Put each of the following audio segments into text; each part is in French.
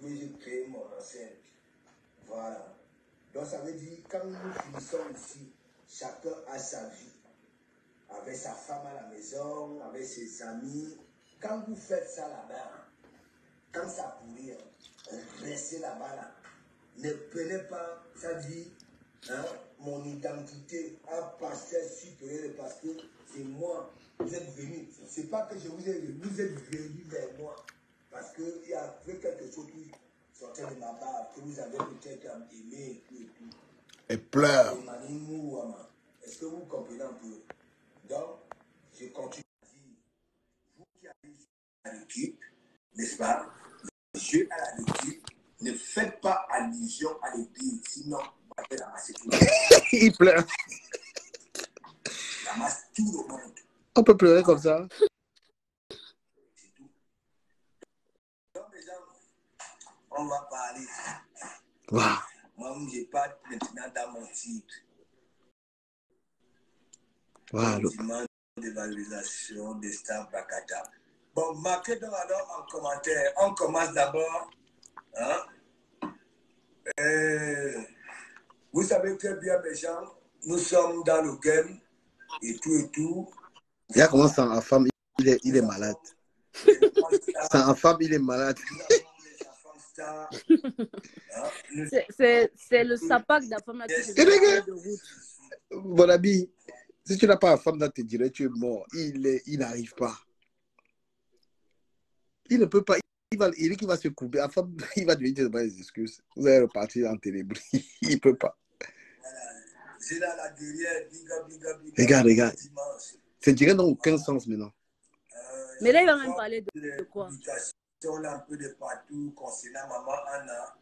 trouvé, j'ai créé mon enceinte. Voilà. Donc ça veut dire, quand nous finissons ici, chacun a sa vie. Avec sa femme à la maison, avec ses amis. Quand vous faites ça là-bas, quand ça pourrit, restez là-bas là. Ne prenez pas, ça dit, mon identité à pasteur supérieur parce que c'est moi. Vous êtes venu. C'est pas que je vous ai vu, vous êtes venu vers moi. Parce qu'il y a quelque chose qui sortait de ma part, que vous avez peut-être aimé et tout et tout. Et pleure. Est-ce que vous comprenez un peu? Donc, je continue à dire, vous qui avez joué à l'équipe, n'est-ce pas? Jouer à l'équipe, ne faites pas allusion à l'église, sinon, vous allez ramasser tout le monde. Il pleure. Ramasse tout le monde. On peut pleurer comme ça. C'est tout. Donc, les gens, on va parler. Wow. Moi, je parle maintenant dans mon titre. Wow. Demande de valorisation des stars Bakata. Bon, marquez donc alors en commentaire. On commence d'abord. Vous savez très bien, mes gens, nous sommes dans le game et tout et tout. Il y a comment sans femme, il est malade. Sans femme, il est malade. C'est le sapac de la femme là qui se fait de route. Mon ami, si tu n'as pas une femme dans tes directs, tu es mort. Il n'arrive pas. Il ne peut pas. Il dit qu'il va se couper. La femme, il va devenir des excuses. Vous allez repartir en ténèbres. Il ne peut pas. Regarde. C'est direct dans aucun sens maintenant. Mais là, il va même parler de quoi? Un peu de partout concernant maman Anna.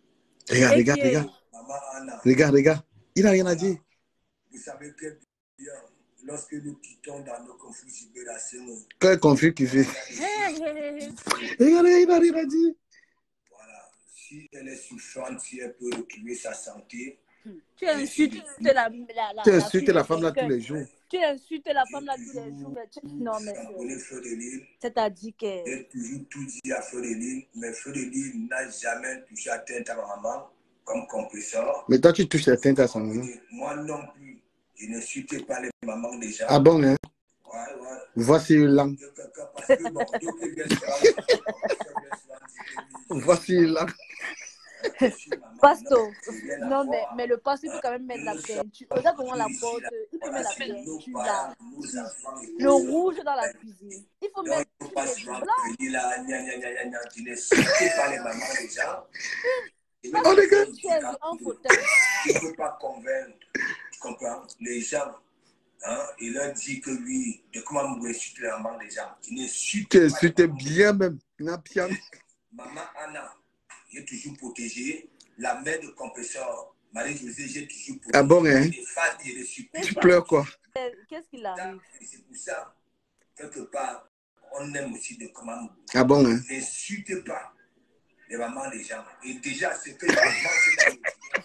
Regarde. Il n'a rien à dire. Vous savez que bien, lorsque nous quittons dans nos conflits cybernationaux. Quel conflit qu'il fait? Regarde, il n'a rien à dire. Voilà. Si elle est souffrante, si elle peut retrouver sa santé. Tu insultes la femme là tous les jours. Tu insultes la femme là tous les jours. Mais non, mais c'est-à-dire que. J'ai toujours tout dit à Fleur de Lille, mais Fleur de Lille n'a jamais touché à tête à ma maman comme compresseur. Mais toi, tu touches la tête à sa maman. Moi non plus. Je n'insulte pas les mamans déjà. Ah bon, hein? Ouais. Voici une langue. Voici une langue. Pasto, non mais le pasto il peut quand même mettre la peinture. Regarde comment la porte, il peut mettre la peinture là. Le rouge dans la cuisine. Il faut mettre du blanc. Tu ne sais pas les mamans déjà. Oh les gars, en fauteuil. Il ne peut pas convaincre, tu comprends, les gens. Il leur dit que lui, de comment vous insultez les mamans des gens. Tu insultes bien même. Maman Anna. J'ai toujours protégé la mère de compresseur. Marie-Josée, j'ai toujours protégé. Ah bon, hein? Les femmes et les supports. Tu pleures quoi? Qu'est-ce qu'il arrive? C'est pour ça, quelque part, on aime aussi de comment. Ah bon, hein? N'insultez pas les mamans des gens. Et déjà, ce que je pense,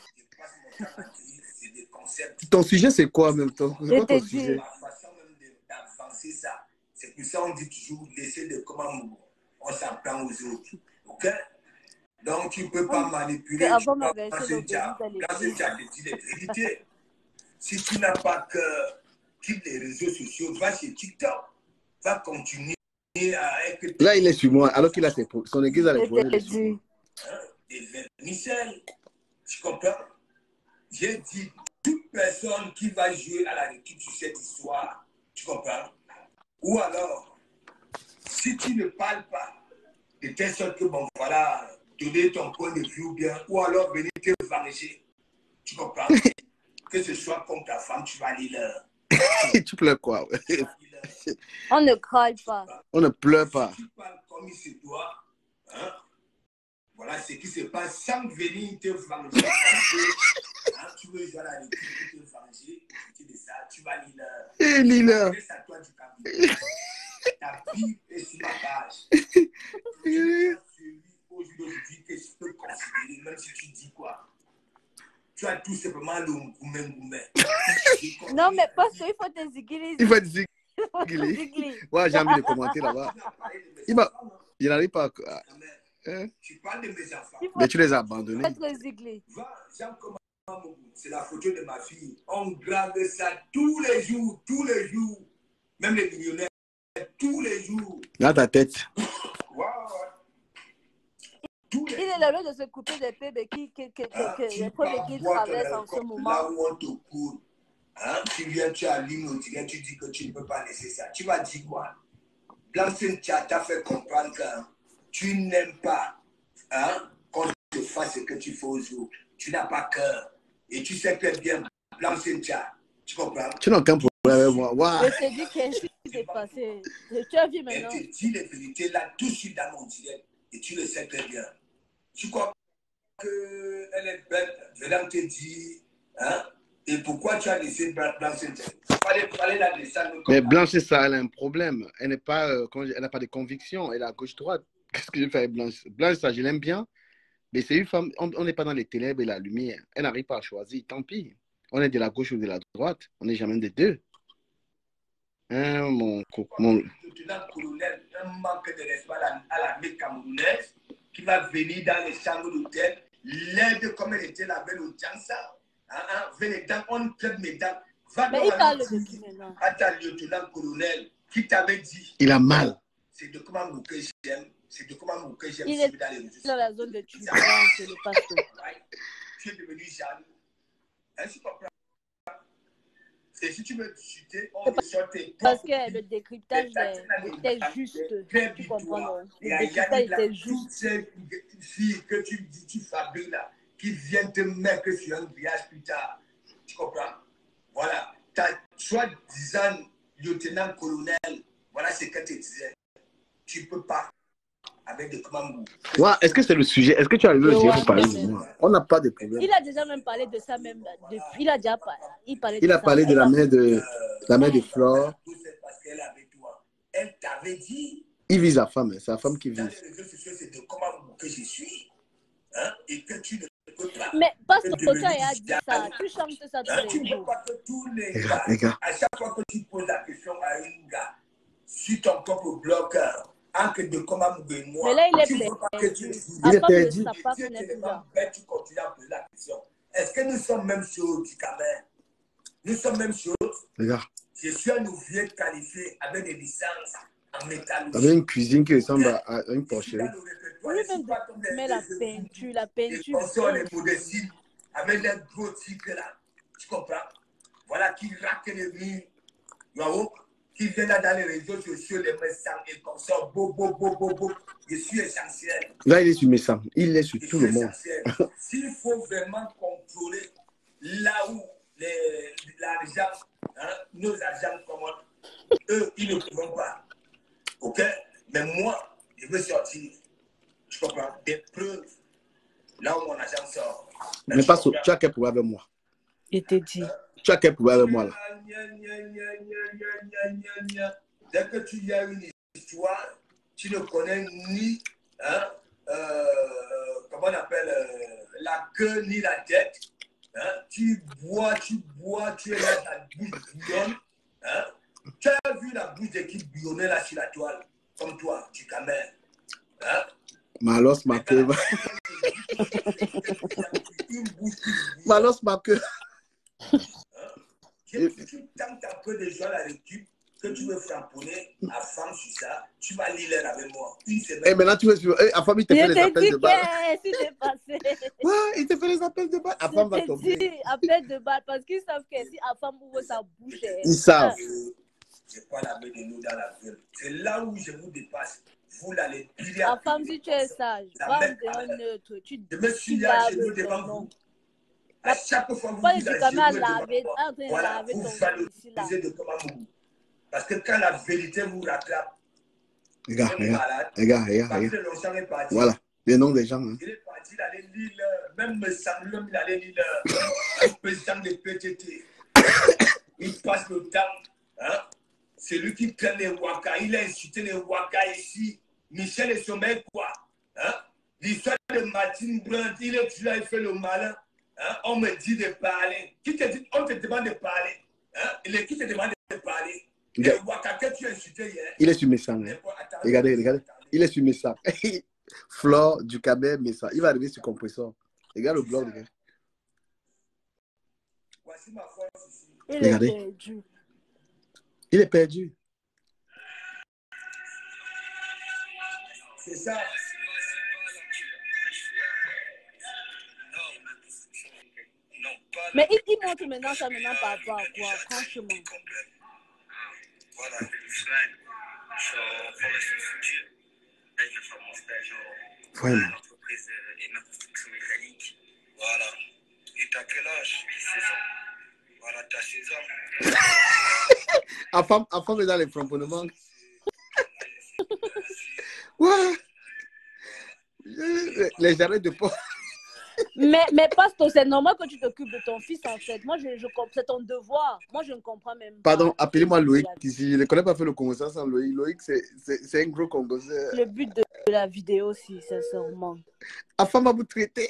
c'est des concepts. Ton sujet, c'est quoi en même temps? C'est quoi ton sujet? La façon même d'avancer ça. C'est pour ça qu'on dit toujours laisser de comment on s'en prend aux autres. OK? Donc, tu ne peux pas manipuler. Quand c'est déjà dit les vérités. Si tu n'as pas que quitte les réseaux sociaux, va chez TikTok. Va continuer à être. Là, il est sur moi, alors qu'il a son église à l'époque. Des vermicelles. Tu comprends? J'ai dit, toute personne qui va jouer à la équipe sur cette histoire, tu comprends? Ou alors, si tu ne parles pas de telle sorte que, bon, voilà, donner ton point de vue ou bien, ou alors venir te venger. Tu comprends? Que ce soit comme ta femme, tu vas aller là. Tu pleures quoi? Ouais. On ne craille pas. On ne pleure pas. Si tu parles comme il se doit, voilà ce qui se passe sans venir te venger. Tu veux jouer à la équipe pour te venger, tu vas aller là. Et Lila. C'est à toi du cabinet. Ta vie est sur ma page. Aujourd'hui que je peux considérer, même si tu dis quoi, tu as tout simplement le goumé. Non, mais parce qu'il faut te ziguer. Il faut te ziguer. Ouais, j'ai envie de commenter là-bas. Il n'arrive pas à... Tu parles de mes enfants. Mais tu les as abandonnés. Être recyclé. Jean c'est la photo de ma fille. On grave ça tous les jours, tous les jours. Même les millionnaires, tous les jours. Dans ta tête. Wow. Il est l'heure de se couper des PB les premiers qui traversent en ce moment. Là où on te court, tu viens, tu allumes au tigre, tu dis que tu ne peux pas laisser ça. Tu vas dire quoi? Blanc-Seine t'a fait comprendre que tu n'aimes pas qu'on te fasse ce que tu fais aux autres. Tu n'as pas cœur. Et tu sais très bien, Blanc-Seine tu comprends? Tu n'as aucun problème avec moi. Wow. Je te dis qu'est-ce qui s'est passé. Tu as vu maintenant. Elle te dit les vérités là, tout de suite dans mon direct. Et tu le sais très bien. Tu crois qu'elle est bête? Vedam te dit, et pourquoi tu as laissé Blanche-Seine? Fallait la descendre. Mais Blanche, ça, elle a un problème. Elle n'est pas, elle n'a pas de conviction. Elle est à gauche-droite. Qu'est-ce que je fais avec Blanche? Blanche, ça, je l'aime bien. Mais c'est une femme, on n'est pas dans les ténèbres et la lumière. Elle n'arrive pas à choisir. Tant pis. On est de la gauche ou de la droite. On n'est jamais des deux. Mon lieutenant-colonel, un manque de respect à l'armée camerounaise qui va venir dans les chambres d'hôtel, l'aide comme elle était la belle au Djansa. On traite mes dents. Va mais il parle de qui maintenant? À ta lieutenant-colonel qui t'avait dit. Il a mal. C'est de comment que j'aime. C'est de comment que j'aime. Il est dans la zone de turbulence, le pasteur. Tu es devenu Jeanne. Tu comprends? Et si tu veux discuter, on ressort tes parce que le décryptage était juste. Tu comprends? Le décryptage était juste. Toutes ces filles que tu dis, tu fabriques là, qui viennent te mettre sur un grillage plus tard. Tu comprends? Voilà. Soi-disant lieutenant-colonel, voilà ce que tu disais. Tu ne peux pas. Avec des commandes. Ouais, est-ce que c'est le sujet? Est-ce que tu as le sujet pour parler de moi? On n'a pas de problème. Il a déjà même parlé de ça même depuis. Il a déjà parlé. Il a parlé de la mère de Flore. Parce qu'elle avait toi. Elle t'avait dit. Il vise sa femme, c'est sa femme qui vise. Dans les réseaux sociaux, c'est de comment que je suis. Et que tu ne peux pas. Mais parce que tu as dit ça, tu chantes ça tous les jours. Tu ne peux pas que tous les gars, à chaque fois que tu poses la question à un gars, sur ton propre blog, de comment moi. Mais là, il est perdu. Il est perdu. Tu continues à poser la question. Est-ce que nous sommes même choses, Camer? Nous sommes même choses. Regarde. Je suis un ouvrier qualifié avec des licences en métallurgie. Avec une cuisine qui ressemble à une porcherie. Oui, mais la peinture. Les modestines avec les gros tigres là. Tu comprends? Voilà qui raquent les murs. Qui viennent là dans les réseaux sociaux, les messages et comme ça, je suis essentiel. Là, il est sur mes sangs. Il est sur tout le monde. S'il faut vraiment contrôler là où l'argent, nos agents commandent, eux, ils ne pourront pas. OK? Mais moi, je veux sortir, tu comprends, des preuves là où mon agent sort. Mais pas tu as quel pouvoir avec moi? Il te dit. Tu as quel pouvoir avec moi là? Dès que tu as une histoire, tu ne connais ni comment on appelle la queue ni la tête. Tu bois, tu es là, ta bouche bouillonne. Tu as vu la bouche d'équipe bouillonnée là sur la toile, comme toi, tu camères. Malos ma queue. Malos ma queue. Tu tentes un peu de jouer à la récup, que tu veux framponner à femme sur ça, tu vas lire avec moi. Une semaine. Et maintenant, tu veux suivre. À femme, il te fait les appels de balle. Qu'est-ce qui s'est passé? Ouais, il te fait les appels de balle. À femme va tomber. Appels de balle, parce qu'ils savent que si à femme ouvre sa bouche. Ils savent. Je pas la main de nous dans la gueule. C'est là où je vous dépasse. Vous l'allez piller. À femme, si tu es sage, va en neutre. Je me suis mis à genoux devant vous. À chaque fois que vous avez voilà, vous valorisez de comment vous. Parce que quand la vérité vous rattrape, regarde. Voilà, les noms des gens. Il est parti, il allait lire, même me semble, il allait lire le président de PTT. Il passe le temps. C'est lui qui traîne les Waka. Il a insulté les Waka ici. Michel et Sommet, quoi. L'histoire de Martine Brandt, il est là, il fait le malin. On me dit de parler. On te demande de parler. Qui te demande de parler? Le Waka que tu as insulté hier. Il est sur mes sangs. Regardez. Il est sur mes sangs. Flore, du Cabet, mais ça. Il va arriver sur compresseur. Regarde le blog, les gars. Voici ma force ici. Il est Regardez. perdu. Il est perdu. C'est ça. Mais il montre maintenant ça maintenant par rapport à quoi, franchement. Voilà, formation structure. Là, je vais faire mon stage en entreprise et ma construction mécanique. Voilà. Et t'as quel âge? 16 ans. Voilà, t'as 16 ans. À femme est dans les framponnements. Ouais. Les jarrets de porc. Mais Pastor, c'est normal que tu t'occupes de ton fils en fait. Moi, c'est ton devoir. Moi, je ne comprends même pas. Pardon, appelez-moi Loïc ici. Je ne connais pas fait le Congo sans Loïc. Loïc, c'est un gros Congolais. Le but de la vidéo, si, sincèrement. À femme va vous traiter.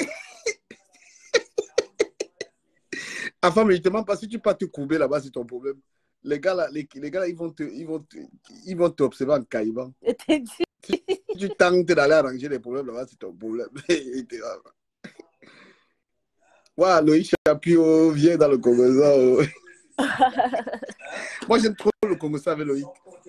À femme, justement, parce que tu ne peux pas te courber là-bas, c'est ton problème. Les gars, là, ils vont t'observer en caïban. Si tu tentes d'aller arranger les problèmes là-bas, c'est ton problème. Ouais, Loïc Chapio vient dans le Congo. Moi, j'aime trop le Congo avec Loïc.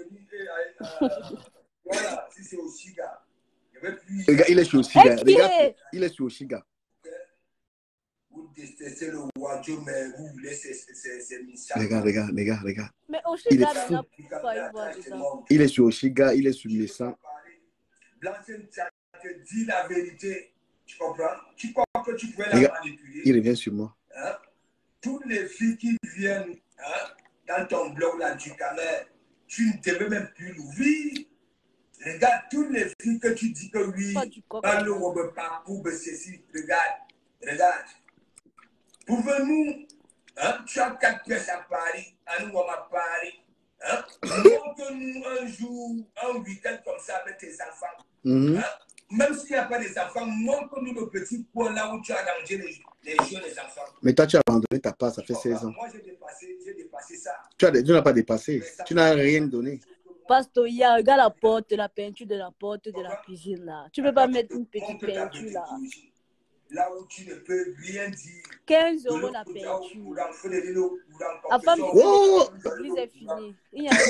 Voilà, si c'est Oshiga. Le gars, il est chez Oshiga. Regarde, il est chez Oshiga. Vous détestez le Wadjo, mais vous voulez c'est Missa. Regarde. Mais Il est Oshiga, fou. maintenant, Il est sur Oshiga, il est sur Messa. Blanchine, ça te dit la vérité. Tu comprends? Tu crois que tu pouvais la manipuler? Il revient sur moi. Hein? Toutes les filles qui viennent dans ton blog là du Camer, tu ne devais même plus l'ouvrir. Regarde toutes les filles que tu dis que oui, pas le Robert Papou, ceci. Regarde. Pouvez-nous, tu as 4 pièces à Paris, à nous à Paris. Montre-nous un jour, un week-end comme ça avec tes enfants. Même s'il n'y a pas des enfants, montre-nous le petit coin là où tu as rangé les jeunes, les enfants. Mais toi, tu as abandonné ta part, ça fait 16 ans. Moi, j'ai dépassé ça. Tu n'as pas dépassé. Tu n'as rien donné. Pastor, regarde la porte, la peinture de la porte de la cuisine là. Tu ne peux pas mettre une petite peinture là. Là où tu ne peux rien dire. 15 € la peinture. La femme, l'église est finie. Il y a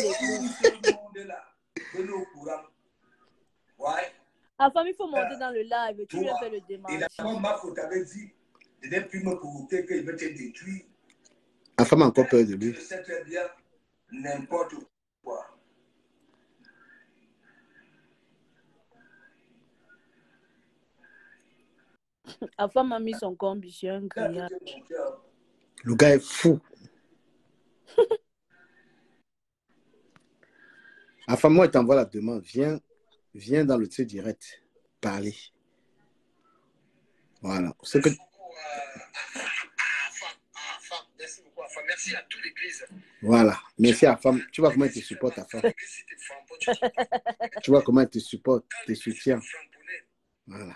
une La femme, il faut monter dans le live. Tu viens faire le démarche. Et la femme, ma faute avait dit, de ne plus me provoquer qu'il veut te détruire. La femme a encore peur de lui. Je sais très bien n'importe quoi. La femme a mis son combi sur un grillage. Le gars est fou. La femme, moi, elle t'envoie la demande. Viens dans le truc direct. Parler. Voilà. Ce que... Merci à toute l'église. Voilà. Merci à la femme. Tu vois comment elle te supporte, ta femme. Tu vois comment elle te supporte, te soutient. Voilà.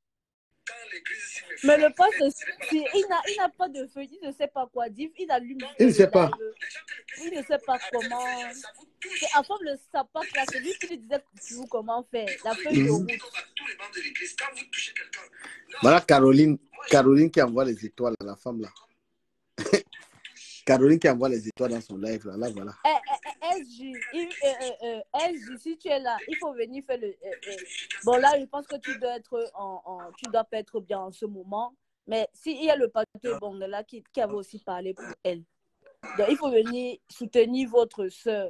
Mais le poste, il n'a pas de feu, il ne sait pas quoi dire, il allume. Il ne sait pas. Il ne sait pas comment. C'est à forme le sapin là, c'est lui qui lui disait comment faire. La feuille de route. Voilà Caroline qui envoie les étoiles à la femme là. Caroline qui envoie les étoiles dans son live là, voilà. SJ, si tu es là, il faut venir faire le. Bon là, je pense que tu dois être tu dois pas être bien en ce moment. Mais s'il y a le pasteur Bongala qui avait aussi parlé pour elle. Donc il faut venir soutenir votre soeur.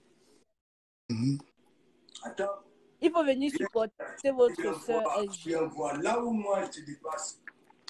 Attends. Il faut venir supporter votre soeur SJ. Là où moi je te dépasse.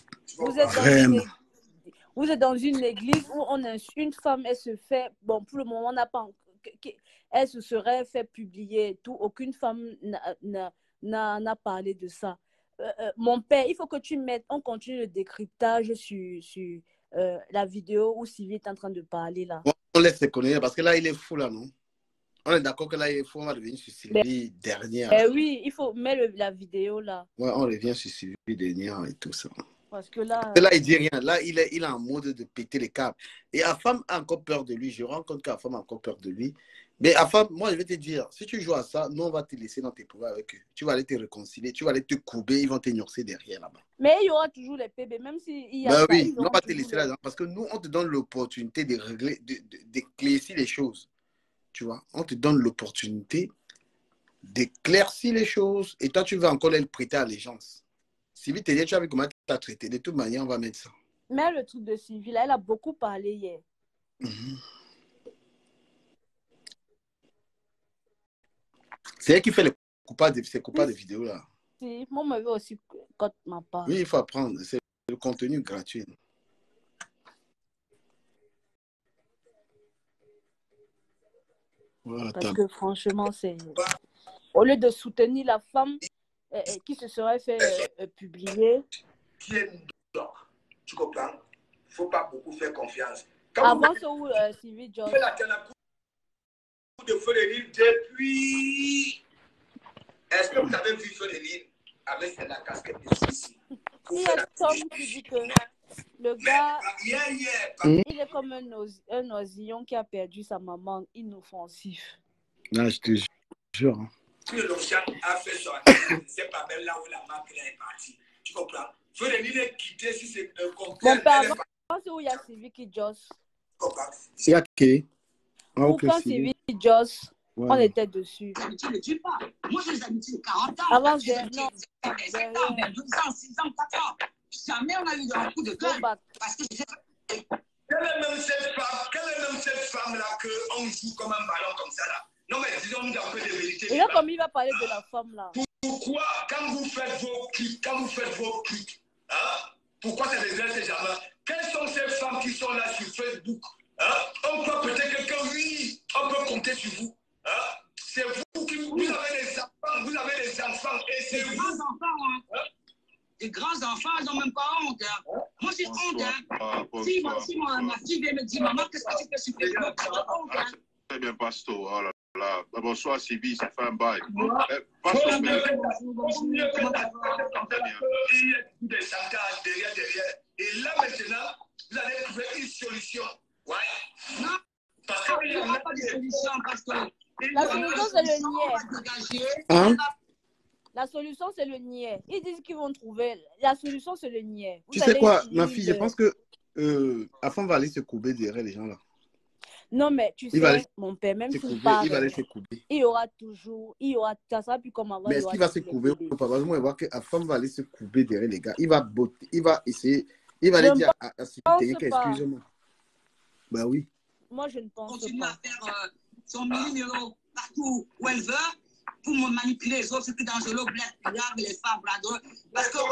Vous êtes dans une église où une femme, elle se fait, bon, pour le moment, on n'a pas, elle se serait fait publier et tout. Aucune femme n'a parlé de ça. Mon père, il faut que tu mettes, on continue le décryptage sur la vidéo où Sylvie est en train de parler là. On laisse se connaître parce que là, il est fou là, non? On est d'accord que là, il est fou, on va revenir sur Sylvie dernière. Oui, il faut mettre la vidéo là. Ouais, on revient sur Sylvie dernière et tout ça. Parce que là, il dit rien. Là, il est en mode de péter les câbles. Et la femme a encore peur de lui. Je rends compte que la femme a encore peur de lui. Mais enfin, moi, je vais te dire, si tu joues à ça, nous, on va te laisser dans tes problèmes avec eux. Tu vas aller te réconcilier, tu vas aller te couper, ils vont t'ignorer derrière là-bas. Mais il y aura toujours les PB, même s'il y a Ben ça. oui, nous, on va te laisser là-dedans parce que nous, on te donne l'opportunité de régler, d'éclaircir les choses. Tu vois, on te donne l'opportunité d'éclaircir les choses et toi, tu vas encore leur prêter allégeance. Sylvie te dit, tu as vu comment tu as traité. De toute manière, on va mettre ça. Mais le truc de Sylvie, là, elle a beaucoup parlé hier. C'est elle qui fait les coupables de vidéos là. Si, moi, je veux aussi quand ma part. Oui, il faut apprendre. C'est le contenu gratuit. Voilà, parce que franchement, c'est... Au lieu de soutenir la femme qui se serait fait publier. Qui est donc, tu comprends? Il ne faut pas beaucoup faire confiance. Avant ce où Sylvie Jones. La coup de feu de l'île depuis. Est-ce que vous avez vu feu de l'île avec la casquette de celui-ci? Il y a Tom qui dit que le gars, il est comme un oisillon qui a perdu sa maman, inoffensif. Non, je te jure. Hein. Que l'Océan a fait sortir, c'est pas même là où la marque est partie. Tu comprends? Feu de l'île est quitté si c'est un complet. Mon père, c'est où il y a Sylvie qui josse. C'est à qui? Pourquoi Sylvie Joss, on était dessus. Ne tue pas. Moi, j'ai des amitiés de 40 ans. Avant, non, 7 ans, 12 ans, 6 ans, 4 ans. Jamais on a eu un coup de gueule. Parce que quelle est même cette femme-là qu'on joue comme un ballon comme ça là? Non, mais disons-nous un peu de vérité. Et là, comme il va parler de la femme là. Pourquoi, quand vous faites vos clics, hein, pourquoi ça ne reste jamais? Quelles sont ces femmes qui sont là sur Facebook? Hein? On peut peut-être quelqu'un, oui, on peut compter sur vous. Hein? C'est vous qui vous avez des enfants et c'est vous. Grands enfants, hein? Les grands enfants, ils n'ont même pas honte. Hein? Moi, j'ai honte. Hein? Si ma fille vient me dire, maman, qu'est-ce que tu fais sur Facebook? J'ai honte. Hein? Très bien, Pastor. Oh là là. Bonsoir, Sylvie, ça fait un bail. Pastor, des chantages derrière. Et là, maintenant, vous allez trouver une solution. Ouais. Non, parce qu'il n'y a pas de solution, parce que la solution, c'est le niais. Hein? La solution, c'est le niais. Ils disent qu'ils vont trouver. La solution, c'est le niais. Tu sais quoi, ma fille, je pense que Afam va aller se couper derrière les gens là. Non, mais tu sais, mon père, même s'il parle, il va aller se couper. Il y aura toujours, ça sera plus comme avant. Mais est-ce qu'il va se couper ou pas? Parce que moi, je vois qu'Afam va aller se couper derrière les gars. Il va essayer, il va aller dire à Sylvie, excuse-moi. Bah oui. Moi, je ne pense pas. Continue à faire son numéro partout où elle veut pour me manipuler les autres, c'est plus dangereux, les femmes, parce que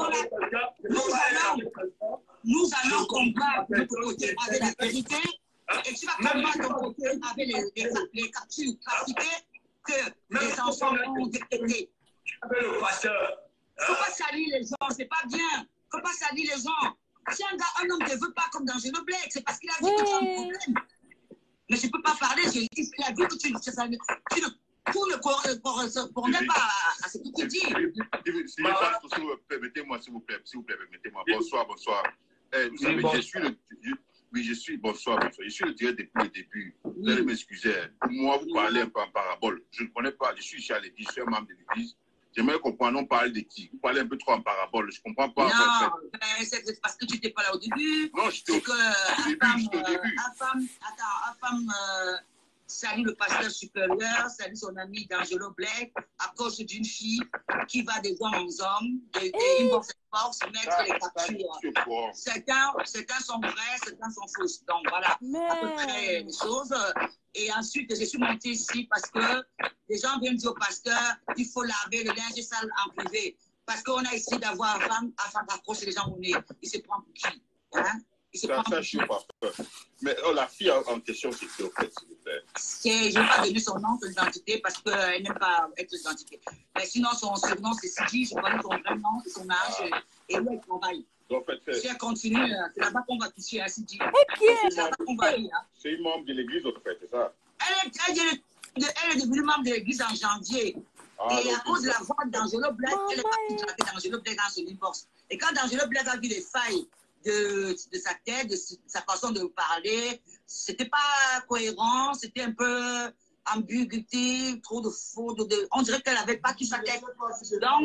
nous allons combattre de notre côté avec la vérité et tu vas combattre de ton côté avec les captures trafiquées que les enfants ont détectées. Il ne faut pas salir les gens, c'est pas bien. Il ne faut pas salir les gens. Si un homme ne veut pas comme dans Geno Black, c'est parce qu'il a dit que tu as un problème. Mais je ne peux pas parler, il a dit que tu ne correspondais pas à ce que tu dis. Permettez-moi, s'il vous plaît, permettez-moi. Bonsoir. Vous savez, je suis le directeur depuis le début. Vous allez m'excuser. Moi, vous parlez un peu en parabole. Je ne connais pas, je suis ici à l'église, je suis un membre de l'église. J'aimerais comprendre, on parle de qui? Vous parlez un peu trop en parabole, je ne comprends pas. Non, c'est parce que tu n'étais pas là au début. Non, j'étais au début. Afam salue le pasteur supérieur, salue son ami d'Angelo Black à cause d'une fille qui va des hommes aux hommes, et ils vont se mettre les captures. Certains sont vrais, certains sont fausses. Donc voilà, à peu près les choses. Et ensuite, je suis montée ici parce que les gens viennent dire au pasteur qu'il faut laver le linge sale en privé. Parce qu'on a essayé d'avoir afin d'accrocher les gens au nez. Il se prend pour qui? Hein? Ça, je suis pas peur. Mais la fille en question, c'est qui, au fait, s'il vous plaît? Je ne vais pas donner son nom, son identité, parce qu'elle n'aime pas être identifiée. Mais sinon, son surnom, c'est Sidi. Je connais son vrai nom et son âge et où elle travaille. En fait, si elle continue, c'est là-bas qu'on va toucher à Sidi. C'est là-bas qu'on va aller. C'est une membre de l'église, en fait, c'est ça? Elle est devenue membre de l'église en janvier. Et à cause de la voix d'Angelo Black, elle est partie draguer d'Angelo Black dans ce divorce. Et quand Angelo Black a vu les failles de sa tête, de sa façon de parler, c'était pas cohérent, c'était un peu ambiguïté, trop de fautes. On dirait qu'elle n'avait pas qui sa tête. Donc, attends,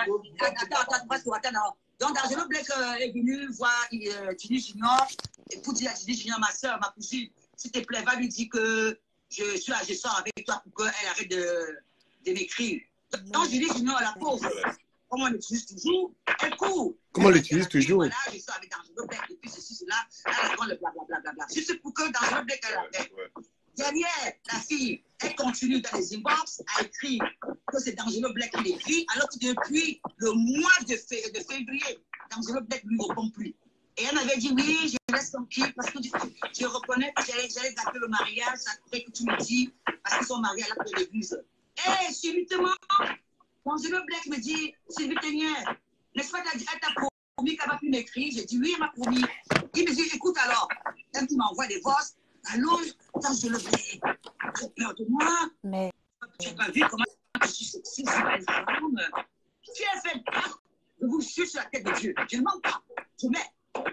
donc D'Angelo Black est venu voir Ginny Junior et pour dire à Ginny Junior, ma soeur, ma cousine, s'il te plaît, va lui dire que je sors avec toi pour qu'elle arrête de m'écrire. Donc, Ginny Junior, la pauvre, comme on l'utilise toujours, elle court. Comment on l'utilise toujours? Voilà, je sors avec D'Angelo Black depuis ceci, cela, elle raconte le blablabla. Juste pour que D'Angelo Black, elle arrête. Derrière, la fille, elle continue dans les inbox à écrire que c'est D'Angelo Black qui l'écrit, alors que depuis le mois de février, D'Angelo Black ne lui répond plus. Et elle m'avait dit, oui, je laisse tranquille parce que je reconnais que j'allais gâter le mariage, ça fait que tu me dis, parce qu'ils sont mariés à l'église. Et subitement, D'Angelo Black me dit, Sylvie Tenière, n'est-ce pas, elle t'a promis qu'elle va plus m'écrire? J'ai dit, oui, elle m'a promis. Il me dit, écoute alors, quand il m'envoie des voix, allô, D'Angelo Black, j'ai peur de moi. Mais tu n'as pas vu comment je suis sexy, c'est pas une femme. Tu as fait peur. Je vous suis sur la tête de Dieu. Je ne mens pas. Je mets.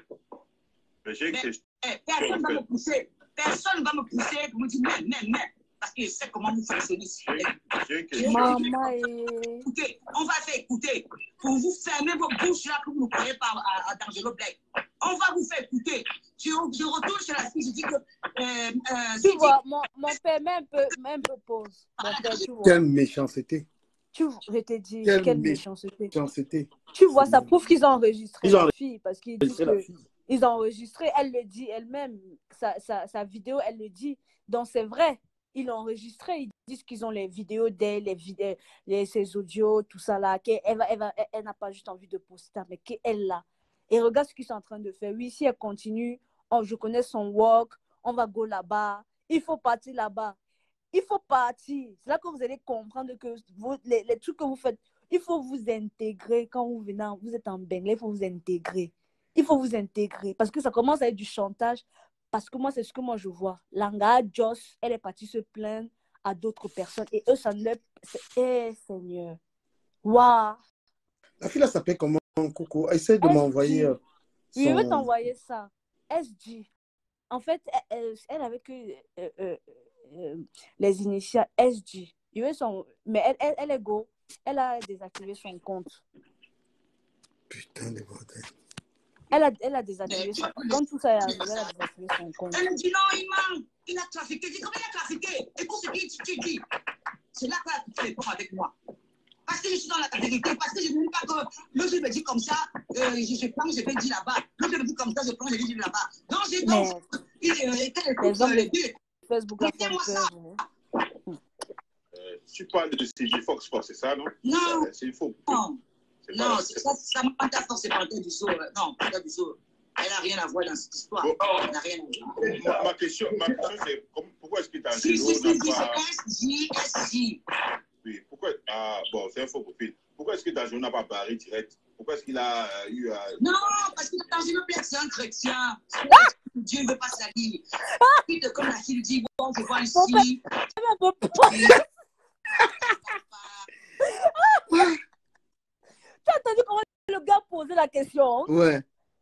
Mais j'ai une question. Personne ne va me pousser. Personne ne va me pousser pour me dire mais. Parce que je sais comment vous fonctionnez. J'ai une question. maman Écoutez, on va faire écouter. Pour vous fermer vos bouches là, que vous ne croyez pas à D'Angelo Black. On va vous faire écouter. Je retourne chez la fille, je dis que. tu vois, mon père, même peu pause. Mon père, tu vois. Quelle méchanceté. Je te dis, Quelle méchanceté. Tu vois, ça prouve qu'ils ont enregistré la fille, parce qu'ils disent qu'ils ont enregistré, elle le dit elle-même, sa vidéo, elle le dit. Donc c'est vrai, ils l'ont enregistré, ils disent qu'ils ont les vidéos d'elle, ses audios, tout ça là, qu'elle n'a pas juste envie de poster, mais qu'elle l'a. Et regarde ce qu'ils sont en train de faire. Oui, si elle continue, je connais son work, on va go là-bas, il faut partir là-bas. Il faut partir. C'est là que vous allez comprendre que les trucs que vous faites, il faut vous intégrer. Quand vous venez, vous êtes en Bentley, il faut vous intégrer. Il faut vous intégrer. Parce que ça commence à être du chantage. Parce que moi, c'est ce que moi je vois. Langa, Joss, elle est partie se plaindre à d'autres personnes. Et eux, ça ne leur... Seigneur. Waouh. La fille là s'appelle comment, Coco? Essaye de m'envoyer. Oui, je vais t'envoyer ça. SG. En fait, elle avait que les initiales SG. Mais elle est go. Elle a désactivé son compte. Putain de bordel. Elle a désactivé son compte. Quand tout ça est arrivé, elle a désactivé son compte. Elle me dit non, il ment. Il a trafiqué. Je dis comment il a trafiqué? Écoute ce qu'il dit. C'est là qu'elle répond avec moi. Parce que je suis dans la vérité, parce que je ne veux pas que l'autre me dit comme ça, je prends, je vais dire là-bas. L'autre me dit comme ça, je prends, je vais dire là-bas. Donc, j'ai donc, les deux. Facebook a fait peur. Tu parles de CJ Fox, c'est ça, non? Non. C'est faux. Non, ça m'a pas d'accord, c'est pas du zoo. Non, pas du zoo. Elle n'a rien à voir dans cette histoire. Elle n'a rien à voir. Ma question c'est pourquoi est-ce que tu as Si, c'est SJ. Oui, pourquoi? Ah, bon, c'est un faux profil. Pourquoi est-ce que D'Angelo n'a pas barré direct? Pourquoi est-ce qu'il a eu à... Non, parce que D'Angelo Black, c'est un chrétien. Dieu ne veut pas salir. Comme la fille dit, bon, je vois ici. Tu as entendu comment le gars posait la question? Ouais.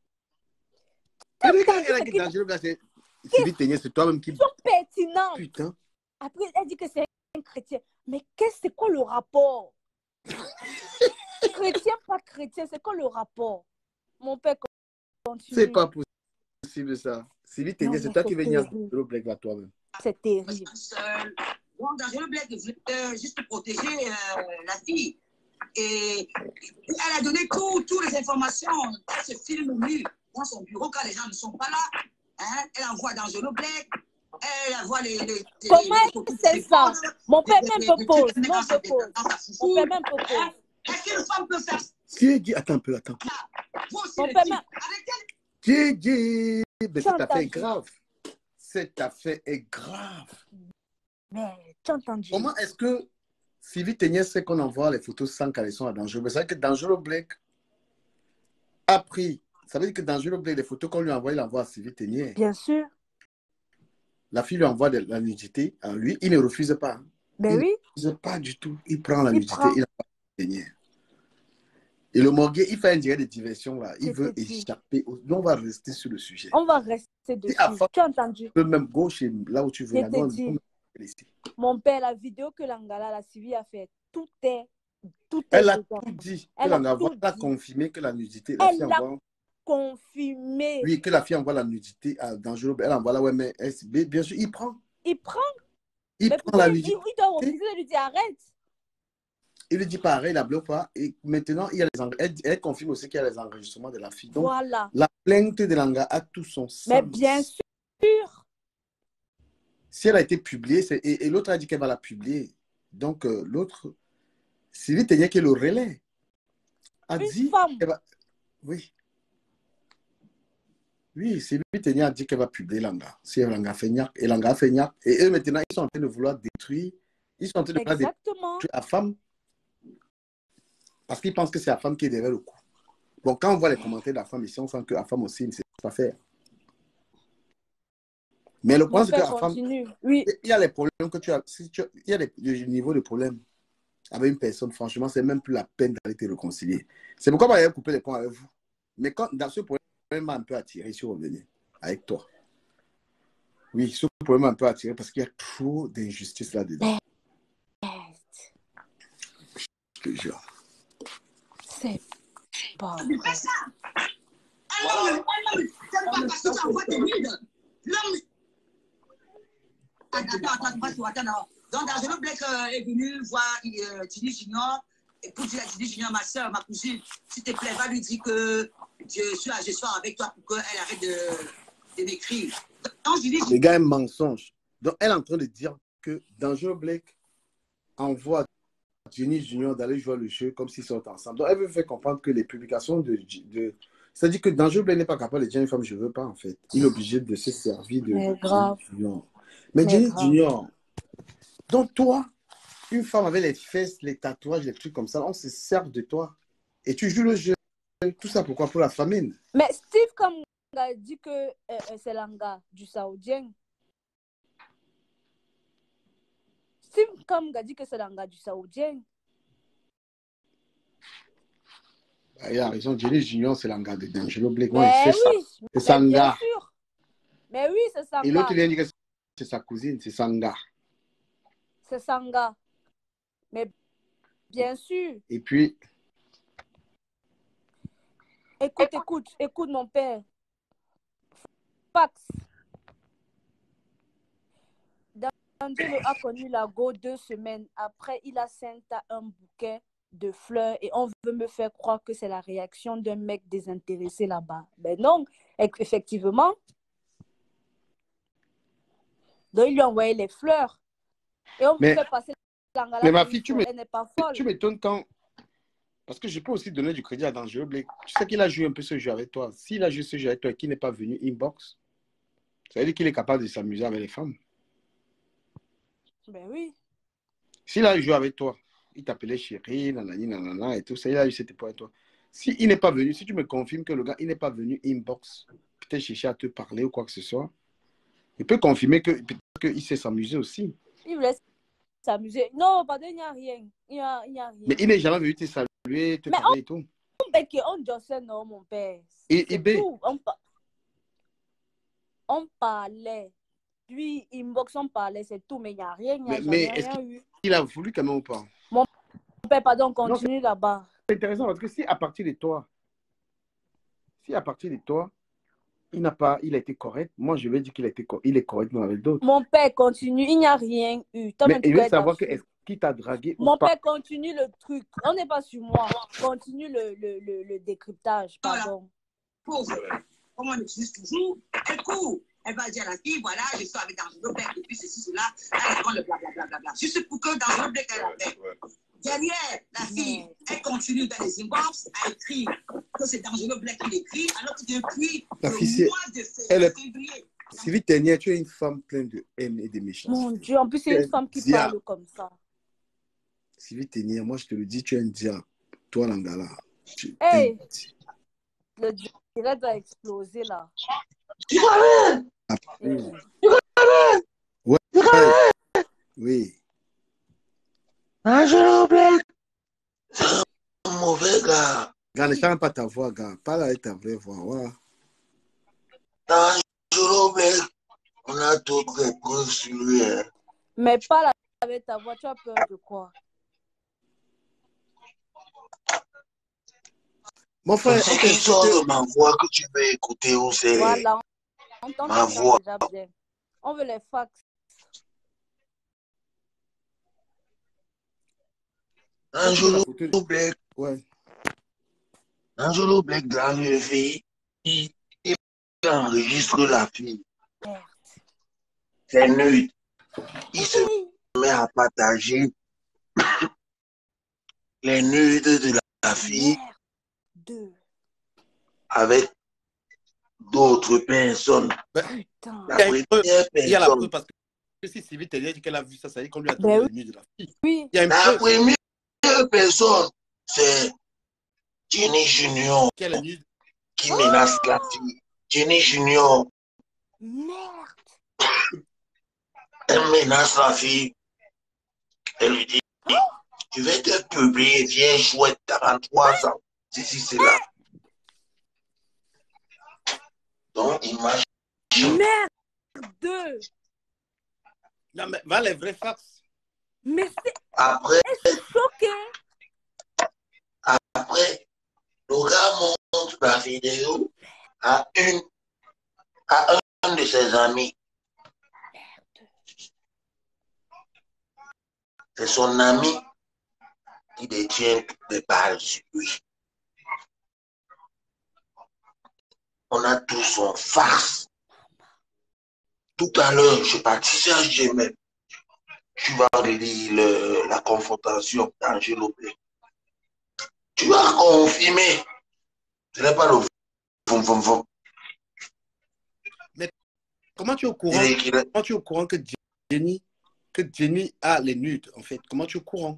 D'Angelo Black, c'est toi-même qui... Ils sont pertinents. Putain. Après, elle dit que c'est un chrétien. Mais c'est quoi le rapport? Chrétien, pas chrétien, c'est quoi le rapport? Mon père continue. C'est pas possible ça. Sylvie Tenier, c'est toi qui veux nier D'Angelo Black à toi-même. C'est terrible. Bon, D'Angelo Black voulait juste protéger la fille. Et elle a donné toutes les informations. Elle se filme nu dans son bureau quand les gens ne sont pas là. Hein? Elle envoie D'Angelo Black. Elle envoie les comment c'est ça? Mon père même peut pose. Mon père même peut pose. Est-ce qu'une femme peut faire ça? Attends un peu. Mon père même. Mais cette affaire est grave. Cette affaire est grave. Mais tu as entendu? Comment est-ce que Sylvie Tenier sait qu'on envoie les photos sans caleçon à D'Angelo? C'est vrai que D'Angelo Black a pris. Ça veut dire que D'Angelo Black, les photos qu'on lui envoie, il envoie à Sylvie Tenier. Bien sûr. La fille lui envoie de la nudité à lui. Il ne refuse pas. Ben oui. Il ne refuse pas du tout. Il prend la nudité. Il envoie à Sylvie Tenier. Et le morgue, il fait un direct de diversion là. Il veut échapper. Nous, on va rester sur le sujet. On va rester dessus. Tu as entendu? Tu peux même gauche là où tu veux. Mon père, la vidéo que Langala, la Sylvie a fait, tout est Elle a dedans. tout dit. Elle a tout a dit. confirmé que la nudité, Elle a confirmé. Oui, que la fille envoie la nudité à Dangereux. Elle envoie là, ouais, mais bien sûr, il prend. Il prend. Il mais prend la nudité. Il doit refuser de lui dire arrête. Il lui dit pareil, il la bloque pas. Et maintenant, il y a elle confirme aussi qu'il y a les enregistrements de la fille. Donc, voilà. La plainte de Langa a tout son sens. Mais bien sûr. Si elle a été publiée, et l'autre a dit qu'elle va la publier. Donc, l'autre, Sylvie Tegna qui est le relais, a dit qu'elle va... Oui. Oui, Sylvie Tegna a dit qu'elle va publier Langa. Si Langa fait gnac, et Langa fait gnac. Et eux, maintenant, ils sont en train de vouloir détruire. Ils sont en train de vouloir détruire la femme. Parce qu'ils pensent que c'est la femme qui est derrière le coup. Bon, quand on voit les commentaires de la femme ici, on sent que la femme aussi ne sait pas faire. Mais le point, c'est que la femme... Oui. Il y a les problèmes que tu as... il y a des niveaux de problèmes avec une personne. Franchement, c'est même plus la peine d'aller te réconcilier. C'est pourquoi je vais couper les points avec vous. Mais dans ce problème, m'a un peu attiré sur revenir avec toi. Oui, ce problème m'a un peu attiré parce qu'il y a trop d'injustice là-dedans. Je te jure. C'est pas vrai. Ça. Alors, t'aimes pas parce que tu envoies tes nudes. L'homme. Attends. Donc, Dangereux Black est venu voir Tini Junior et pour dire à Tini Junior, ma soeur, ma cousine, s'il te plaît, va lui dire que je suis là, je sois avec toi pour qu'elle arrête de m'écrire. Les gars, un mensonge. Donc, elle est en train de dire que Dangereux Black envoie Tini Junior d'aller jouer le jeu comme s'ils sortent ensemble. Donc, elle veut faire comprendre que les publications c'est-à-dire que Dangereux Black n'est pas capable de dire une femme, je ne veux pas, en fait. Il est obligé de se servir de Jenny Junior. Mais Jenny Junior, donc toi, une femme avec les fesses, les tatouages, les trucs comme ça, on se sert de toi. Et tu joues le jeu. Tout ça, pourquoi? Pour la famine. Mais Steve, comme a dit que c'est Langa du Saoudien. Steve, comme a dit que c'est Langa du Saoudien. Il a raison. Jenny Junior, c'est Langa de Dangereux Black. Mais oui, c'est Sanga. Mais oui, c'est Sanga. Et l'autre, il a dit que c'est sa cousine, c'est Sanga. C'est Sanga. Mais bien sûr. Et puis... Écoute mon père. Fax. Angelo a connu la go 2 semaines. Après, il a senti un bouquet de fleurs et on veut me faire croire que c'est la réaction d'un mec désintéressé là-bas. Mais non, effectivement. Donc, il lui a envoyé les fleurs. Et on fait passer Langa. Mais ma fille, elle n'est pas folle. Tu m'étonnes quand... Parce que je peux aussi donner du crédit à Dangereux Black. Tu sais qu'il a joué un peu ce jeu avec toi. S'il a joué ce jeu avec toi et qu'il n'est pas venu inbox, ça veut dire qu'il est capable de s'amuser avec les femmes. Ben oui. S'il a joué avec toi, il t'appelait chérie, nanana et tout ça, il a eu cet époux avec toi. S'il n'est pas venu, si tu me confirmes que le gars, il n'est pas venu inbox, peut-être chercher à te parler ou quoi que ce soit, il peut confirmer qu'il sait s'amuser aussi. Il voulait s'amuser. Non, pardon, il n'y a rien. Il n'y a rien. Mais il n'est jamais venu te saluer, te parler et tout. On Johnson, non, mon père. On parlait. Lui, inbox, on parlait, c'est tout, mais il n'y a rien. Mais est-ce qu'il a voulu quand même ou pas? Mon père, pardon, continue là-bas. C'est intéressant parce que si à partir de toi, il a été correct, moi je vais dire qu'il est correct même avec d'autres. Mon père continue, il n'y a rien eu. Mais il veut savoir qui t'a dragué ou pas. Mon père continue le truc. On n'est pas sur moi. Continue le décryptage, pardon. Pauvre. Comme on utilise toujours, elle court. Elle va dire à la fille, voilà, je suis avec Dangereux Black depuis ceci, cela. Elle avant le blablabla. Juste pour que Dangereux Black elle appelle. Derrière, la fille, elle continue dans les inbox à écrire que c'est Dangereux Black qui l'écrit, alors que depuis le mois de février. Sylvie Tegna, tu es une femme pleine de haine et de méchanceté. Mon Dieu, en plus, c'est une femme qui parle comme ça. Sylvie Tegna, moi je te le dis, tu es un diable. Toi, Langala. Hey! Le direct va exploser là. Oui. Dangereux Black. C'est un mauvais gars. Gars, ne chante pas ta voix, gars. Parle avec ta vraie voix. Ouais. Dangereux Black. On a toutes les preuves sur lui. Hein. Mais pas là avec ta voix, tu as peur de quoi? Mon frère, C'est qui sort de ma voix que tu veux écouter ou c'est voilà, on ma t'entend voix? déjà bien. On veut les fax. Angelo Black, Ouais. Angelo Black dans le vie, il enregistre la fille. Merde. C'est nude. Il se met à partager les nudes de la fille Merde. avec d'autres personnes. Putain. La première Il y a la preuve personne, parce que si Sylvie t'a dit qu'elle a vu ça, ça veut dire qu'on lui a donné Ben les nuits de la fille. oui. Il y a une la preuve première personne, c'est Jenny Junior qu'elle est nue. qui menace la fille. Jenny Junior, Merde. elle menace la fille. Elle lui dit, je vais te publier, viens chouette, 43 ans. C'est là. Donc, imagine. Merde. Non, mais va les vrais fax. Mais c'est... Après, Je suis choquée. après, le gars montre la vidéo à un de ses amis. C'est son ami qui détient toutes les balles sur lui. On a tous son farce. Tout à l'heure, je suis parti sur Gmail. Tu vas relire la confrontation d'Angelo Black. Tu vas confirmer. Ce n'est pas le vom. Mais comment tu es au courant? Comment tu es au courant que Jenny a les nudes, en fait? Comment tu es au courant?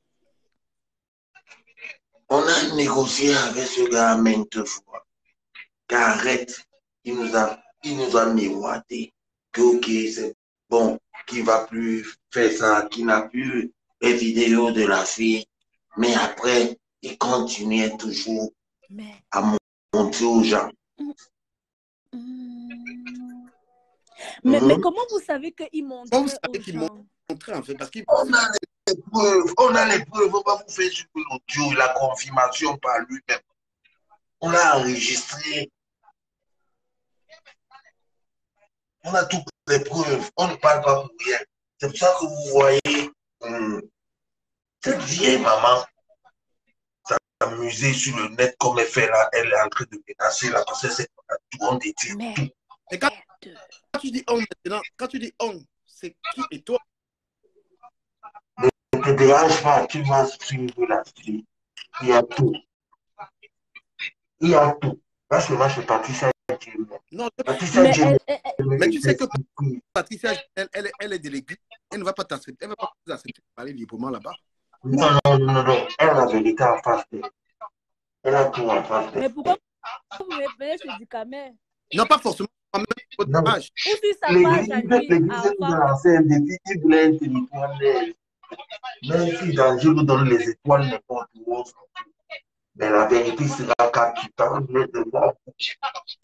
On a négocié avec ce gars maintes fois. Qu'arrête, il nous a miroité. Que ok, c'est bon, qu'il ne va plus faire ça, qu'il n'a plus les vidéos de la fille. Mais après, il continuait toujours à montrer aux gens. Mais comment vous savez qu'il montrait aux gens? En fait, parce on a les preuves, on va vous faire sur l'audio, la confirmation par lui-même. On l'a enregistré. On a toutes les preuves. On ne parle pas pour rien. C'est pour ça que vous voyez cette vieille maman s'amuser sur le net comme elle fait là. Elle est en train de menacer là parce que c'est tout le monde détient tout. Et quand tu dis on maintenant, quand tu dis on, c'est qui et toi? Ne te dérange pas, tu vas suivre la stream. Il y a tout. Il y a tout. Parce que moi, je suis Patricia Djemé. Non, Patricia Djemé. Mais tu sais que Patricia, elle est de l'église. Elle ne va pas t'accepter. Elle ne va pas t'accepter de parler librement là-bas. Non. Elle a la vérité en face d'elle. Elle a tout en face d'elle. Mais pourquoi vous m'appelez ce Ducamer? Non, pas forcément. Non. Ou sur sa page à lui. L'église nous a lancé un défi qui voulait un territoire d'aide. Même si Dieu nous donne les étoiles, n'importe où. Mais la vérité sera capitale de la bouche.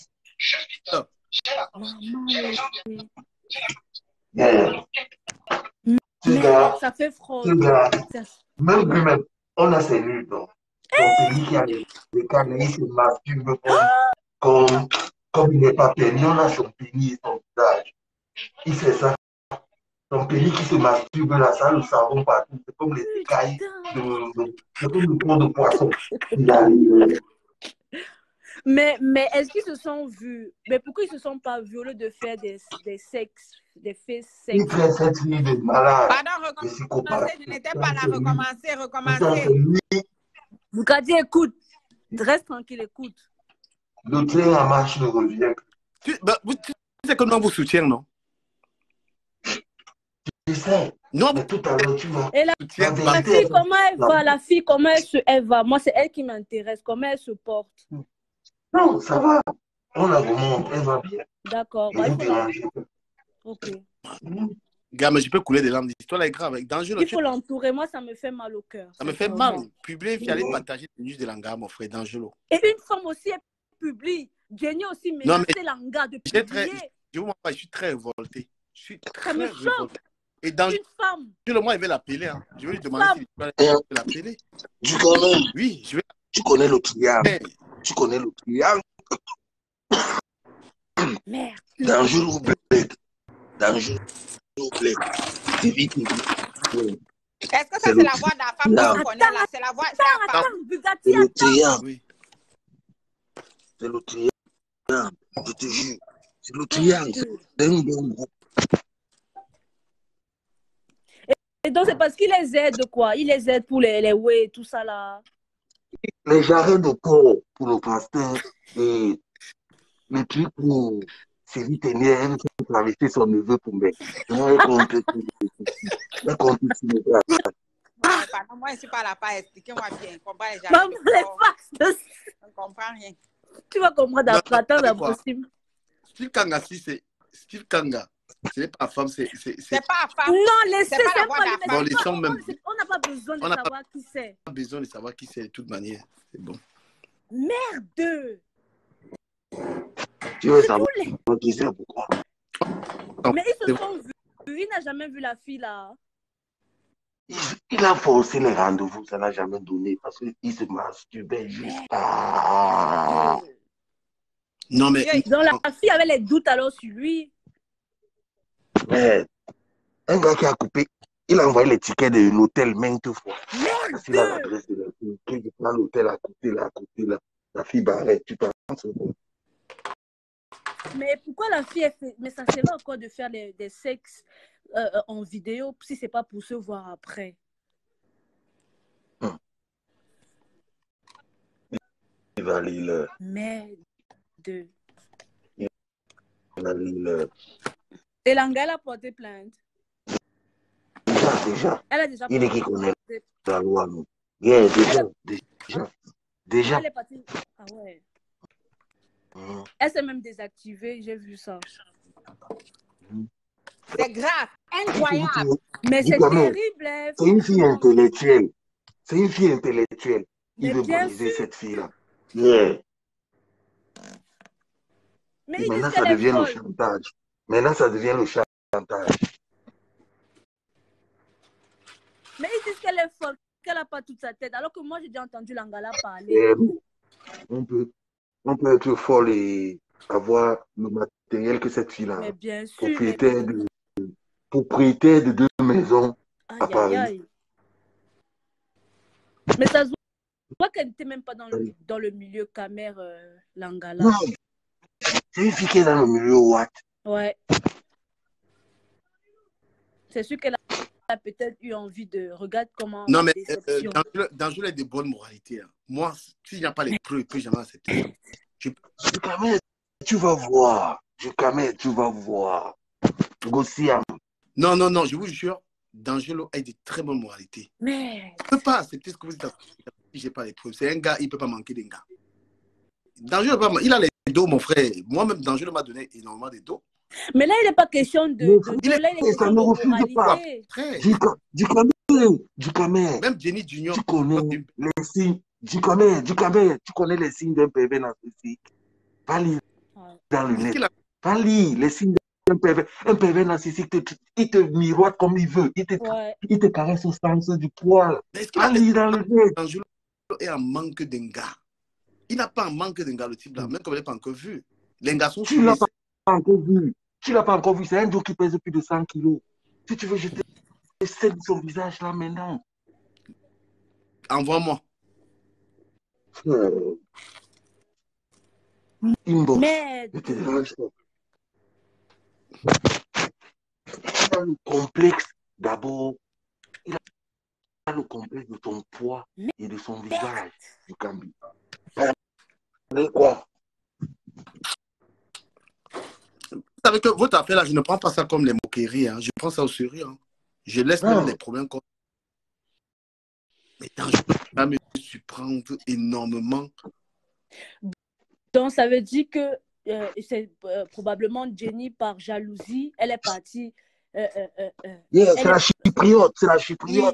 Mais ça fait fraude. Même lui-même, on a ses nudes. Son pays qui a les cannes, il se masturbe comme il n'est pas permis. On a son pays et son visage. Il fait ça. Son pays qui se masturbe là, ça, le savon partout. C'est comme les écailles, c'est comme le pont de poisson. Mais est-ce qu'ils se sont vus? Mais pourquoi ils ne se sont pas vus au lieu de faire des sexes, des faits sexes? Il fait cette vie de malade. Pardon, recommencer, je n'étais pas là. Recommencer. Vous gardez, écoute. Reste tranquille, écoute. Le train en marche ne revient plus. Tu sais comment vous soutient, non? Je sais. Non, mais tout à l'heure, tu vois. Et la fille, comment elle va? La fille, comment elle va? Moi, c'est elle qui m'intéresse. Comment elle se porte? Non, ça va. On la remonte. Elle va bien. D'accord. Ok. Gars, mais je peux couler des larmes. L'histoire est grave. Dangereux. Il faut l'entourer. Moi, ça me fait mal au cœur. Ça me fait mal. Publier, il fallait partager les news de Langa, mon frère, Dangereux. Et une femme aussi, elle publie. Jenny aussi menacé Langa de publier. Je suis très révolté. Je suis très révolté. Et dans Une femme. le mois, il va l'appeler. Hein. Je vais lui demander Femme. s'il va l'appeler. Tu connais, Oui, je vais. tu connais le triangle. Mais, Tu connais le triangle. Merde. Dangereux Black. Dangereux Black. C'est vite. Est-ce que ça, C'est c'est la voix de la femme Non. qu'on connaît là? C'est la voix, c'est la femme. Attends, Bugatti, C'est le attends. triangle. oui. C'est le triangle. Je te jure. C'est le triangle. C'est un bon groupe. Et donc, c'est parce qu'il les aide, quoi. Il les aide pour les ouais, tout ça, là. Les jarrets de porc pour le pasteur et les trucs pour Sylvie Ténière, elle veut traverser son neveu pour mettre. Elle compte sur le bras. Ouais, pardon, moi, je ne suis pas là pour expliquer-moi bien. Je comprends les gens. Maman, les fax. Je ne comprends rien. Tu vas comprendre après. Attends, c'est la quoi? possible. Style Kanga, si c'est Style Kanga. Ce n'est pas femme, c'est. C'est pas la femme. Non, laissez, C'est pas la c'est voix pas de la lui, femme. Bon, les sons même. on n'a pas besoin de On n'a pas savoir qui c'est. besoin de savoir qui c'est de toute manière. C'est bon. Merde. Tu veux C'est savoir tous les- qui c'est pourquoi? Mais ils se sont vus. Il n'a jamais vu la fille, là. Il a forcé les rendez-vous, ça n'a jamais donné parce qu'il se masturbait juste. Ah. Non, mais. Donc, la fille avait les doutes alors sur lui. Mais un gars qui a coupé, il a envoyé les tickets de l'hôtel maintes fois. C'est là l'adresse de la fille. Tu prends l'hôtel à côté, là, à côté, là. La fille barrette, tu prends ce bon. Mais pourquoi la fille, mais ça serait encore de faire des sexes en vidéo si c'est pas pour se voir après? Il va aller le. Merde. Il va aller le. Et l'Anga, elle a porté plainte. Déjà. Elle a déjà Il est porté qui connaît plainte. la loi, nous. Yeah, déjà. Elle est partie. Ah ouais. Elle s'est même désactivée, j'ai vu ça. C'est grave, incroyable. Mais c'est terrible. Hein, c'est une fille intellectuelle. C'est une fille intellectuelle. Mais Il veut bien briser sûr. cette fille-là. Yeah. Mais Et ils maintenant, disent ça qu'elle est devient le folle. chantage. Maintenant, ça devient le chantage. Mais ils disent qu'elle est folle, qu'elle n'a pas toute sa tête. Alors que moi, j'ai déjà entendu l'Angala parler. Et on peut être folle et avoir le matériel que cette fille-là Mais a. bien sûr. Propriétaire de 2 maisons à Aïe, Paris. aïe, aïe. Mais ça se voit qu'elle n'était même pas dans le milieu Camer, l'Angala. Non, c'est une fille qui est dans le milieu Watt. Ouais. C'est sûr qu'elle a peut-être eu envie de regarder comment. Non, mais déception. Dangereux a de bonnes moralités. Hein. Moi, s'il n'y a pas les preuves, je peux jamais accepter ça. Jukamer, tu vas voir. Jukamer, tu vas voir. Gossiam. Non, je vous jure, Dangereux a de très bonnes moralités. Mais. Je ne peux pas accepter ce que vous dites si je n'ai pas les preuves. C'est un gars, il ne peut pas manquer d'un gars. Dangereux, il a les dos, mon frère. Moi-même, Dangereux m'a donné énormément de dos. Mais là, il n'est pas question de là, il est question de moralité. Jukamer. Même Jenny Junior. Tu connais les signes. Jukamer, tu connais les signes d'un pervers narcissique. Va lire dans le net. Va lire les signes d'un pervers. Un pervers narcissique, il te miroite comme il veut. Il te caresse au sens du poil. Va lire dans le net. Dangereux est en manque d'un gars. Il n'a pas en manque d'un gars, le type là, même comme il n'est pas encore vu. Les garçons, tu ne l'as pas encore vu. Tu ne l'as pas encore vu. C'est un dos qui pèse plus de 100 kilos. Si tu veux, je te cède son visage là maintenant. Envoie-moi. Inbox. Merde. Je te dérange pas. Il a le complexe d'abord. Il a le complexe de ton poids et de son visage. Du Cambi. Quoi? Vous savez que votre affaire là, je ne prends pas ça comme les moqueries. Hein. Je prends ça au sérieux. Hein. Je laisse même les problèmes comme. Mais Dangereux va me surprendre énormément. Donc, ça veut dire que c'est probablement Jenny, par jalousie, elle est partie. C'est la chypriote. C'est la chypriote.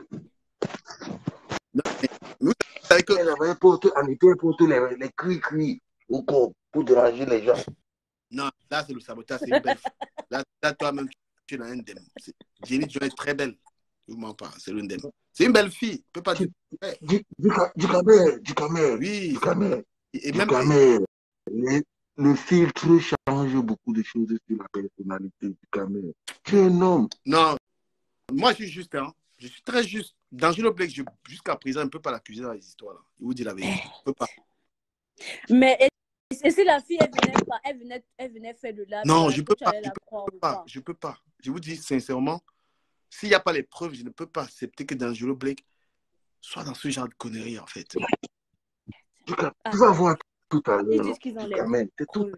Vous savez que. Elle avait porté les cris au corps pour déranger les gens. Non, là, c'est le sabotage. C'est une belle. Là, toi-même, dans un dème. Jenny Joy est très belle. Je ne mens pas, c'est l'une d'elles. C'est une belle fille. Je peux pas dire. Du Camer. Oui. Du Camer. Et même le filtre change beaucoup de choses sur la personnalité du Camer. Tu es un homme. Non, moi je suis juste, hein. Je suis très juste. D'Angelo Blake, jusqu'à présent, je ne peux pas l'accuser dans les histoires-là. Il vous dit la vérité. Je ne peux pas. Mais et si la fille, elle venait faire le lab, non, je ne peux pas. Je peux pas. Je vous dis sincèrement, s'il n'y a pas les preuves, je ne peux pas accepter que D'Angelo Blake soit dans ce genre de conneries, en fait. Tu vas voir tout à l'heure. Ils disent qu'ils ont les tout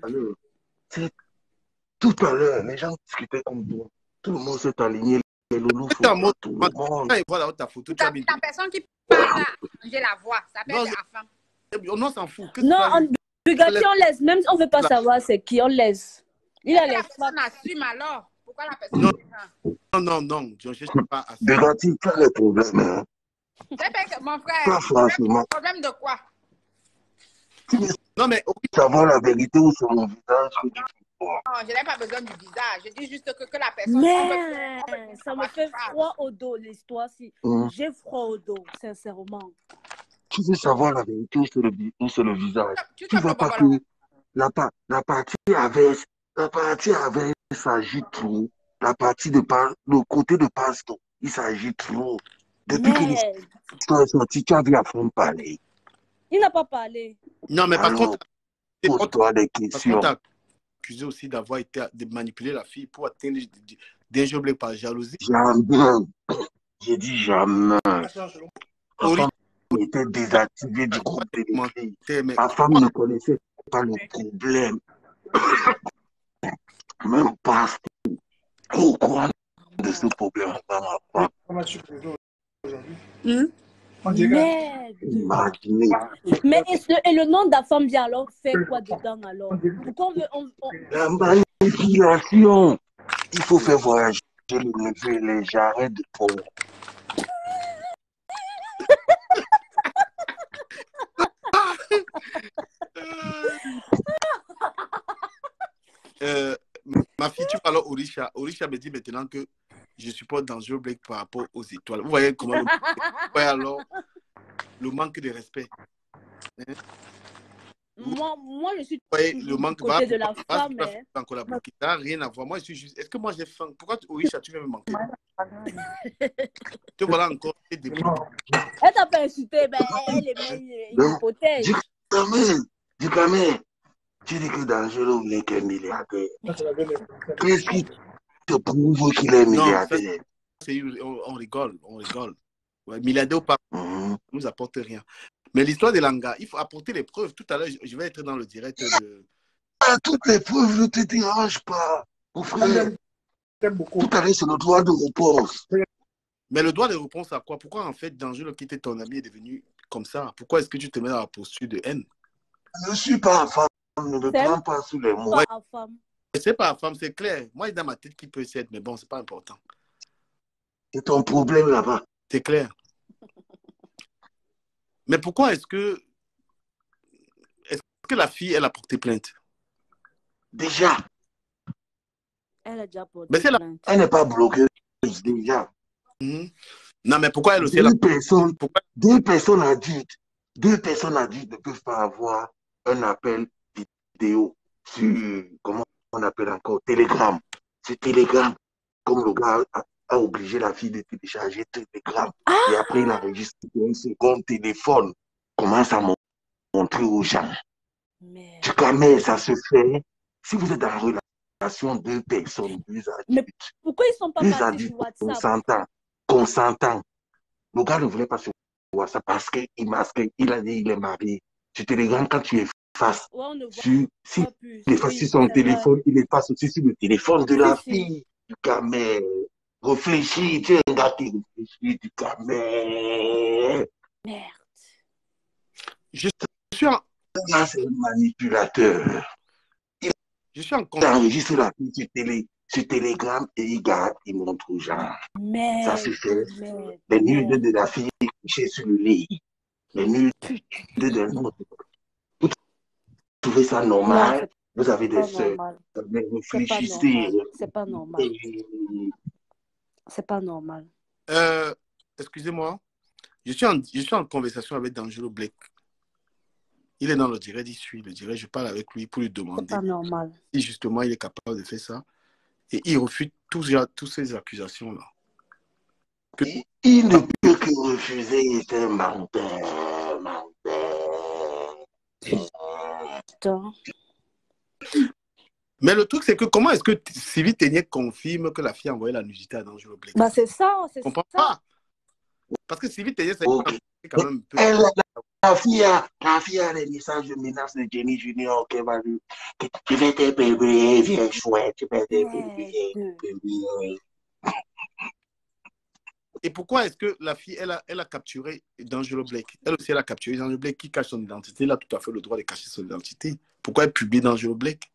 à l'heure, les gens discutaient comme toi. Tout le monde s'est aligné. Les loulous, tout le monde. Voilà ta photo. La personne qui parle, j'ai la voix. Ça peut être la femme. On s'en fout. Non, Bugatti, on laisse. Même si on ne veut pas savoir c'est qui, on laisse. Il a les la personne assume alors. Pourquoi la personne... Non. Je ne cherche pas à... Bugatti, tu as les problèmes. Hein? Mon frère, problème de quoi? Non, mais... Savoir la vérité ou sur mon visage. Non, je n'ai pas besoin du visage. Je dis juste que la personne... Mais ça me fait froid au dos, l'histoire-ci. J'ai froid au dos, sincèrement. Tu veux savoir la vérité ou sur le visage. Tu ne vois pas que la partie avec s'agit trop. La partie le côté de Pastor, il s'agit trop. Depuis que l'histoire est sortie, tu as vu à fond parler. Il n'a pas parlé. Non, mais par contre, pose-toi des questions. Tu as accusé aussi d'avoir été de manipuler la fille pour atteindre D'Angelo Blake par jalousie. Jamais. J'ai dit jamais. Ma femme était désactivée du groupe de l'église. Ma femme ne connaissait pas le problème. Même pas au courant de ce problème. Comment tu peux aujourd'hui? Imaginez. Mais et le nom de la femme vient alors fait quoi dedans alors? Pourquoi La manipulation. Il faut faire voyager le neveu et les jarrets de pauvre. Ma fille, tu parles à Orisha. Orisha me dit maintenant que je supporte D'Angelo Blake par rapport aux étoiles. Vous voyez comment alors le manque de respect. Hein? Moi, je suis le manque du côté de la femme. Ça n'a rien à voir. Moi, je suis juste... Est-ce que moi, j'ai faim? Pourquoi, Orisha, tu veux me manquer? Tu voilà encore. Elle t'a pas insulté, mais elle est une hypothèse. Du Camer. Tu dis que D'Angelo Blake est milliardaire. Qu'est-ce qui te prouve qu'il est milliardaire? On rigole. Ouais, milliardaire ou pas, ça nous apporte rien. Mais l'histoire de Langa, il faut apporter les preuves. Tout à l'heure, je vais être dans le direct de... Toutes les preuves ne te dérangent pas, mon frère. Tout à l'heure, c'est le droit de réponse. Mais le droit de réponse à quoi? Pourquoi, en fait, D'Angelo, qui était ton ami, est devenu comme ça? Pourquoi est-ce que tu te mets dans la posture de haine? Je ne suis pas femme. Ne me prends pas sous les mots. C'est pas femme, c'est clair. Moi, dans ma tête, qui peut s'être, mais bon, c'est pas important. C'est ton problème là-bas. C'est clair. Mais pourquoi est-ce que la fille, elle a porté plainte? Déjà. Elle a déjà porté plainte. Elle n'est pas bloquée déjà. Non, mais pourquoi elle aussi... Deux personnes adultes ne peuvent pas avoir un appel vidéo sur, comment on appelle encore, Telegram. Sur Telegram, comme le gars a obligé la fille de télécharger Telegram. Et après, il enregistre un second téléphone, commence à montrer aux gens. Du Camer, ça se fait. Si vous êtes dans une relation, deux personnes, deux adultes. Mais pourquoi ils ne sont pas passés sur WhatsApp? Consentant. Le gars ne voulait pas sur WhatsApp parce qu'il masquait. Il a dit qu'il est marié. Sur Telegram, quand tu es face, si il est face sur son téléphone, il est face aussi sur le téléphone de la fille. Du Camer. Réfléchis, tu es un gars qui réfléchit, du Camer. Merde. Je suis un... C'est un manipulateur. Je suis en Il enregistre la fille sur Telegram et il garde, il montre aux gens. Ça se fait. Les nudes de la fille couchée sur le lit. Les nudes de l'autre. Vous trouvez ça normal? Vous avez des Pas sœurs. normal. Mais C'est pas réfléchissez. normal. C'est pas normal. C'est pas normal. Excusez-moi. Je suis en conversation avec D'Angelo Blake. Il est dans le direct, il suit le direct. Je parle avec lui pour lui C'est demander pas normal. si justement il est capable de faire ça. Et il refuse toutes ces accusations-là. Il ne peut que refuser, c'est un menteur, menteur. Putain. Mais le truc, c'est que comment est-ce que Sylvie Ténier confirme que la fille a envoyé la nudité à D'Angelo Blake? Bah, c'est ça, Je c'est comprends ça. pas. Parce que Sylvie Ténier, c'est Ok. quand même un peu... La fille a les messages de menace de Jenny Junior qui va lui. Tu vas tes bébés, viens chouette, tu vas tes bébés. Et pourquoi est-ce que la fille, elle a capturé D'Angelo Blake? Elle aussi, elle a capturé D'Angelo Blake qui cache son identité. Elle a tout à fait le droit de cacher son identité. Pourquoi elle publie D'Angelo Blake?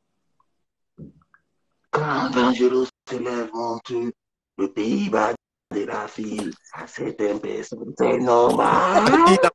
Quand D'Angelo se lève, monte le pays bat de la fille à certaines personnes. C'est normal.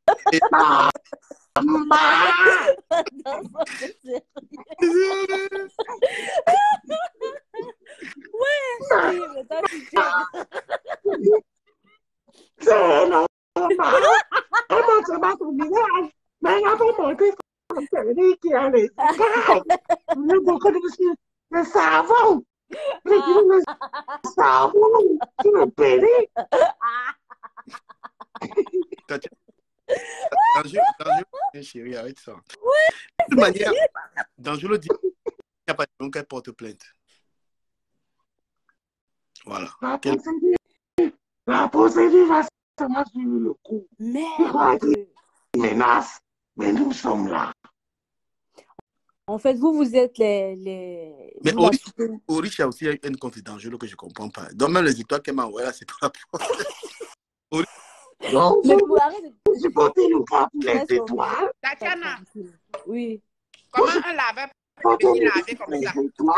Ouais, mais toi, tu dis. C'est normal. Elle montre pas son visage, mais elle a pas montré son pénis qui a les écailles. Le beaucoup de le savon. Le savon sur le pénis. D'Angelo, chérie, arrête ça. De toute manière, D'Angelo dit qu'il n'y a pas de raison qu'elle porte plainte. Voilà. La procédure va se mettre sur le coup. Merde. Menace, mais nous sommes là. En fait, vous êtes les... Mais vous, Orish a aussi une compte D'Angelo que je ne comprends pas. Donc même les étoiles qu'elle m'a envoyées là, c'est pas la Donc, mais vous arrêtez vous supportez le cas pour les étoiles. Tatiana, oui. comment un laveur est devenu lavé comme ça?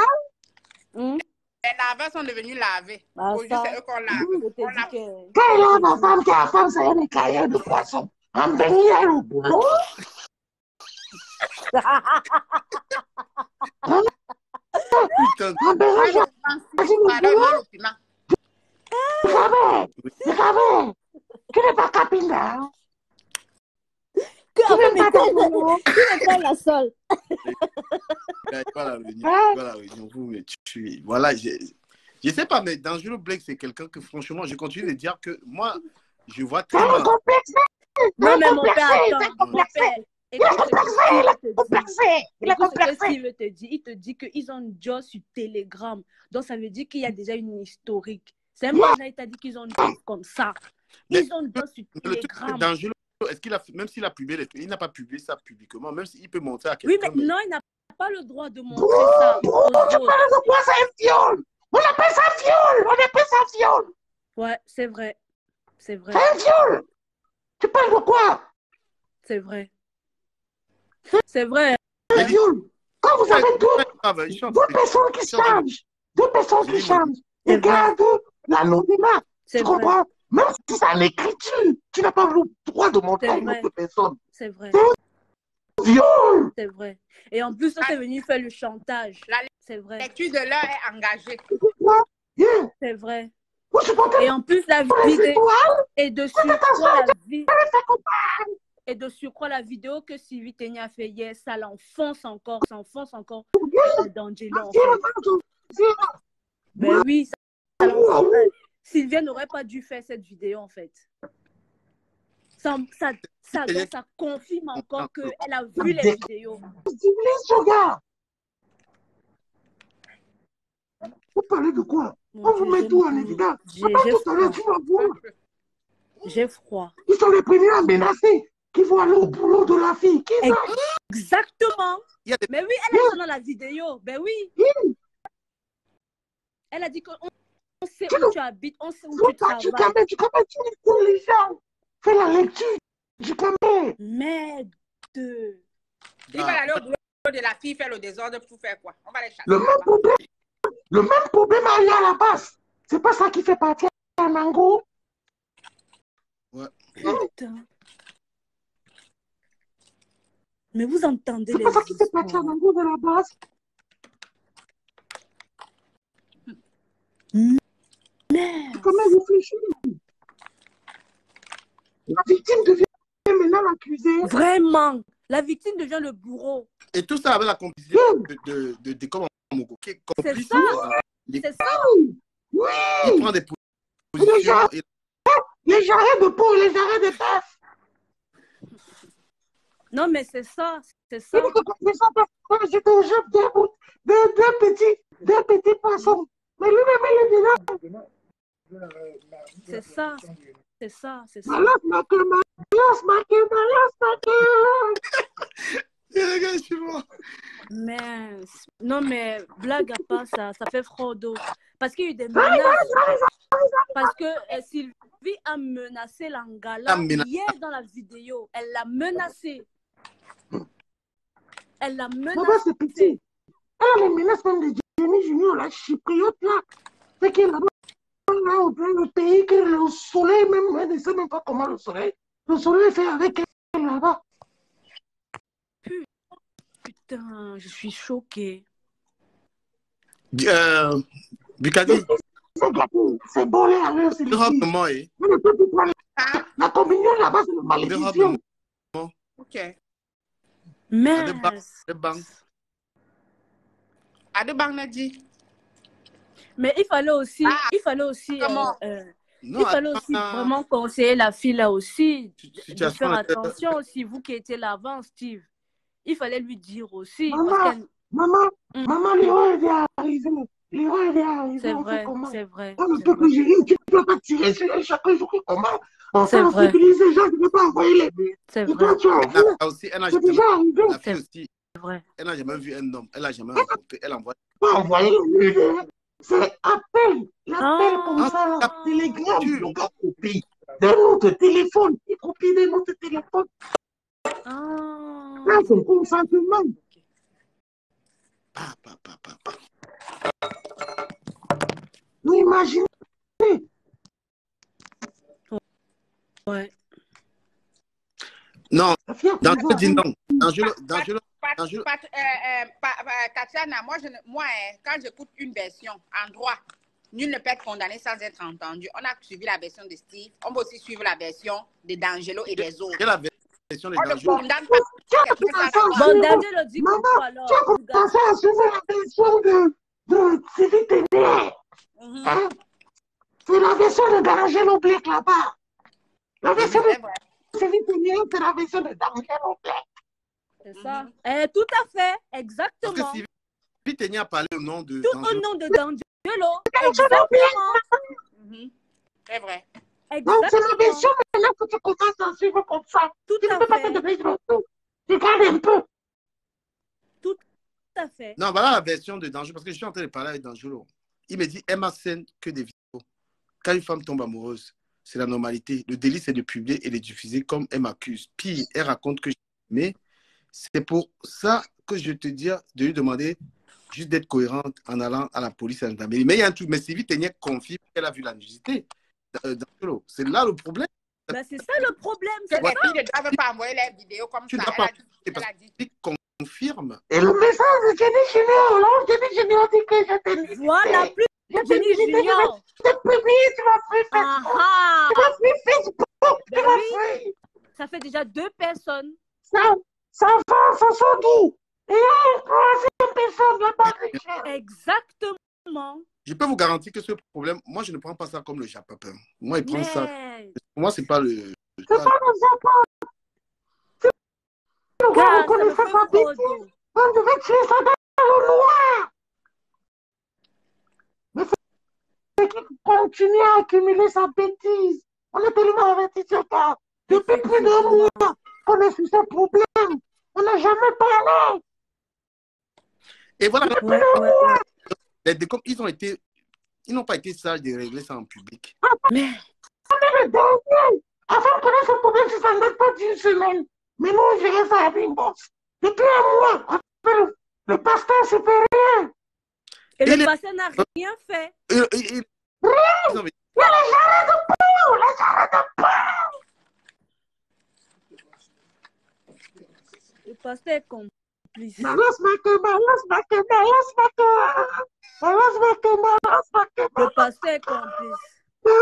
Les laveurs sont devenus lavés. Ah, Aujourd'hui, c'est eux qu'on lave. Quand il y a ma femme qui a femme, c'est un écailleur de poisson. En baignant au boulot. Putain. Tu n'es pas capilla. Tu n'es pas la seule. Voilà, je sais pas, mais D'Angelo Blake, c'est quelqu'un que franchement, je continue de dire que moi, je vois très mal. Non, mais mon père, attends, mon père. Il est complexé. Il te dit qu'ils ont une job sur Telegram. Donc, ça veut dire qu'il y a déjà une historique. C'est un bagage, il t'a dit qu'ils ont une job comme ça. Ils ont une job sur Telegram. D'Angelo, est-ce qu'il a, même s'il a publié les trucs, il n'a pas publié ça publiquement, même s'il peut montrer à quelqu'un. Oui, mais non, il n'a pas le droit de montrer ça aux autres. C'est un viol. On appelle ça viol. On appelle ça viol. Ouais, c'est vrai. C'est vrai. C'est un viol. Tu parles de quoi? C'est vrai. C'est vrai. C'est un viol. Quand vous avez deux personnes qui changent, et gardent l'anonymat, tu comprends? Même si c'est en écriture, tu n'as pas le droit de montrer à une autre personne. C'est vrai. C'est un viol. C'est vrai. Et en plus, on est venu faire le chantage. C'est vrai. La lecture de l'heure est engagée. C'est vrai. Et en plus, la vidéo et de surcroît la vidéo que Sylvie Ténier a fait hier, ça l'enfonce encore D'Angelo. En fait. Ben oui, ça l'enfonce. Sylvia n'aurait pas dû faire cette vidéo en fait. Ça confirme encore qu'elle a vu les vidéos. Vous parlez de quoi? On vous met tout en évidence. J'ai froid. Ils sont les premiers à menacer qui vont aller au boulot de la fille. Exactement. Mais oui, elle est dans la vidéo. Ben oui. Elle a dit qu'on sait où tu habites, on sait où tu travailles. Tu écoutes les gens. Fais la lecture. Merde. Il va aller au boulot de la fille, faire le désordre pour faire quoi? On va les chasser. Le même problème a eu à la base. C'est pas ça qui fait partie à Mango. Ouais. Putain. Mais vous entendez C'est les pas ça qui s'est passé histoires. en gros de la base. Merde. Comment réfléchir? La victime devient maintenant l'accusée. Vraiment. La victime devient le bourreau. Et tout ça avec la complicité de Décom Mogo, qui est C'est complice. ça. Il C'est ça. Oui. prend des Les positions. jarrets de peau, les arrêts de bœuf. Non, mais c'est ça. C'est ça. Il faut que ça parce que j'étais au jeu deux petits poissons. Mais lui-même, il est dedans. C'est ça. C'est ça. C'est ça. Malas, Regarde, je suis mort. Mais non, mais blague à part ça, ça fait fraude. Parce qu'il y a eu des menaces. Parce que Sylvie a menacé Langala hier dans la vidéo. Elle l'a menacé. Elle l'a Maman, menacé. c'est petit. Elle a les menaces même de Jenny Junior, la chypriote là. C'est qu'elle là-bas, là, au plein le pays, que le soleil, même, elle ne sait même pas comment le soleil fait avec elle là-bas. Putain, je suis choquée. Bukadi. C'est bon, là, c'est Comment est? La communion là-bas, c'est une malédiction. Ok. Mais Adebang n'a dit. mais il fallait aussi, Comment? il fallait aussi vraiment conseiller la fille là aussi de faire Situation attention aussi, vous qui étiez là avant, Steve. Il fallait lui dire aussi. Maman, l'erreur est arrivée. C'est vrai, c'est vrai. On ne peut que gérer, tu ne peux pas tirer sur elle chaque jour. Comment? On C'est vrai. sensibilise les gens, tu ne peux pas envoyer les billes. C'est Et vrai. toi, tu envoies. C'est déjà arrivé. La fille aussi, C'est vrai. elle n'a jamais vu un homme. Elle n'a jamais rencontré. Elle envoie. Pas envoyer les billes. C'est appel. L'appel comme ça, là. Télégramme. Le gars copie. Des noms de téléphone. Il copie des noms de téléphone. Là, c'est consentement. Vous imaginez? Ouais. Non, Danjelo dit non. Tatiana, moi, quand j'écoute une version en droit, nul ne peut être condamné sans être entendu. On a suivi la version de Steve, on peut aussi suivre la version de D'Angelo et des autres. Quelle est la version de On ne Danjelo? condamne pas. Bon, D'Angelo dit Maman, quoi alors? tu as commencé à suivre la version de Sylvie Ténière. Hein? C'est la version de D'Angelo Black là-bas. La version de Sylvie Ténière, c'est la version de D'Angelo Black. C'est ça. Tout à fait, exactement. Parce que Sylvie Ténière a parlé au nom de Tout Danjelo. au nom de D'Angelo. Exactement. C'est vrai. Donc, c'est la version maintenant que tu commences à suivre comme ça. Tout tu ne à peux pas fait. te donner de tout. Regarde un peu. Tout à fait. Non, voilà la version de Danjelo. Parce que je suis en train de parler avec Danjelo. Il me dit, Emma scène que des vidéos. Quand une femme tombe amoureuse, c'est la normalité. Le délit, c'est de publier et de diffuser comme elle m'accuse. Pire, elle raconte que mais c'est pour ça que je te dis de lui demander juste d'être cohérente en allant à la police à l'Intermédiaire. Mais il y a un truc, mais Sylvie Ténière confie qu'elle a vu la nudité. C'est là le problème. Ben, c'est ça le problème. Que les filles ne doivent pas envoyer les vidéos comme Tu ça. dois pas Elle a dit. confirme. Et le message de Jenny Junior, là, Jenny Junior dit que je t'ai dit. Voilà, plus Jenny Junior. Je t'ai publié, tu m'as fait Facebook. Tu m'as fait Facebook. Tu m'as fait. Ça fait déjà 2 personnes. Ça va, ça sort d'où? Et là, troisième personne, là-bas. Exactement. Je peux vous garantir que ce problème, moi, je ne prends pas ça comme le japapin. Moi, il prend ça. Pour moi, c'est pas le. C'est pas le japon. Gars, On connaissait sa bêtise. On devait tuer ça dans le noir. Mais c'est qu'il continue à accumuler sa bêtise. On est tellement avertis sur ça. Depuis plus d'un mois, on est sur ce problème. On n'a jamais parlé. Et voilà. Ouais. Ils n'ont pas été sages de régler ça en public. Mais le dernier. Avant de connaître ce problème, ça ne date pas d'une semaine. Mais nous, on gérait ça avec une bosse. Depuis un mois, le pasteur supérieur. Et le pasteur n'a rien fait. Rien. Il y a les jarrets de peau. Les jarrets de peau. Le pasteur est complice. Le pasteur est complice.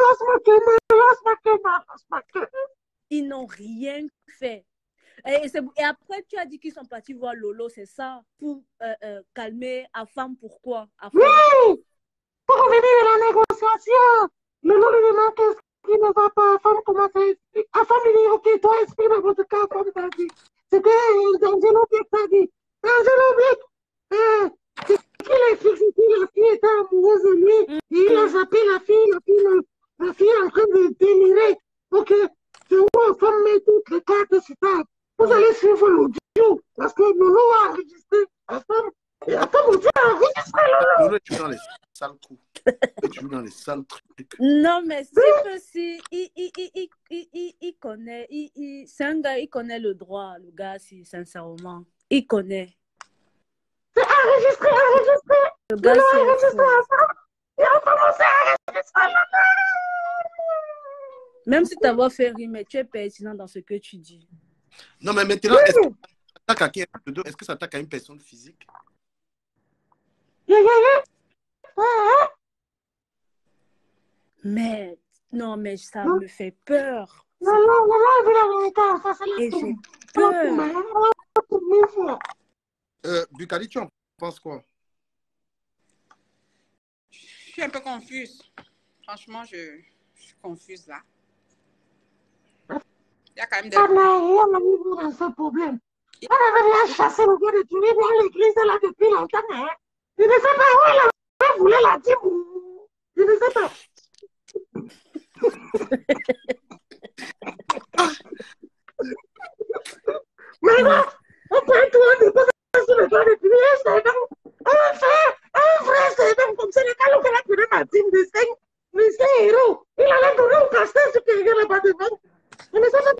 Ils n'ont rien fait. Et après, tu as dit qu'ils sont partis voir Lolo, c'est ça? Pour calmer Afam, pourquoi? Afam. Oui, pour revenir à la négociation. Lolo lui demande qu'est-ce qui ne va pas. Afam commence à expliquer. Afam lui dit, ok, toi explique votre cas, Afam t'a dit. C'était Angelo Black t'a dit. Angelo Black, c'est qu'il a expliqué que la fille était amoureuse de lui. Et il a zappé la fille est en train de délirer. Ok, c'est où Afam met toutes les cartes sur table. Vous allez suivre l'audio parce que Lolo a enregistré Afam. Et Afam aussi a enregistré Lolo. Lolo, tu es dans les sales coups. Tu es dans les sales trucs. Non, mais si il connaît, c'est un gars, il connaît le droit, le gars, si, sincèrement. Il connaît. C'est enregistré. Le gars, Lolo a enregistré Afam. Et Afam aussi a enregistré Lolo. Même si ta voix fait rire, mais tu es pertinent dans ce que tu dis. Non, mais maintenant, est-ce que ça attaque à qui? Est-ce que ça attaque à une personne physique? Mais, non, mais ça me fait peur. Non, Et j'ai peur. Bukali, tu en penses quoi? Je suis un peu confuse. Franchement, je suis confuse là. Il y a quand même des... dans ce problème. Elle avait bien chassé le gars de Tunis dans l'église là depuis longtemps. Hein. Je ne sais pas où elle voulait la dire. Je ne sais pas. Mais non, on prend tout, on dépose sur le gars de Tunis. C'est donc un vrai, c'est donc comme ça. Le gars, on a donné ma team de 5 héros. Il allait donner au castel ce qu'il y a là-bas devant. Je ne sais pas.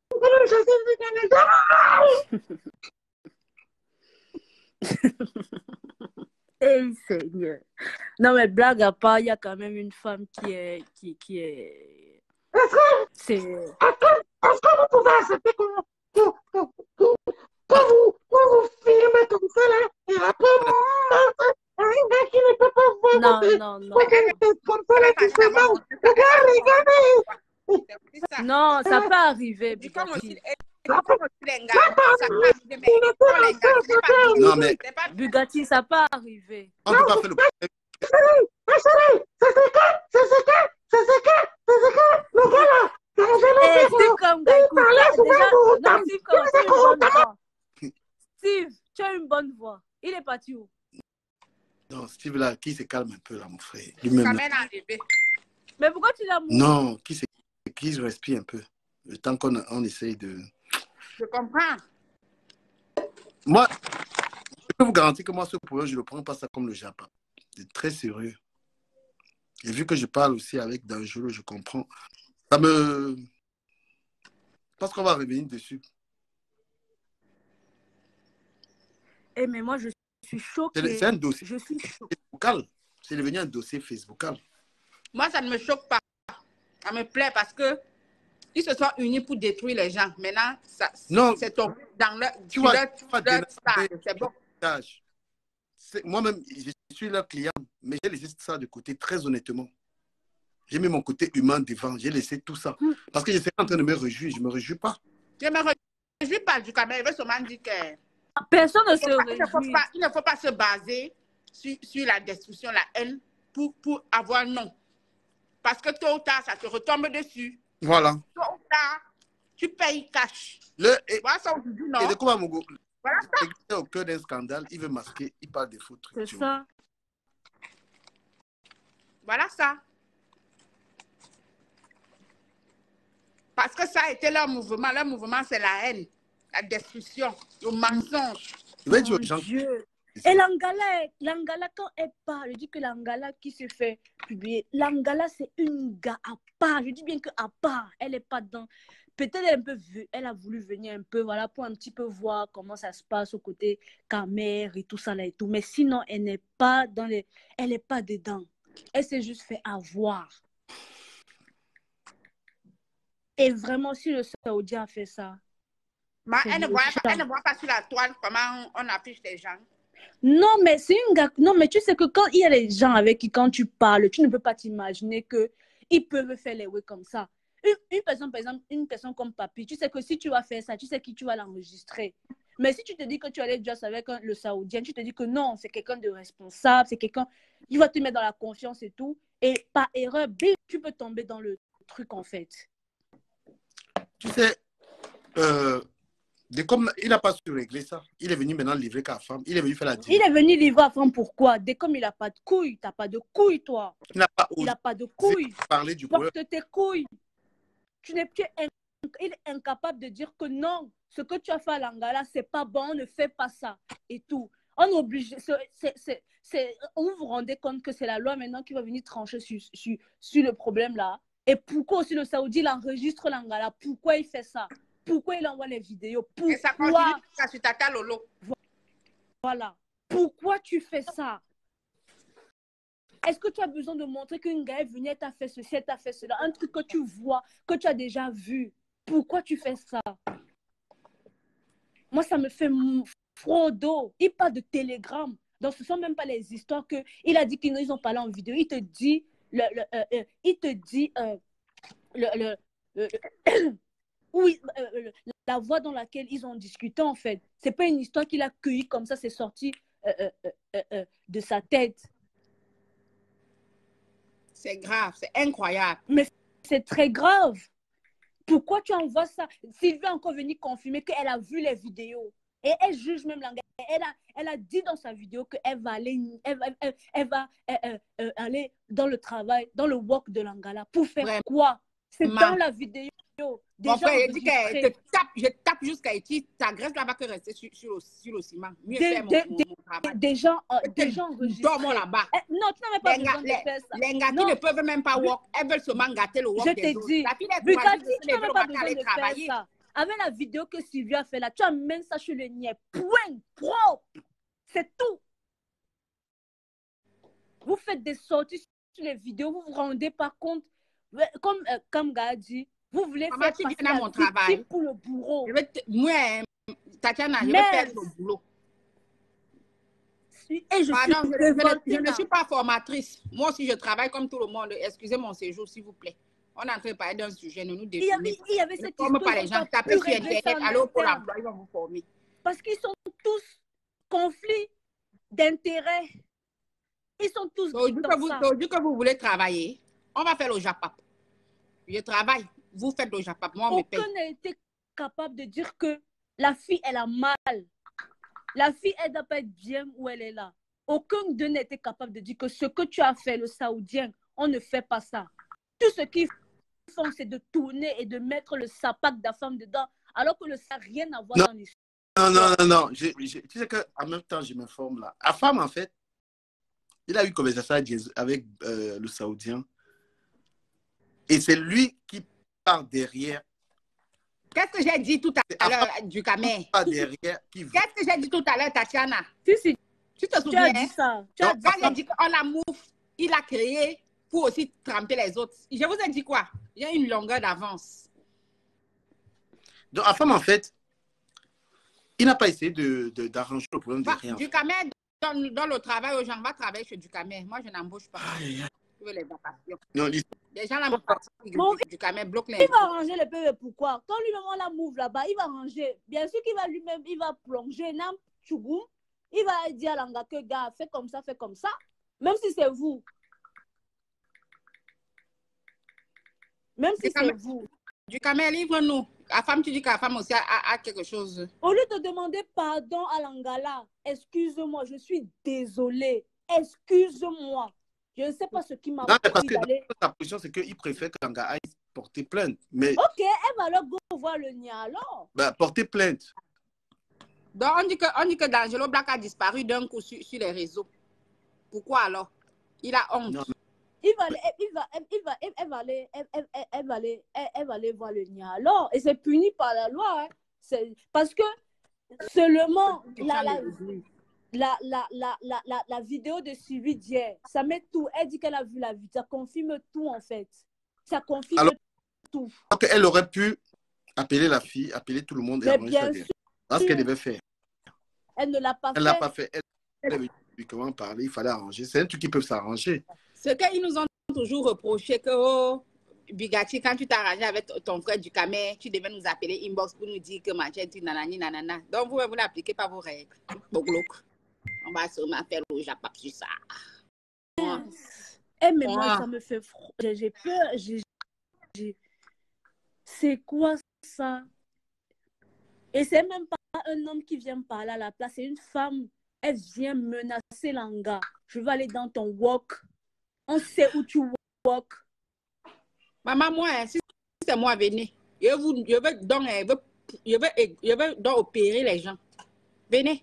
Hey, Seigneur. Non, mais blague à part, il y a quand même une femme qui est... C'est... Est-ce que vous pouvez accepter qu'on vous filme comme ça, là, et après, un gars qui ne peut pas voir Non. comme ça, là, qui se manque. Regardez. Non, ça peut arriver, Bugatti. Non, mais Bugatti, ça peut arriver. on ne peut pas faire le problème. Le gars là, Steve, tu as une bonne voix. Il est parti où? Non, Steve là, qui se calme un peu là, mon frère. Lui-même. Mais pourquoi tu l'as montré? Non, qui se respire un peu. Le temps qu'on essaye de... Je comprends. Moi, je peux vous garantir que moi, ce problème, je ne le prends pas ça comme le Japon. C'est très sérieux. Et vu que je parle aussi avec Danjolo, je comprends. Ça me... Je pense qu'on va revenir dessus. Eh, mais moi, je suis choquée. C'est un dossier. Je suis choquée. C'est devenu un dossier Facebookal. Moi, ça ne me choque pas. Ça me plaît parce que ils se sont unis pour détruire les gens. Maintenant, c'est tombé dans leur stade. C'est bon. Moi-même, je suis leur client, mais j'ai laissé ça de côté, très honnêtement. J'ai mis mon côté humain devant. J'ai laissé tout ça. Parce que j'étais en train de me réjouir. Je ne me réjouis pas. Je ne me réjouis pas du Cameroun. Il veut seulement dire que... Personne ne se réjouit. Il ne faut pas se baser sur la destruction, la haine, pour avoir non. Parce que tôt ou tard, ça te retombe dessus. Voilà. Tôt ou tard, tu payes cash. Voilà ça aujourd'hui, non? Et de quoi, Mogo? Voilà ça. Il est au cœur d'un scandale, il veut masquer, il parle des faux trucs. C'est ça. Voilà ça. Parce que ça a été leur mouvement. Leur mouvement, c'est la haine, la destruction, le mensonge. Mon Dieu. Et l'Angala, quand elle parle, je dis que l'Angala qui se fait publier, l'Angala, c'est une gars à part. Je dis bien qu'à part, elle n'est pas dans... Peut-être elle a voulu venir un peu, voilà, pour un petit peu voir comment ça se passe au côté Camer et tout ça là et tout. Mais sinon, elle n'est pas dans les... Elle n'est pas dedans. Elle s'est juste fait avoir. Et vraiment, si le Saoudien a fait ça, Elle ne voit pas sur la toile comment on affiche les gens. Non, mais c'est une gars. Non, mais tu sais que quand il y a les gens avec qui, quand tu parles, tu ne peux pas t'imaginer qu'ils peuvent faire les ouais comme ça. Une personne, par exemple, une personne comme Papi, tu sais que si tu vas faire ça, tu sais qui tu vas l'enregistrer. Mais si tu te dis que tu allais juste avec le Saoudien, tu te dis que non, c'est quelqu'un de responsable, c'est quelqu'un, il va te mettre dans la confiance et tout. Et par erreur, tu peux tomber dans le truc en fait. Tu sais, comme il n'a pas su régler ça, il est venu maintenant livrer qu'à femme, il est venu faire la Il est venu livrer à femme pourquoi? Dès comme il n'a pas de couilles, tu n'as pas de couilles toi. Il n'a pas de couilles. Parler du porte tes couilles. Il est incapable de dire que non, ce que tu as fait à l'Angala, c'est pas bon, ne fais pas ça et tout. On est obligé, vous vous rendez compte que c'est la loi maintenant qui va venir trancher sur le problème là. Et pourquoi aussi le Saoudi il enregistre l'Angala? Pourquoi il fait ça? Pourquoi il envoie les vidéos? Pourquoi? Et ça continue ça sur Tata Lolo. Voilà. Pourquoi tu fais ça? Est-ce que tu as besoin de montrer qu'une gars est venue, elle t'a fait ceci, elle t'a fait cela? Un truc que tu vois, que tu as déjà vu. Pourquoi tu fais ça? Moi, ça me fait froid au dos. Il parle de télégramme. Donc, ce ne sont même pas les histoires qu'il a dit qu'ils ont parlé en vidéo. Il te dit, oui, la voie dans laquelle ils ont discuté, en fait. Ce n'est pas une histoire qu'il a cueillie comme ça, c'est sorti de sa tête. C'est grave, c'est incroyable. Mais c'est très grave. Pourquoi tu envoies ça? Sylvie a encore venu confirmer qu'elle a vu les vidéos. Et elle juge même l'Angala. Elle a dit dans sa vidéo qu'elle va aller, aller dans le travail, dans le work de l'Angala. Pour faire vraiment quoi? C'est dans la vidéo. Mon frère, il dit que je tape jusqu'à ici, ta graisse là va que rester sur le ciment. Mieux faire mon travail. Des gens enregistrés. Dormons là-bas. Non, tu n'avais pas besoin de faire ça. Les gars qui ne peuvent même pas work, elles veulent seulement gâter le work des autres. Je t'ai dit, Bugatti, tu n'avais pas besoin de faire ça. Avec la vidéo que Sylvie a fait là, tu amènes ça sur le niais. Point propre. C'est tout. Vous faites des sorties sur les vidéos, vous ne vous rendez pas compte. Comme Kamga a dit, vous voulez faire passer mon travail pour le bourreau. Moi, Tatiana, je vais faire le boulot. Et je ne suis pas formatrice. Moi aussi, je travaille comme tout le monde. Excusez mon séjour, s'il vous plaît. On est en train de parler d'un sujet, ne nous détournez. Il y avait cette histoire. Ne pas les gens, tapez sur Internet, allez au Pôle emploi, ils vont vous former. Parce qu'ils sont tous conflits d'intérêts. Ils sont tous Aujourd'hui que vous voulez travailler, on va faire le JAPAP. Je travaille, vous faites le JAPAP, moi on me paye. Aucun n'a été capable de dire que la fille, elle a mal. La fille, elle ne doit pas être bien où elle est là. Aucun d'eux n'a été capable de dire que ce que tu as fait, le Saoudien, on ne fait pas ça. Tout ce qu'ils font, c'est de tourner et de mettre le sapac de la femme dedans, alors que ça n'a rien à voir dans l'histoire. Non. Tu sais qu'en même temps, je m'informe là. La femme, en fait, il a eu une conversation avec le Saoudien. Et c'est lui qui part derrière. Qu'est-ce que j'ai dit tout à l'heure du Camer? Qu'est-ce que j'ai dit tout à l'heure, Tatiana? Si. Tu te souviens? Tu as dit ça. Quand j'ai dit qu'on la mouffe, il a créé pour aussi tremper les autres. Je vous ai dit quoi? Il y a une longueur d'avance. Donc, la femme, en fait, il n'a pas essayé d'arranger le problème de rien. Du Camer, dans le travail aux gens, on va travailler chez du Camer. Moi, je n'embauche pas. Je veux les vacations. Non, les gens là, du Camer bloquent les. Il va arranger le PV. Pourquoi? Quand lui-même on la move là-bas, il va arranger. Bien sûr qu'il va lui-même, il va plonger. Il va dire à l'anga que gars, fais comme ça, même si c'est vous. Même si c'est vous. Du Camer, livre-nous. La femme, tu dis que la femme aussi a quelque chose. Au lieu de demander pardon à l'Angala, excuse-moi, je suis désolée. Excuse-moi. Je ne sais pas ce qui m'a parce que sa position, c'est qu'il préfère que l'Anga aille porter plainte. Mais... Ok, elle va alors voir le nia alors. Porter plainte. Donc, on dit que D'Angelo Black a disparu d'un coup sur les réseaux. Pourquoi alors? Il a honte. Non. Elle va aller voir le nia alors. Et c'est puni par la loi. Hein. Parce que seulement la vidéo de Sylvie d'hier, ça met tout. Elle dit qu'elle a vu la vidéo. Ça confirme tout en fait. Ça confirme tout. Donc elle aurait pu appeler la fille, appeler tout le monde et Mais arranger ça bien derrière. Voilà ce qu'elle devait faire. Elle ne l'a pas Elle ne l'a fait. pas fait. Elle avait dit comment parler, il fallait arranger. C'est un truc qui peut s'arranger. Ce qu'ils nous ont toujours reproché que, oh, Bugatti, quand tu t'arranges avec ton frère du Camer, tu devais nous appeler inbox pour nous dire que machin, tu nanani, nanana. Donc, vous n'appliquez pas vos règles. On va sûrement faire le Japap sur ça. Eh, mais moi, ça me fait froid. J'ai peur. C'est quoi ça? Et c'est même pas un homme qui vient me parler à la place, c'est une femme. Elle vient menacer Langa. Je vais aller dans ton walk. On sait où tu walk. Maman, moi, si c'est moi, venez. Je veux donc opérer les gens. Venez.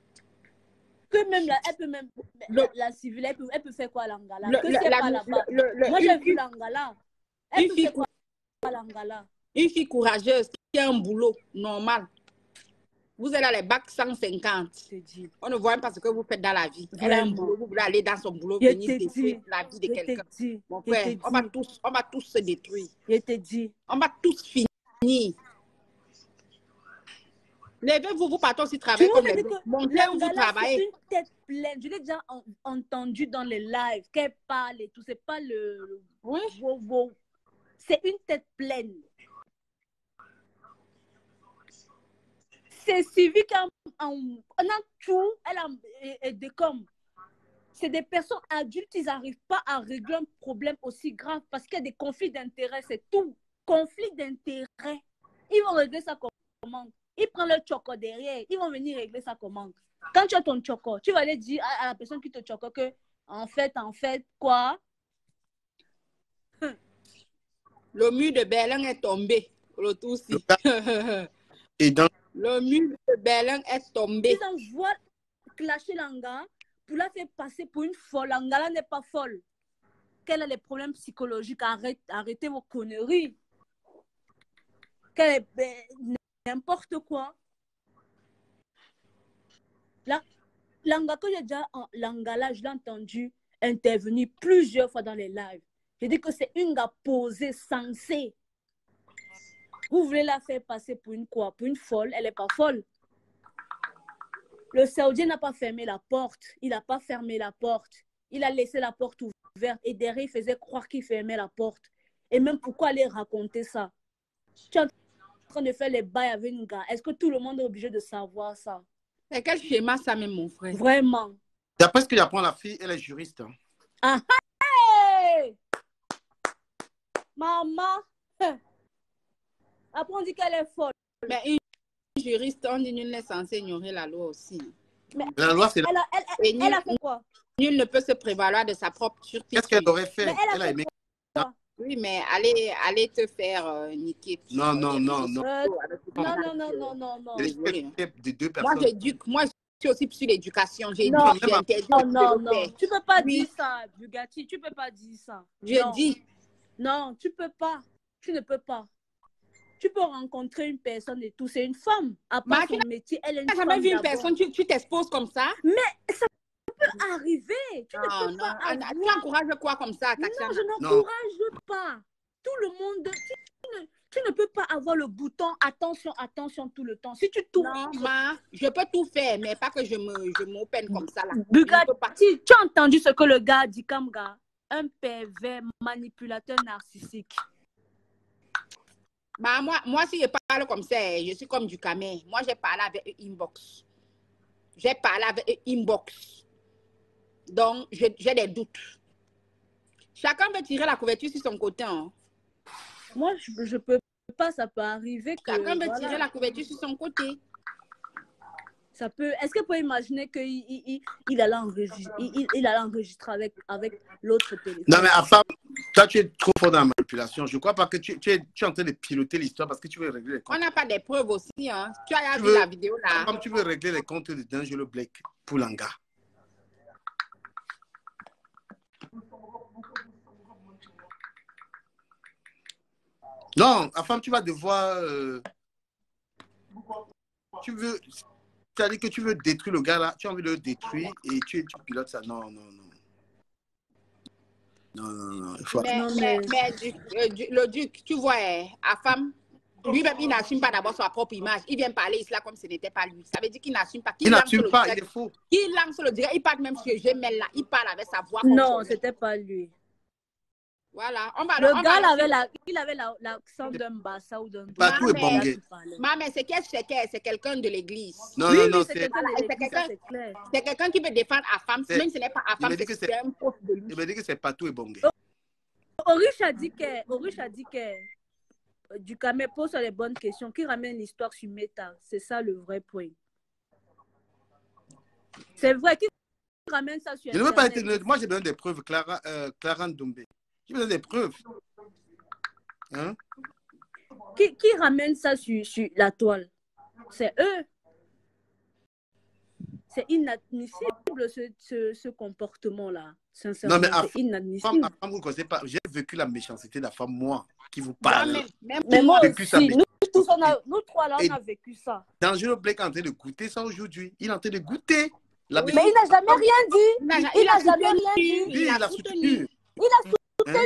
Elle peut même la civile, elle peut faire quoi Langa? Que c'est pas là-bas. Moi, j'ai vu Langa là. Elle peut faire quoi Langa là? Une fille courageuse qui a un boulot normal. Vous êtes là, les bacs 150. On ne voit même pas ce que vous faites dans la vie. Elle a un boulot, vous voulez aller dans son boulot, venir détruire la vie de quelqu'un. Mon frère, on va tous se détruire. Je te dis. On va tous finir. Levez-vous, vous partez aussi travailler comme les autres. Montez où vous travaillez. C'est une tête pleine. Je l'ai déjà entendu dans les lives. Qu'elle parle et tout. C'est pas le... Oui. C'est une tête pleine. C'est suivi on a tout, elle a des comme. C'est des personnes adultes, ils n'arrivent pas à régler un problème aussi grave parce qu'il y a des conflits d'intérêts, c'est tout. Conflit d'intérêts. Ils vont régler ça comment? Ils prennent le choco derrière, ils vont venir régler ça comment? Quand tu as ton choco, tu vas aller dire à la personne qui te choco que, en fait, quoi? Le mur de Berlin est tombé. Le tout aussi. Et dans le mur de Berlin est tombé. Ils envoient clasher Langa pour la faire passer pour une folle. Langa là n'est pas folle. Quels sont les problèmes psychologiques? Arrêtez vos conneries. N'importe quoi. Là, Langa, que j'ai déjà Langa là, je l'ai entendu intervenir plusieurs fois dans les lives. Je dis que c'est une gars posée, sensée. Vous voulez la faire passer pour une quoi? Pour une folle? Elle n'est pas folle. Le Saoudien n'a pas fermé la porte. Il n'a pas fermé la porte. Il a laissé la porte ouverte. Et derrière, il faisait croire qu'il fermait la porte. Et même pourquoi aller raconter ça? Tu es en train de faire les bails avec une gars. Est-ce que tout le monde est obligé de savoir ça? C'est quel schéma ça même, mon frère? Vraiment. D'après ce que j'apprends, la fille, elle est juriste. Hein. Ah, hey! Maman! Après, on dit qu'elle est folle. Mais une juriste, on dit nul n'est censé ignorer la loi aussi. Mais la loi, c'est elle a fait quoi? Nul ne peut se prévaloir de sa propre turpitude. Qu'est-ce qu'elle aurait fait? Elle a aimé. Oui, mais allez te faire niquer. Non. Non. Non. De deux personnes. Moi, je suis aussi sur l'éducation. J'ai non. interdit. Non. Tu peux pas dire ça, Bugatti. Tu peux pas dire ça. Je dis. Non, tu peux pas. Tu ne peux pas. Tu peux rencontrer une personne et tout. C'est une femme. À part son métier, elle est une femme. Tu n'as jamais vu une personne, tu t'exposes comme ça? Mais ça peut arriver. Tu ne peux pas avoir... Tu encourages quoi comme ça, Tatiana? Non, je n'encourage pas. Tout le monde... Tu ne peux pas avoir le bouton attention tout le temps. Si tu tournes... Non, je peux tout faire, mais pas que je m'open comme ça. Là. Bugatti, tu as entendu ce que le gars dit comme gars? Un pervers manipulateur narcissique. Bah, moi, si je parle comme ça, je suis comme du Camer. Moi, j'ai parlé avec Inbox. J'ai parlé avec Inbox. Donc, j'ai des doutes. Chacun veut tirer la couverture sur son côté. Hein. Moi, je peux pas. Ça peut arriver que... Chacun veut tirer la couverture sur son côté. Ça peut... Est-ce que vous pouvez imaginer qu'il allait enregistrer avec l'autre téléphone? Non, mais enfin, toi, tu es trop fort dans la manipulation. Je ne crois pas que tu es en train de piloter l'histoire parce que tu veux régler les comptes. On n'a pas des preuves aussi. Hein. Tu as vu la vidéo là. Comme tu veux régler les comptes de D'Angelo Blake pour Langa. Non, enfin, tu vas devoir... Tu veux... C'est-à-dire que tu veux détruire le gars là, tu as envie de le détruire et tu pilotes ça. Non. Mais le duc, tu vois, à femme, lui-même, il n'assume pas d'abord sa propre image. Il vient parler ici là comme ce n'était pas lui. Ça veut dire qu'il n'assume pas. Il n'assume pas, il est faux. Il lance le direct, il parle même sur Gmail là. Il parle avec sa voix. Non, c'était pas lui. Voilà. Le gars, il avait l'accent d'un Bassa ou d'un Patou est bongé. Maman, c'est quelqu'un de l'église. Non, c'est quelqu'un qui peut défendre à femme. Même si ce n'est pas à femme, c'est un poste de lui. Il me dit que c'est Patou et bongé. Orish a dit que Dukame pose les bonnes questions, qui ramène l'histoire sur Meta. C'est ça le vrai point. C'est vrai qu'il ramène ça sur Je ne veux pas être... Moi, j'ai besoin des preuves, Clara Ndombé. J'ai besoin des preuves. Hein? Qui ramène ça sur la toile? C'est eux. C'est inadmissible ce comportement-là. Sincèrement, non, mais c'est inadmissible. Vous ne connaissez pas. J'ai vécu la méchanceté de la femme, moi, qui vous parle. Mais moi aussi, nous trois là, on a vécu ça. Dangereux Blake est en train de goûter ça aujourd'hui. Il est en train de goûter. Mais il n'a jamais rien dit. Il n'a jamais rien dit. Oui, il a soutenu. Il a soutenu.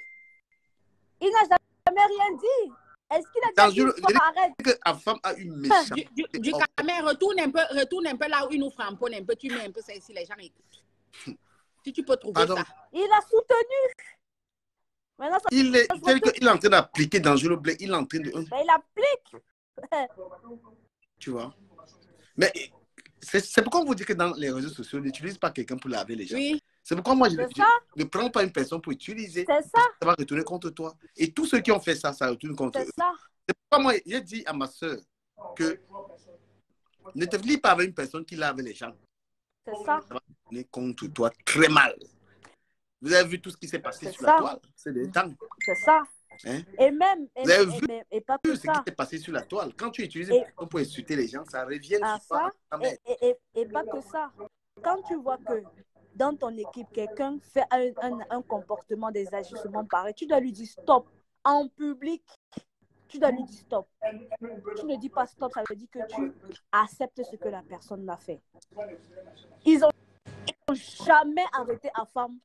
Il n'a jamais rien dit. Est-ce qu'il a dit arrête? Que la femme a une méchanceté. Du caméra, retourne un peu là où il nous framponne un peu. Tu mets un peu ça ici, les gens écoutent. Si tu peux trouver ça. Il a soutenu. Maintenant, il est en train d'appliquer Dangereux Blake. Il est en train de... Mais il applique. Tu vois? Mais c'est pourquoi on vous dit que dans les réseaux sociaux, on n'utilise pas quelqu'un pour laver les gens. Oui. C'est pourquoi moi, je ne prends pas une personne pour utiliser. C'est ça. Ça va retourner contre toi. Et tous ceux qui ont fait ça, ça retourne contre eux. C'est ça. C'est pourquoi moi, j'ai dit à ma soeur que ne te lie pas avec une personne qui lave les gens. C'est ça. Ça va retourner contre toi très mal. Vous avez vu tout ce qui s'est passé sur la toile. C'est des temps. C'est ça. Hein? Et même, vous avez vu et pas que ce ça. qui s'est passé sur la toile. Quand tu utilises une personne pour insulter les gens, ça revient à sur ça. toi. Et pas que ça. Quand tu vois que dans ton équipe, quelqu'un fait un comportement, des agissements pareils, tu dois lui dire stop. En public, tu dois lui dire stop. Tu ne dis pas stop, ça veut dire que tu acceptes ce que la personne a fait. Ils n'ont jamais arrêté la femme.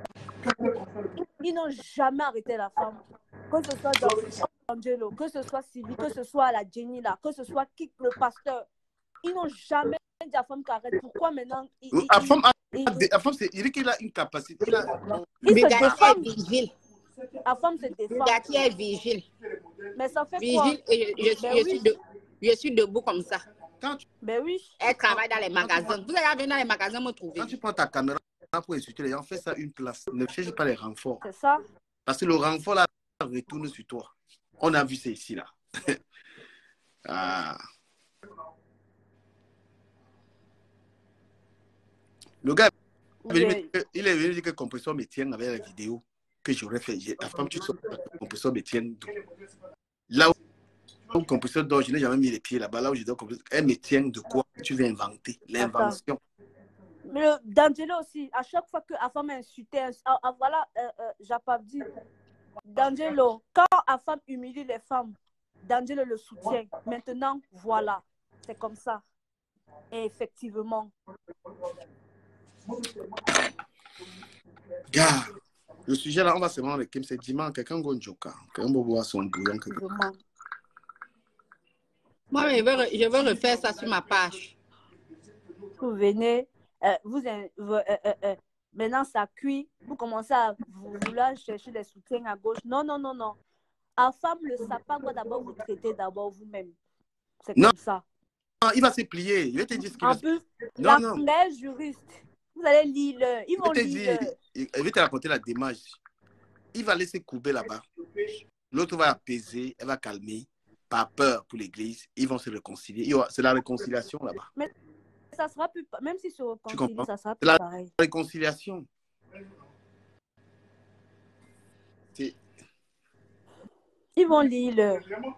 Ils n'ont jamais arrêté la femme. Que ce soit dans Angelo, que ce soit Sylvie, que ce soit la Jenny là, que ce soit qui, le pasteur. Ils n'ont jamais dit à la femme qu'arrête. Pourquoi maintenant la femme, il dit qu'il a une capacité. Il se défend. La femme se défend. Gatti est vigile. Mais ça fait vigile quoi? Et je suis debout comme ça. Ben oui. Elle travaille dans les magasins. Vous allez venir dans les magasins me trouver. Quand tu prends ta caméra pour insulter les gens, fais ça une place. Ne cherche pas les renforts. C'est ça. Parce que le renfort là retourne sur toi. On a vu ça ici là. Le gars, il est venu dire que le compresseur me tienne avec la vidéo que j'aurais fait. La femme, tu sais, le compresseur me tienne. Là où le compresseur dort, je n'ai jamais mis les pieds là-bas. Là où je dors, elle me tient de quoi tu veux inventer? L'invention. Mais D'Angelo aussi, à chaque fois que la femme a insulté, voilà, Japab dit, D'Angelo, quand la femme humilie les femmes, D'Angelo le soutient. Maintenant, voilà, c'est comme ça. Et effectivement. Gars, le sujet là, on va se rendre avec Kim, c'est dimanche, quelqu'un va joker, quelqu'un va boire son bouillon. Moi, je veux refaire ça sur ma page. Vous venez, maintenant ça cuit, vous commencez à vouloir chercher des soutiens à gauche. Non, non, non, non. La femme, le sapin doit d'abord vous traiter d'abord vous-même. C'est comme ça. Non, il va se plier. Il va te dire ce qu'il va se plier. Non, non. Les juristes, vous allez lire. Ils vont lire. Il va te raconter la démarche. Il va laisser couper là-bas. L'autre va apaiser, elle va calmer. Pas peur pour l'église. Ils vont se réconcilier. C'est la réconciliation là-bas. Mais ça sera plus, même si se réconcilie, ça sera plus la pareil. Réconciliation. Ils vont lire.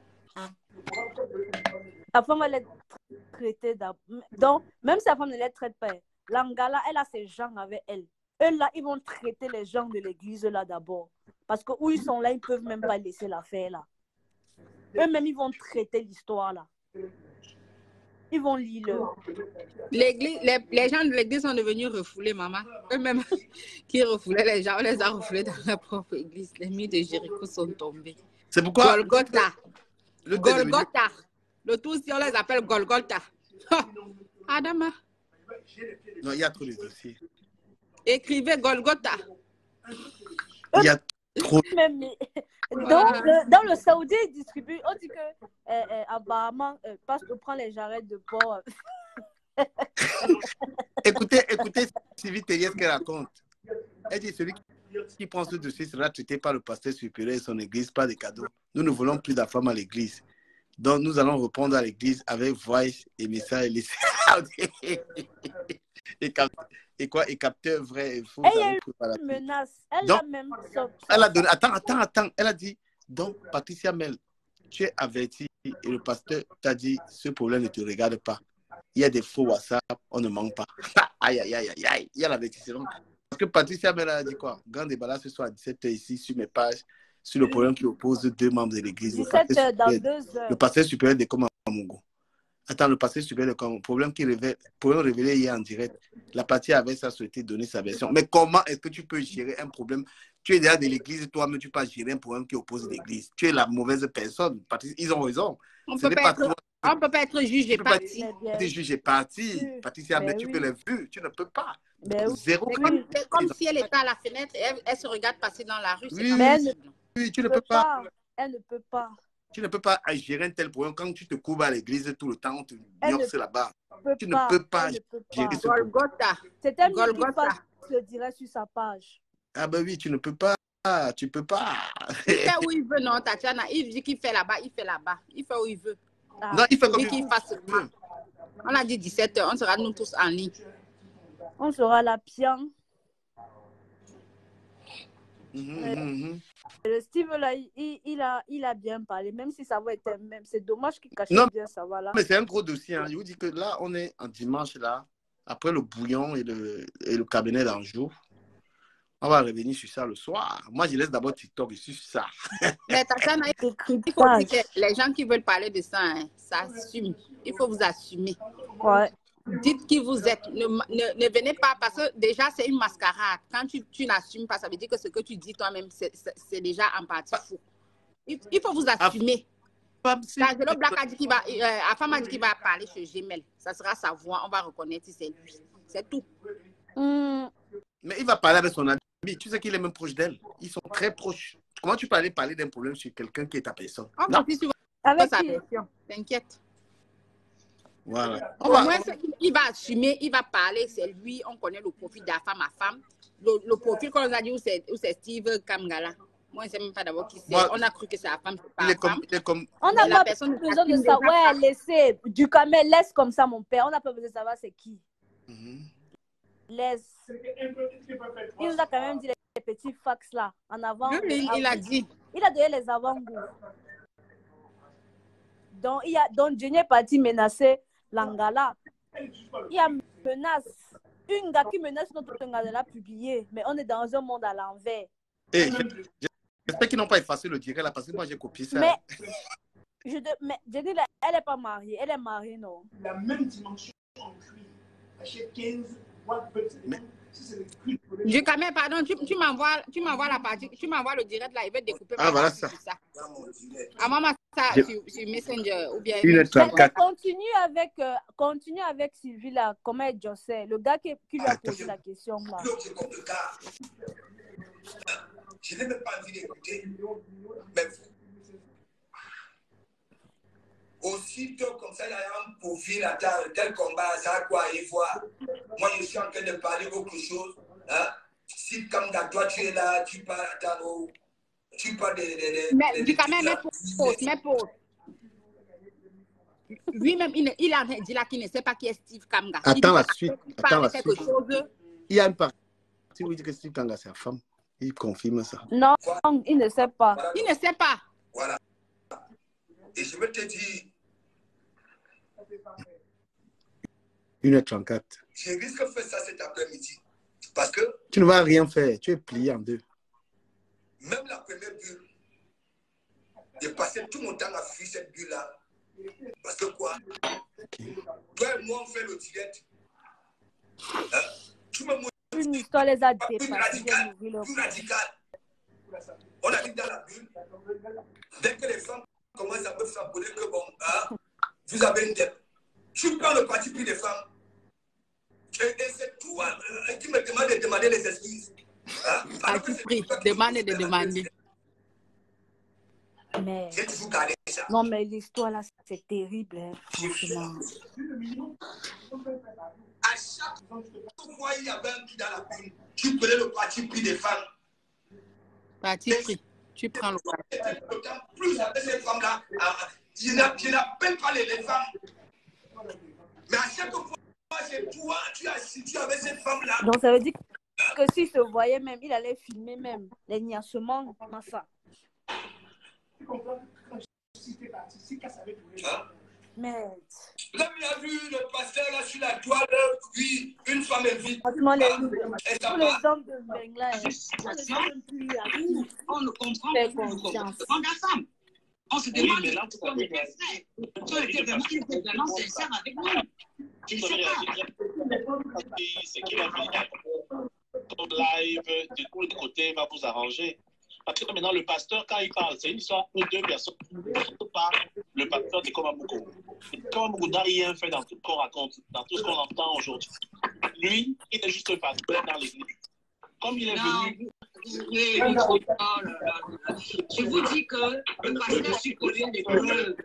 La femme va les traiter d'abord. Donc, même si la femme ne les traite pas, l'Angala, elle a ses gens avec elle. Eux là, ils vont traiter les gens de l'église là d'abord. Parce que où ils sont là, ils ne peuvent même pas laisser l'affaire là. Eux-mêmes, ils vont traiter l'histoire là. Ils vont lire. Les gens de l'église sont devenus refoulés, maman. Eux-mêmes qui refoulaient les gens, on les a refoulés dans leur propre église. Les murs de Jéricho sont tombés. C'est pourquoi... Golgotha. Golgotha. Le tout, si on les appelle Golgotha. Adama. Non, il y a trop de dossiers. Écrivez Golgotha. Il y a trop. Dans le Saoudien, ils distribuent. On dit que apparemment, Pasteur prend les jarrets de porc. Écoutez, Sylvie Tellier, ce qu'elle raconte. Elle dit celui qui prend ce dossier sera traité par le pasteur supérieur et son église, pas des cadeaux. Nous ne voulons plus de femmes à l'église. Donc, nous allons répondre à l'église avec voice et message et capteur vrai et faux. Et il y a eu une menace. Elle a même elle a donné. Attends. Elle a dit, donc, Patricia Mel, tu es avertie et le pasteur t'a dit, ce problème ne te regarde pas. Il y a des faux WhatsApp, on ne manque pas. Aïe. Il y a l'avertissement. Parce que Patricia Mel a dit quoi? Grand débat là ce soir à 17h ici sur mes pages, sur le problème qui oppose deux membres de l'église. 17h dans 2 heures. Le pasteur supérieur de Komamongo. Attends, le pasteur supérieur de Komamongo. Problème révélé hier en direct. La partie avait sa souhaité donner sa version. Mais comment est-ce que tu peux gérer un problème? Tu es derrière de l'église, toi-même, tu peux pas gérer un problème qui oppose l'église. Tu es la mauvaise personne. Ils ont raison. On ne peut pas être juge et parti. Tu es juge et parti. Patricia, mais tu peux les vues. Tu ne peux pas. Zéro. Comme si elle était à la fenêtre et elle se regarde passer dans la rue. Oui, tu ne peux pas. Elle ne peut pas. Tu ne peux pas gérer un tel problème quand tu te cours à l'église tout le temps, on te nurse là-bas. Tu ne peux pas gérer ce problème. C'est elle qui passe le direct sur sa page. Ah ben oui, tu ne peux pas. Tu peux pas. Il fait où il veut, non, Tatiana. Il dit qu'il fait là-bas, il fait là-bas. Il fait où il veut. Non, il fait comme il fasse. On a dit 17h, on sera nous tous en ligne. On sera la pian. Le Steve là, il a bien parlé, même si ça va être même. C'est dommage qu'il cache bien ça, voilà. Mais c'est un gros dossier. Hein. Je vous dis que là, on est en dimanche là, après le bouillon et le cabinet d'un jour. On va revenir sur ça le soir. Moi, je laisse d'abord TikTok sur ça. Mais Tatiana, il faut dire que les gens qui veulent parler de ça, hein, ça assume. Il faut vous assumer. Ouais. Dites qui vous êtes. Ne venez pas parce que déjà, c'est une mascarade. Quand tu n'assumes pas, ça veut dire que ce que tu dis toi-même, c'est déjà en partie faux. Il faut vous assumer. Angelo Black a dit qu'il va, Afam a dit qu'il va parler chez Gmail. Ça sera sa voix. On va reconnaître si c'est lui. C'est tout. Mais il va parler avec son ami. Tu sais qu'il est même proche d'elle. Ils sont très proches. Comment tu peux aller parler d'un problème sur quelqu'un qui est ta personne? Avec sa version. T'inquiète. Voilà. Au moins, il va assumer, il va parler, c'est lui, on connaît le profil de la femme à femme. Le profil qu'on nous a dit où c'est Steve Kamgala. Moi, je ne sais même pas d'abord qui c'est. On a cru que c'est la femme, c'est pas la femme. On n'a pas besoin de savoir. Ouais, laissez. Du camel, laisse comme ça, mon père. On n'a pas besoin de savoir c'est qui. Laisse. Il nous a quand même dit les petits fax là, en avant. Il a dit. Il a donné les avant-goûts. Donc, Jenny est parti menacer l'Angala. Il y a une menace. Une gars qui menace notre Angala l'a publié. Mais on est dans un monde à l'envers. J'espère qu'ils n'ont pas effacé le direct là, parce que moi j'ai copié ça. Mais Jenny, elle n'est pas mariée. Elle est mariée, non? La même dimension en cuir. Achète 15 watts. Je quand même, pardon, tu m'envoies la partie, tu m'envoies le direct là, il va découper. Ah, voilà ça. À maman, ça sur Messenger ou bien. Continue avec Sylvie là, comment est José, le gars qui lui a posé la question là. Je n'ai même pas envie d'écouter. Mais aussitôt comme ça, il y a un profil à tel combat, ça a quoi y voir. Moi, je suis en train de parler autre chose. Hein? Si comme toi, tu es là, tu parles, tu parles mais dis quand même, mais pause. Lui-même, il a dit là qu'il ne sait pas qui est Steve Kamga. Attends la suite. Chose. Il y a une partie où il dit que Steve Kamga, c'est la femme. Il confirme ça. Non, il ne sait pas. Voilà. Il ne sait pas. Voilà. Et je vais te dire. 1h34. Je risque de faire ça cet après-midi. Parce que. Tu ne vas rien faire. Tu es plié en deux. Même la première bulle. J'ai passé tout mon temps à fuir cette bulle-là. Parce que quoi? Toi et moi, on fait le direct. Hein? Tu me montres. Une histoire les a dépassés. Plus radical. On arrive dans la bulle. Dès que les femmes commence à me frapponner que bon, vous avez une dette. Tu prends le parti pris des femmes. Et c'est toi qui me demande de demander les excuses. Parti pris, demande de demander. Mais... J'ai toujours gardé ça. Non, mais l'histoire là, c'est terrible, hein, franchement. À chaque fois, il y avait un qui dans la pile. Tu prenais le parti pris des femmes. Parti pris. Tu prends le parti. Plus avec ces femmes-là, tu n'appelles pas les femmes. Mais à chaque fois, c'est toi, tu as situé avec ces femmes-là. Donc ça veut dire que s'il se voyait même, il allait filmer même les niassements, ça. Tu comprends? Si t'es parti, si casse avec mais... Là, il a vu le pasteur là sur la toile, oui, une femme est vide. Franchement, les hommes de Bengla, on ne comprend pas la femme. On se demande ce qu'on était fait. Tu étais vraiment sincère avec nous. Je ne sais pas. C'est qu'il a fait ton live de tous les côtés va vous arranger. Parce que maintenant, le pasteur, quand il parle, c'est une histoire où deux personnes ne parlent. Le pasteur de Komamouko. Komamouko n'a rien fait dans tout ce qu'on raconte, dans tout ce qu'on entend aujourd'hui. Lui, il est juste un pasteur dans l'église. Comme il est venu. Je vous dis que le pasteur supérieur des preuves.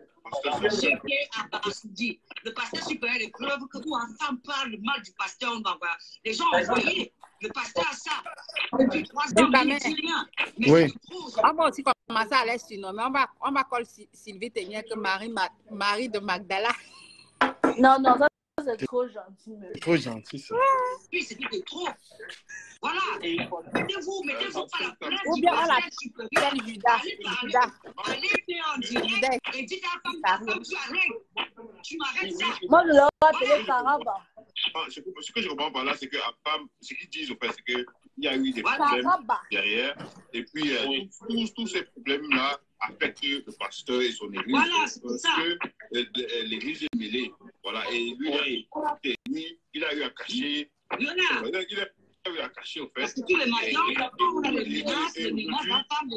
Le pasteur supérieur des preuves que quand une femme parle mal du pasteur, on va voir. Les gens ont envoyé. Le pasteur a ça. Depuis 3 ans, il ne dit rien. Mais oui. On va aussi commencer à l'aise surnommer. On va coller Sylvie Ténia que Marie de Magdala. Non, ça c'est trop gentil. Trop gentil, ça. Oui, c'était trop. Voilà. Mettez-vous pas la place. Ou bien on l'appelle Judas. Allez en direct et dites à la femme, tu arrêtes. Tu m'arrêtes ça. Moi, je leur appelle Karaba. Ce que je comprends par là, c'est que ce qu'ils disent, en fait, c'est qu'il y a eu des problèmes derrière. Et puis, tous ces problèmes-là affectent le pasteur et son église. Voilà, c'est parce ça. que l'église est mêlée. Voilà. Et lui, il a eu à cacher. Il a eu à cacher, en fait. Parce que tous les matins, on a les menaces, la femme,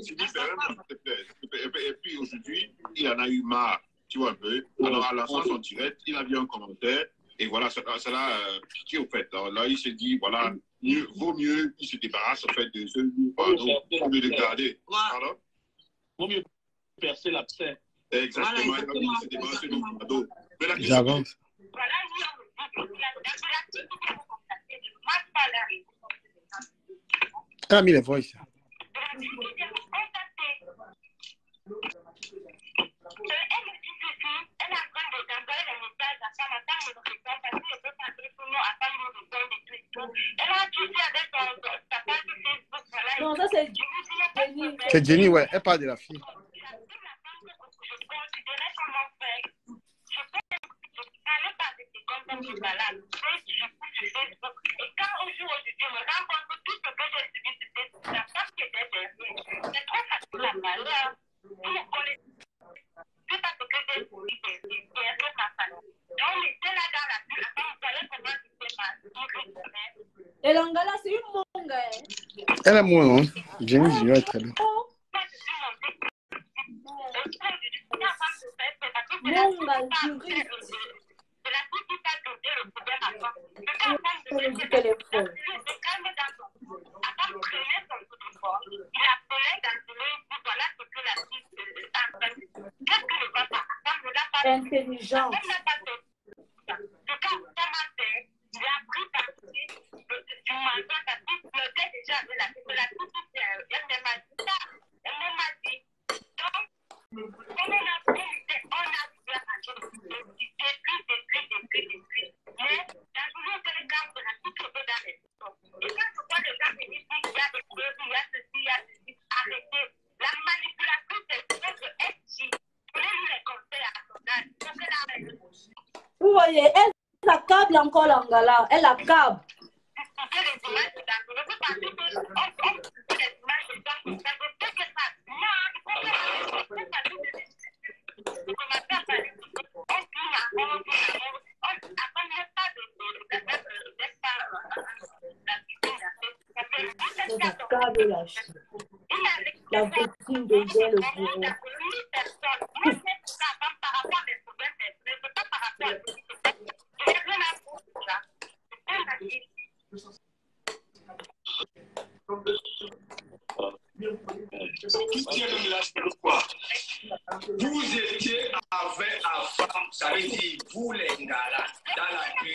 et puis, aujourd'hui, il en a eu marre, tu vois un peu. Alors, à lançant son direct, il a vu un commentaire. Et voilà, ça l'a piqué, au fait. Alors là, il s'est dit, voilà, vaut mieux, il se débarrasse, en fait, de ce pardon, de le garder. Pardon? Vaut mieux percer l'abcès. Exactement, il s'est débarrassé de son pardon. J'avance. Elle a mis les voix ici. Non, ça c'est Jenny. C'est Jenny, ouais. Elle parle de la fille. Et l'Angala, c'est une monga. Elle est moins, hein. Jenny Junior est très bien. Monga, juriste. Intelligente. Vous voyez, elle accable encore l'Angala. Elle accable. Elle accable la victime de le bureau. Vous étiez avec la femme, ça veut dire vous les gars là, dans la rue.